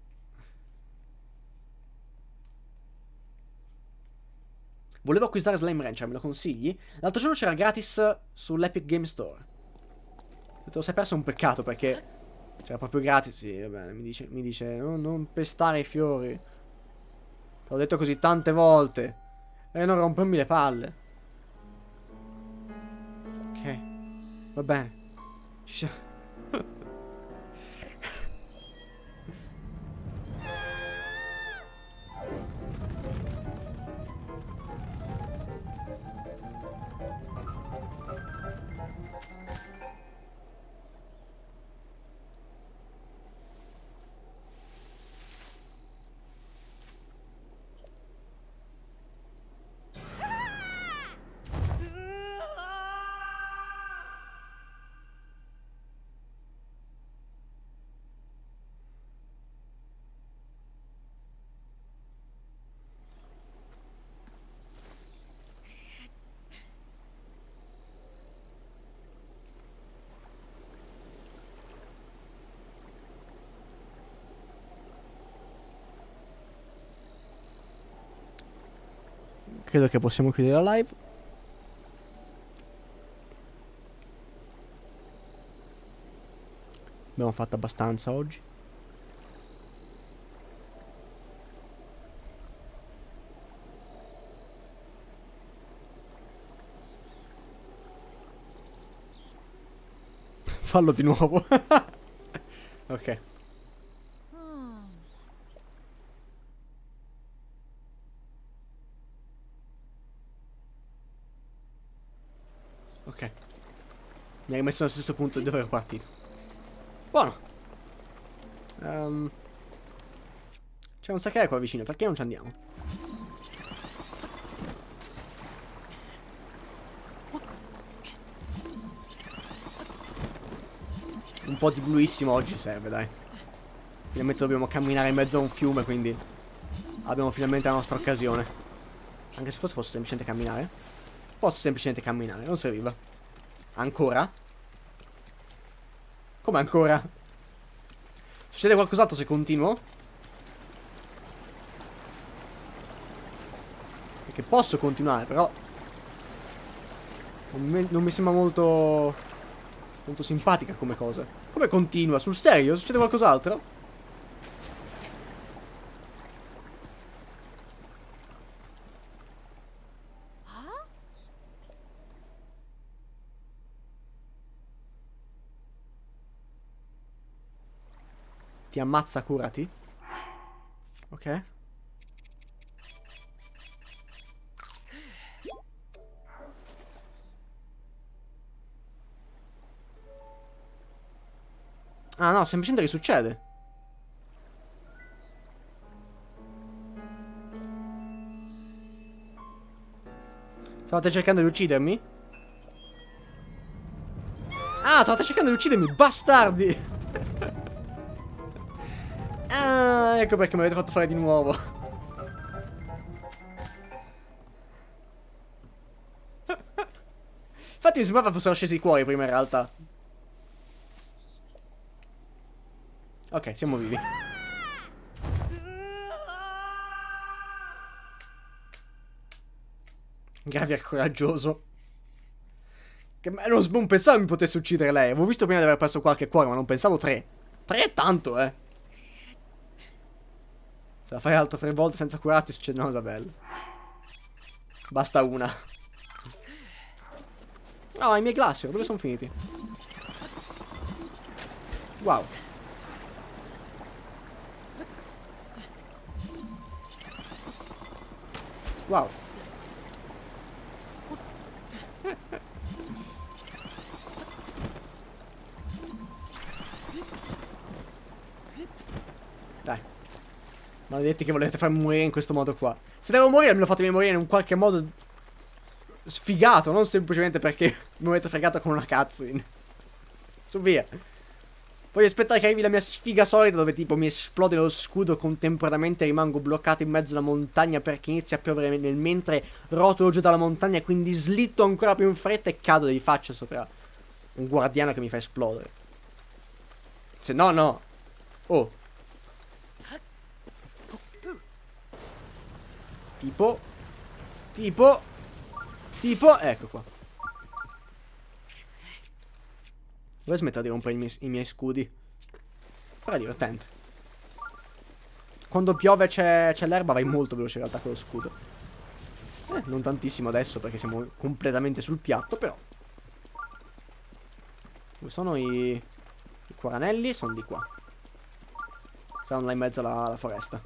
Volevo acquistare Slime Rancher, me lo consigli? L'altro giorno c'era gratis sull'Epic Game Store. Se te lo sei perso è un peccato perché c'era proprio gratis. Sì, va bene, mi dice, mi dice non, non pestare i fiori. Te l'ho detto così tante volte. E non rompermi le palle. Ok, va bene. Ci siamo. Credo che possiamo chiudere la live. Abbiamo fatto abbastanza oggi. Fallo di nuovo. Ok. Ok. Mi ha rimesso nello stesso punto di dove ero partito. Buono. um, C'è un sacchere qua vicino. Perché non ci andiamo? Un po' di bluissimo oggi serve, dai. Finalmente dobbiamo camminare in mezzo a un fiume, quindi abbiamo finalmente la nostra occasione. Anche se forse posso semplicemente camminare. Posso semplicemente camminare, non serviva. Ancora? Come ancora? Succede qualcos'altro se continuo? Perché posso continuare, però non mi, non mi sembra molto molto simpatica come cosa. Come continua? Sul serio? Succede qualcos'altro? Ti ammazza, curati. Ok. Ah no, semplicemente risuccede. Stavate cercando di uccidermi? Ah, stavate cercando di uccidermi, bastardi! Ah, ecco perché mi avete fatto fare di nuovo. Infatti mi sembrava fossero scesi i cuori prima in realtà. Ok, siamo vivi. Gravier coraggioso. Che non, non pensavo mi potesse uccidere lei. Avevo visto prima di aver perso qualche cuore, ma non pensavo tre. Tre è tanto, eh. Se la fai altre tre volte senza curarti succede una cosa bella. Basta una. Oh, i miei glacier, dove sono finiti? Wow. Wow. Dai. Maledetti che volete farmi morire in questo modo qua. Se devo morire, me lo fatemi morire in un qualche modo sfigato, non semplicemente perché mi avete fregato con una cutscene. Su, via. Voglio aspettare che arrivi la mia sfiga solita dove tipo mi esplode lo scudo, contemporaneamente rimango bloccato in mezzo alla montagna perché inizia a piovere nel mentre rotolo giù dalla montagna, quindi slitto ancora più in fretta e cado di faccia sopra un guardiano che mi fa esplodere. Se no, no. Oh. Tipo. Tipo. Tipo. Ecco qua. Dove smettere di rompere i miei, i miei scudi? Però è divertente. Quando piove c'è l'erba vai molto veloce in realtà con lo scudo. Eh, non tantissimo adesso perché siamo completamente sul piatto, però. Dove sono i... i quaranelli? Sono di qua. Saranno là in mezzo alla, alla foresta.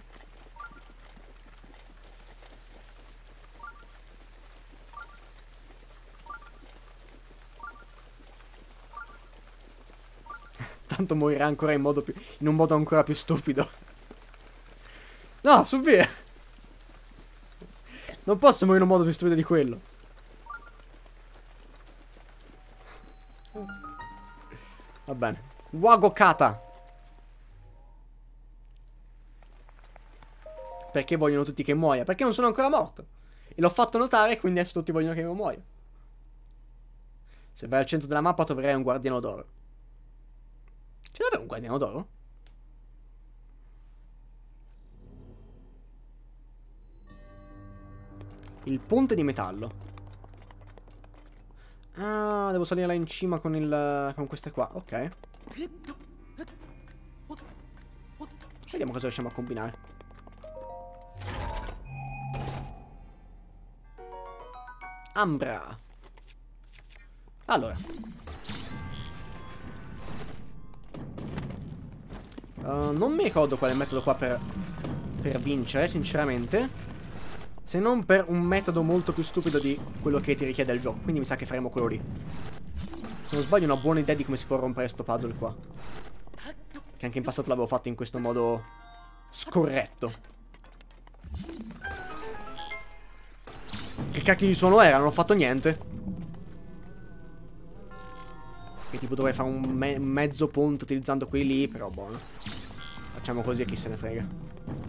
Tanto morirà ancora in modo più... in un modo ancora più stupido. No, su via. Non posso morire in un modo più stupido di quello. Va bene. Wagokata. Perché vogliono tutti che muoia? Perché non sono ancora morto. E l'ho fatto notare, quindi adesso tutti vogliono che io muoia. Se vai al centro della mappa troverai un guardiano d'oro. C'è davvero un guardiano d'oro? Il ponte di metallo. Ah, devo salire là in cima con il... con queste qua, ok. Vediamo cosa riusciamo a combinare. Ambra. Allora. Uh, non mi ricordo qual è il metodo qua per, per vincere, sinceramente. Se non per un metodo molto più stupido di quello che ti richiede il gioco. Quindi mi sa che faremo quello lì. Se non sbaglio, una buona idea di come si può rompere sto puzzle qua. Che anche in passato l'avevo fatto in questo modo scorretto. Che cacchio di suono era? Non ho fatto niente. Che tipo dovrei fare un me mezzo ponte utilizzando quelli lì. Però buono. Facciamo così e chi se ne frega.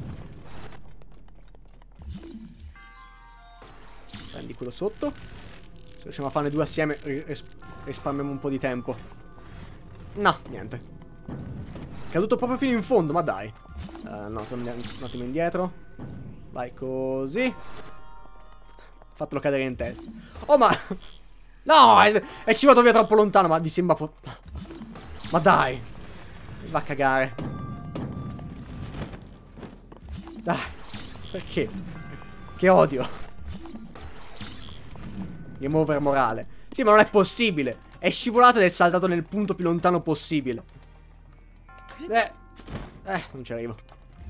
Prendi quello sotto. Se riusciamo a farne due assieme ris risparmiamo un po' di tempo. No, niente. Caduto proprio fino in fondo, ma dai. uh, No, torniamo un attimo indietro. Vai così. Fatelo cadere in testa. Oh ma... No, è, è scivolato via troppo lontano. Ma mi sembra... Ma dai. Va a cagare. Dai. Perché? Che odio. Game over morale. Sì, ma non è possibile. È scivolato ed è saltato nel punto più lontano possibile. Eh. Eh, non ci arrivo.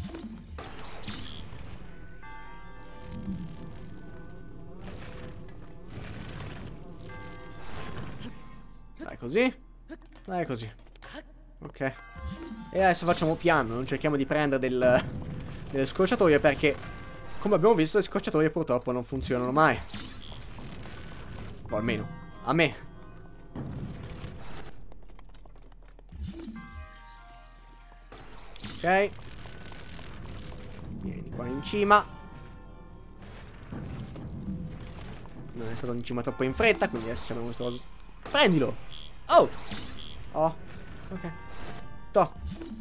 Dai così. Dai così. Ok. E adesso facciamo piano. Non cerchiamo di prendere del, delle scorciatoie perché, come abbiamo visto, le scorciatoie purtroppo non funzionano mai. O almeno a me. Ok. Vieni qua in cima. Non è stato in cima troppo in fretta, quindi adesso abbiamo questo coso. Prendilo. Oh. Oh. Ok. To.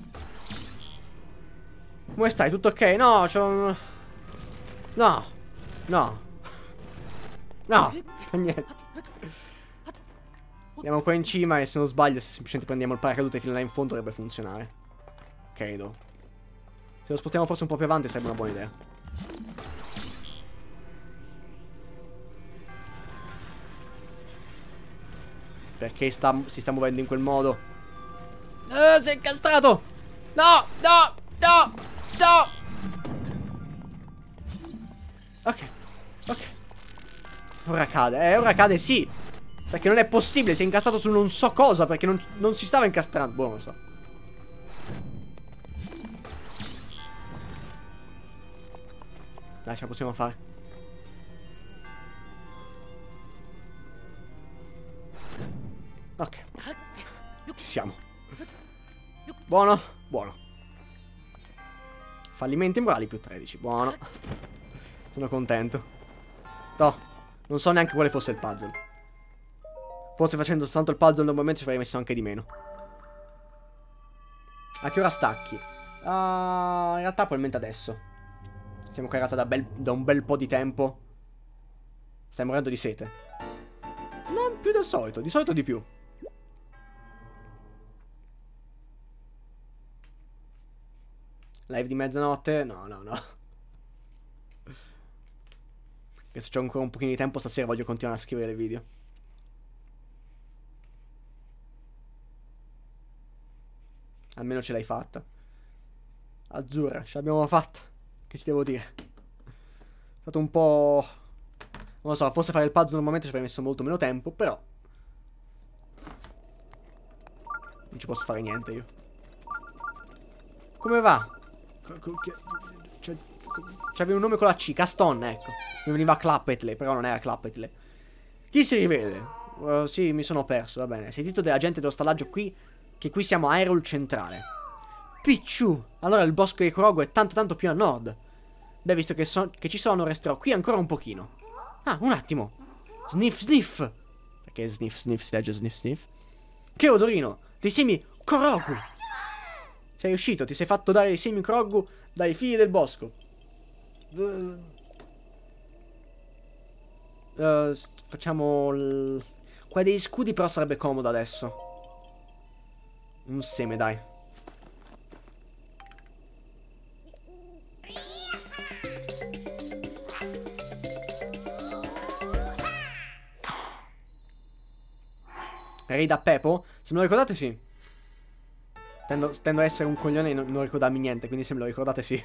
Come stai? Tutto ok? No, c'ho un... No. No. No. Niente. Andiamo qua in cima e se non sbaglio, se semplicemente prendiamo il paracadute fino là in fondo dovrebbe funzionare. Credo. Se lo spostiamo forse un po' più avanti sarebbe una buona idea. Perché sta, si sta muovendo in quel modo? Eh, si è incastrato! No! No! No! No! Ok. Ok. Ora cade, eh, ora cade sì. Perché non è possibile, si è incastrato su non so cosa. Perché non, non si stava incastrando. Boh, non so. Dai, ce la possiamo fare. Ok. Ci siamo. Buono, buono. Fallimenti morali più tredici, buono. Sono contento. No, non so neanche quale fosse il puzzle. Forse facendo soltanto il puzzle normalmente ci avrei messo anche di meno. A che ora stacchi? Uh, in realtà probabilmente adesso. Siamo caricati da, bel, da un bel po' di tempo. Stai morendo di sete. Non più del solito, di solito di più. Live di mezzanotte? No, no, no. Che se c'ho ancora un pochino di tempo stasera voglio continuare a scrivere video. Almeno ce l'hai fatta. Azzurra, ce l'abbiamo fatta. Che ti devo dire? È stato un po'... non lo so, forse fare il puzzle normalmente ci avrei messo molto meno tempo, però... non ci posso fare niente io. Come va? C'aveva un nome con la C, Caston, ecco. Mi veniva Clappetle, però non era Clappetle. Chi si rivede? Uh, sì, mi sono perso, va bene. Hai sentito della gente dello stallaggio qui? Che qui siamo a Hyrule Centrale. Picciù! Allora il bosco di Korogu è tanto tanto più a nord. Beh, visto che, so che ci sono, resterò qui ancora un pochino. Ah, un attimo. Sniff, sniff. Perché sniff, sniff, si legge sniff, sniff. Che odorino! Dei semi Korogu! Sei riuscito, ti sei fatto dare i semi Korogu dai figli del bosco. Uh, uh, facciamo... il... qua dei scudi però sarebbe comodo adesso. Un seme, dai. Raid a Pepo? Se me lo ricordate, sì. Tendo, tendo a essere un coglione e non, non ricordarmi niente, quindi se me lo ricordate, sì.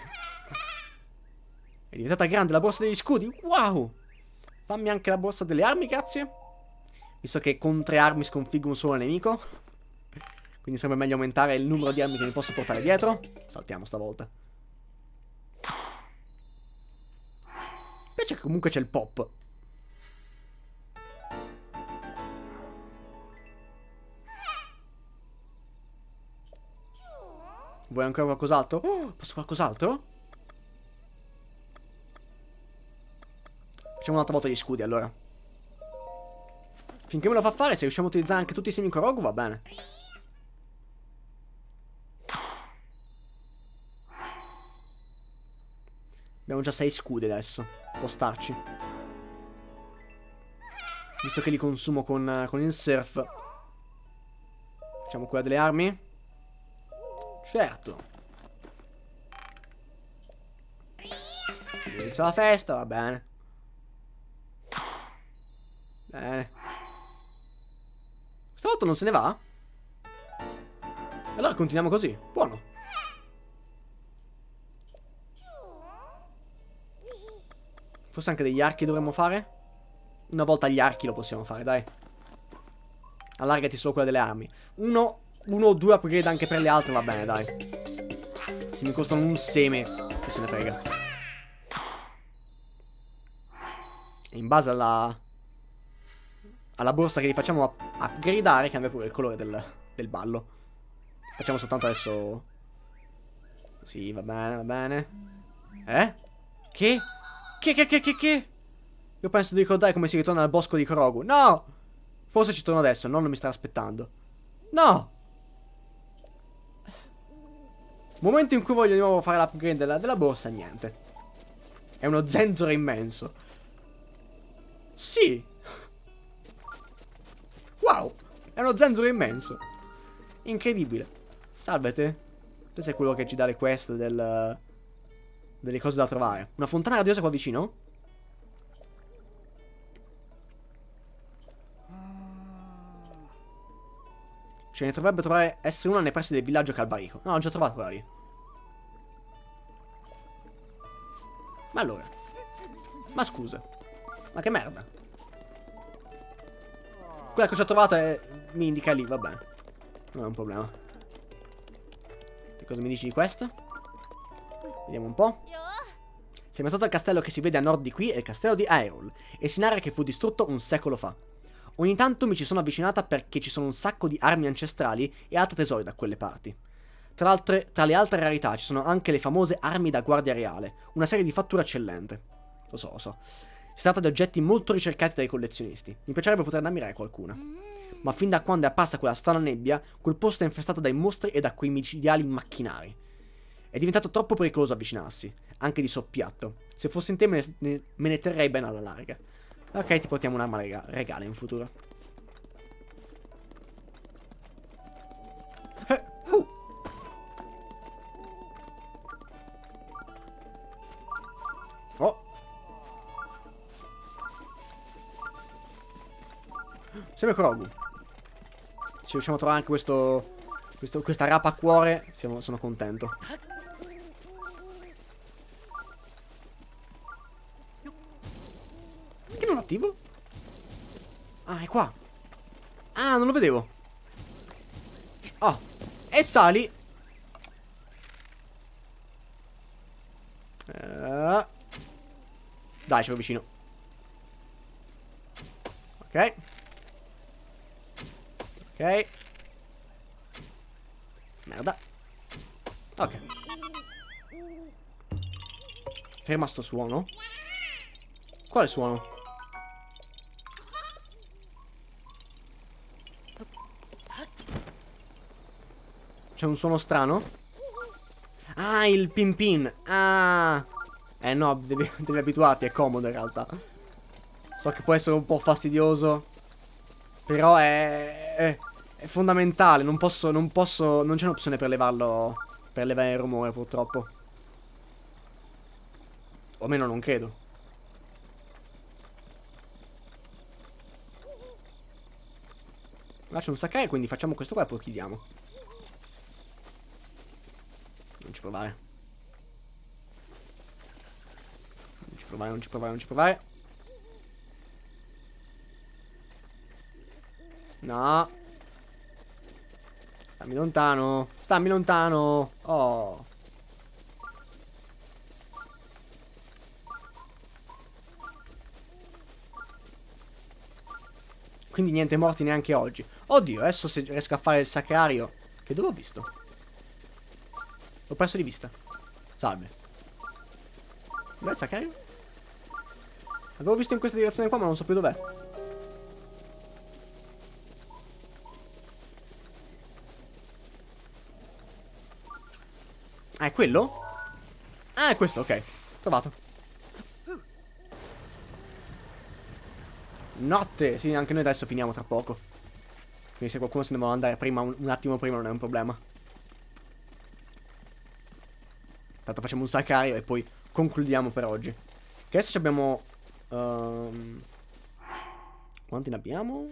È diventata grande la borsa degli scudi? Wow! Fammi anche la borsa delle armi, grazie. Visto che con tre armi sconfiggo un solo nemico. Quindi sembra meglio aumentare il numero di armi che mi posso portare dietro. Saltiamo stavolta. Invece che comunque c'è il pop. Vuoi ancora qualcos'altro? Oh, posso qualcos'altro? Facciamo un'altra volta gli scudi allora. Finché me lo fa fare, se riusciamo a utilizzare anche tutti i semi Korogu va bene. Abbiamo già sei scudi adesso. Può starci. Visto che li consumo con, con il surf. Facciamo quella delle armi. Certo. Si inizia la festa, va bene. Bene. Stavolta non se ne va? Allora continuiamo così. Buono. Forse anche degli archi dovremmo fare? Una volta gli archi lo possiamo fare, dai. Allargati solo quella delle armi. Uno... Uno o due upgrade anche per le altre, va bene, dai. Se mi costano un seme, che se ne frega. E in base alla... alla borsa che li facciamo upgradare, cambia pure il colore del, del ballo. Facciamo soltanto adesso... Sì, va bene, va bene. Eh? Che? Che, che, che, che, che? Io penso di ricordare come si ritorna al bosco di Korogu. No! Forse ci torno adesso, il nonno mi sta aspettando. No! Momento in cui voglio di nuovo fare l'upgrade della, della borsa, niente. È uno zenzero immenso. Sì. Wow. È uno zenzero immenso. Incredibile. Salvete. Questo è quello che ci dà le quest del, delle cose da trovare. Una fontana radiosa qua vicino? Ce ne dovrebbe trovare essere una nei pressi del villaggio Calbarico. No, ho già trovato quella lì. Ma allora. Ma scusa. Ma che merda. Quella che ho già trovata è... mi indica lì, va bene. Non è un problema. E cosa mi dici di questo? Vediamo un po'. Sei mai stato al castello che si vede a nord di qui, è il castello di Hyrule, e si narra che fu distrutto un secolo fa. Ogni tanto mi ci sono avvicinata perché ci sono un sacco di armi ancestrali e altri tesori da quelle parti. Tra, altre, tra le altre rarità ci sono anche le famose armi da guardia reale, una serie di fattura eccellente. Lo so, lo so. Si tratta di oggetti molto ricercati dai collezionisti. Mi piacerebbe poterne ammirare qualcuna. Ma fin da quando è apparsa quella strana nebbia, quel posto è infestato dai mostri e da quei micidiali macchinari. È diventato troppo pericoloso avvicinarsi, anche di soppiatto. Se fossi in te me ne, me ne terrei ben alla larga. Ok, ti portiamo un'arma rega regale in futuro. Eh, uh. Oh. Sembra Krogu. Se riusciamo a trovare anche questo, questo questa rapa a cuore, siamo, sono contento. Perché non lo attivo? Ah, è qua. Ah, non lo vedevo. Oh, e sali. Uh. Dai, ci vicino. Ok. Ok. Merda. Ok. Ferma sto suono. Quale suono? C'è un suono strano? Ah, il pin pin. Ah. Eh no, devi, devi abituarti, è comodo in realtà. So che può essere un po' fastidioso, però è, è, è fondamentale. Non posso, non posso, non c'è un'opzione per levarlo, per levare il rumore purtroppo. O almeno non credo. Là c'è un Sakai, quindi facciamo questo qua e poi chiudiamo. Non ci provare. Non ci provare, non ci provare, non ci provare. No. Stammi lontano. Stammi lontano. Oh. Quindi niente morti neanche oggi. Oddio, adesso se riesco a fare il sacrario. Che dove ho visto? L'ho perso di vista. Salve. Dov'è il sacrario? L'avevo visto in questa direzione qua, ma non so più dov'è. Ah, è quello? Ah, è questo, ok. Trovato. Notte. Sì, anche noi adesso finiamo tra poco. Quindi se qualcuno se ne vuole andare prima, un, un attimo prima, non è un problema. Tanto facciamo un sacrario e poi concludiamo per oggi. Che adesso abbiamo... Um, quanti ne abbiamo?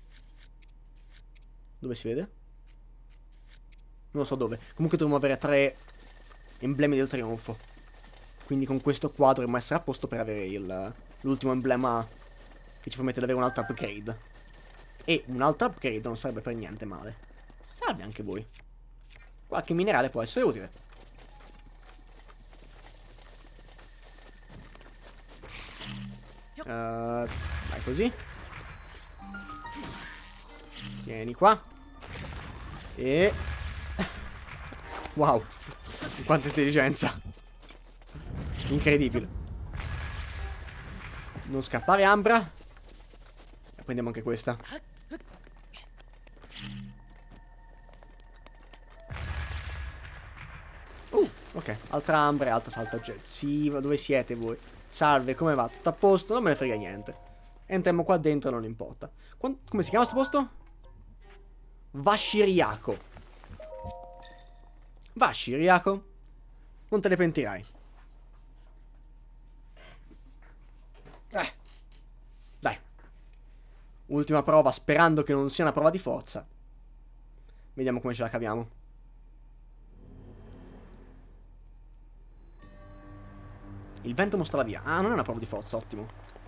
Dove si vede? Non lo so dove. Comunque dovremmo avere tre emblemi del trionfo. Quindi con questo qua dovremmo essere a posto per avere l'ultimo emblema che ci permette di avere un altro upgrade. E un altro upgrade non sarebbe per niente male. Salve anche voi. Qualche minerale può essere utile. Uh, vai così. Vieni qua. E wow, quanta intelligenza. Incredibile. Non scappare, Ambra. E prendiamo anche questa. Uh, ok, altra Ambra e altra saltagente. Sì, ma dove siete voi? Salve, come va? Tutto a posto? Non me ne frega niente. Entriamo qua dentro, non importa. Quant come si chiama sto posto? Vashiriako. Vashiriako. Non te ne pentirai. Eh. Dai. Ultima prova, sperando che non sia una prova di forza. Vediamo come ce la caviamo. Il vento mostra la via. Ah, non è una prova di forza, ottimo.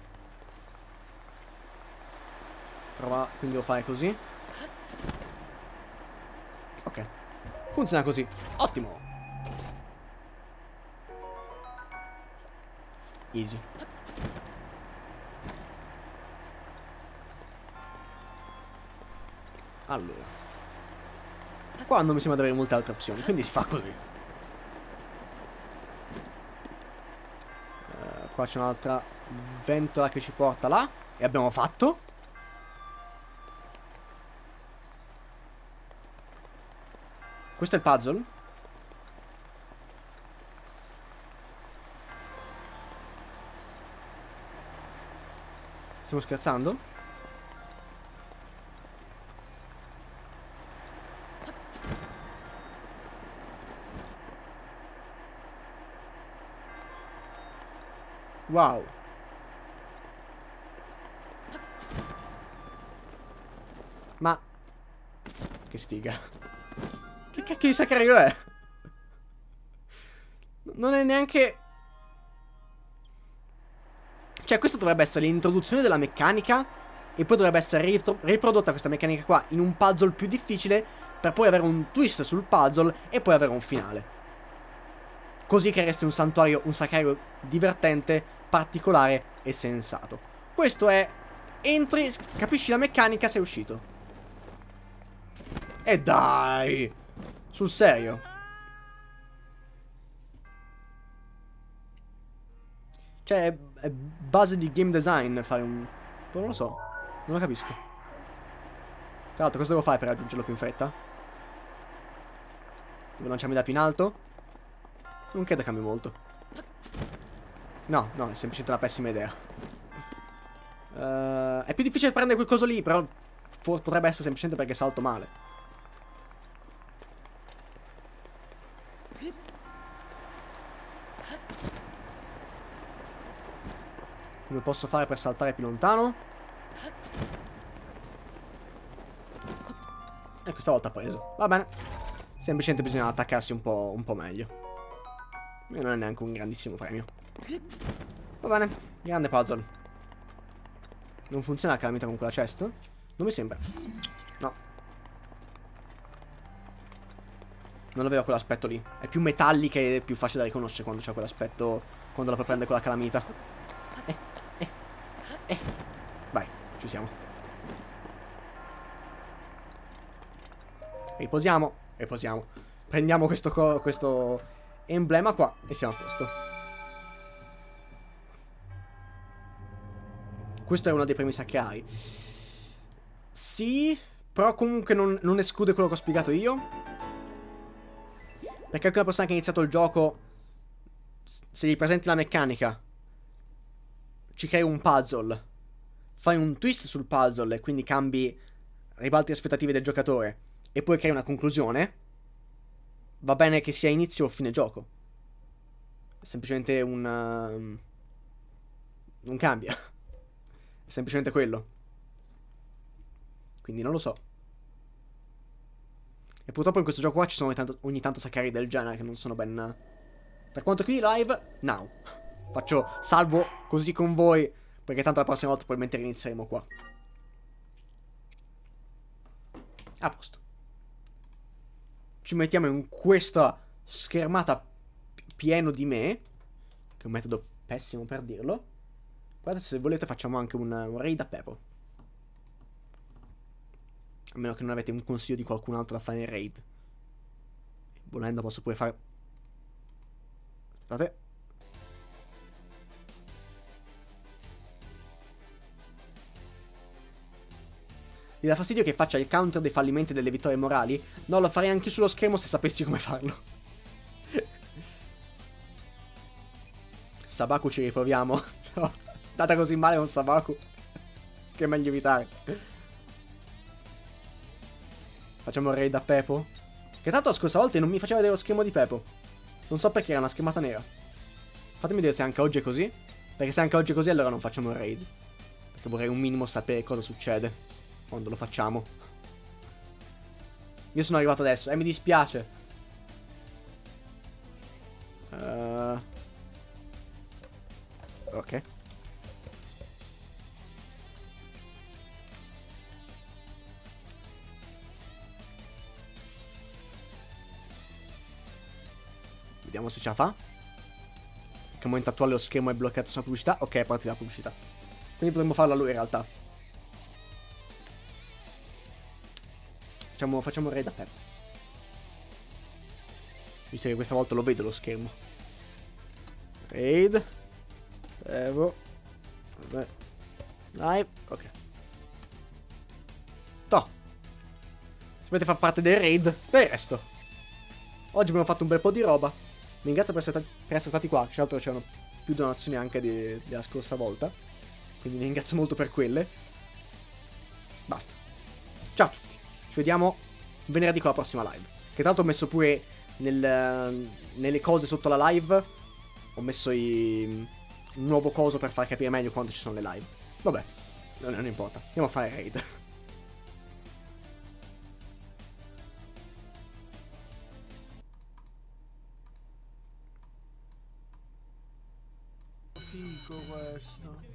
Prova, quindi devo fare così. Ok. Funziona così. Ottimo. Easy. Allora, qua non mi sembra di avere molte altre opzioni, quindi si fa così. uh, Qua c'è un'altra ventola che ci porta là. E abbiamo fatto. Questo è il puzzle. Stiamo scherzando? Wow. Ma che sfiga. Che cacchio di sacrario è? Non è neanche... Cioè, questo dovrebbe essere l'introduzione della meccanica e poi dovrebbe essere riprodotta questa meccanica qua in un puzzle più difficile per poi avere un twist sul puzzle e poi avere un finale. Così che resti un santuario, un sacrario divertente, particolare e sensato. Questo è... Entri, capisci la meccanica, sei uscito. E dai! Sul serio? Cioè, è, è base di game design fare un... Non lo so, non lo capisco. Tra l'altro, cosa devo fare per raggiungerlo più in fretta? Devo lanciarmi da più in alto? Non credo cambi molto. No, no, è semplicemente una pessima idea. Uh, è più difficile prendere quel coso lì, però potrebbe essere semplicemente perché salto male. Come posso fare per saltare più lontano? E questa volta ha preso. Va bene. Semplicemente bisogna attaccarsi un po', un po' meglio. E non è neanche un grandissimo premio. Va bene. Grande puzzle. Non funziona la calamita con quella chest? Non mi sembra. No. Non aveva quell'aspetto lì. È più metallica e più facile da riconoscere quando c'ha quell'aspetto. Quando la puoi prendere con la calamita. Eh, eh, eh. Vai, ci siamo. Riposiamo. Riposiamo. Prendiamo questo, questo emblema qua e siamo a posto. Questo è uno dei primi sacrari. Sì, però comunque non, non esclude quello che ho spiegato io. Perché anche una persona che ha iniziato il gioco, se gli presenti la meccanica, ci crei un puzzle, fai un twist sul puzzle e quindi cambi, ribalti le aspettative del giocatore e poi crei una conclusione, va bene che sia inizio o fine gioco. È semplicemente un... Um, non cambia. È semplicemente quello. Quindi non lo so. E purtroppo in questo gioco qua ci sono ogni tanto, ogni tanto saccheri del genere che non sono ben... Per quanto qui live, now. Faccio salvo così con voi, perché tanto la prossima volta probabilmente inizieremo qua. A posto. Ci mettiamo in questa schermata pieno di me, che è un metodo pessimo per dirlo. Guardate, se volete facciamo anche un, un raid a Pepo. A meno che non avete un consiglio di qualcun altro da fare in raid. Volendo posso pure fare... Aspettate. Gli dà fastidio che faccia il counter dei fallimenti e delle vittorie morali? No, lo farei anche sullo schermo se sapessi come farlo. Sabaku ci riproviamo. No, data così male con Sabaku che è meglio evitare. Facciamo il raid a Pepo. Che tanto la scorsa volta non mi faceva vedere lo schermo di Pepo. Non so perché era una schermata nera. Fatemi vedere se anche oggi è così. Perché se anche oggi è così allora non facciamo il raid. Perché vorrei un minimo sapere cosa succede quando lo facciamo. Io sono arrivato adesso e eh, mi dispiace. uh... Ok. Vediamo se ce la fa. al momento attuale lo schermo è bloccato sulla pubblicità. Ok, è partita la pubblicità. Quindi potremmo farla lui in realtà. Facciamo, facciamo raid a Pep. Visto che questa volta lo vedo lo schermo. Raid. Evo. Vabbè. Live. Ok. Toh. Se volete far parte del raid, per il resto. Oggi abbiamo fatto un bel po' di roba. Vi ringrazio per essere, stati, per essere stati qua. Tra l'altro c'erano più donazioni anche di, della scorsa volta. Quindi vi ringrazio molto per quelle. Basta. Ciao a tutti. Ci vediamo venerdì con la prossima live. Che tra l'altro ho messo pure nel, nelle cose sotto la live. Ho messo i, un nuovo coso per far capire meglio quando ci sono le live. Vabbè, non, non importa. Andiamo a fare raid. Figo questo.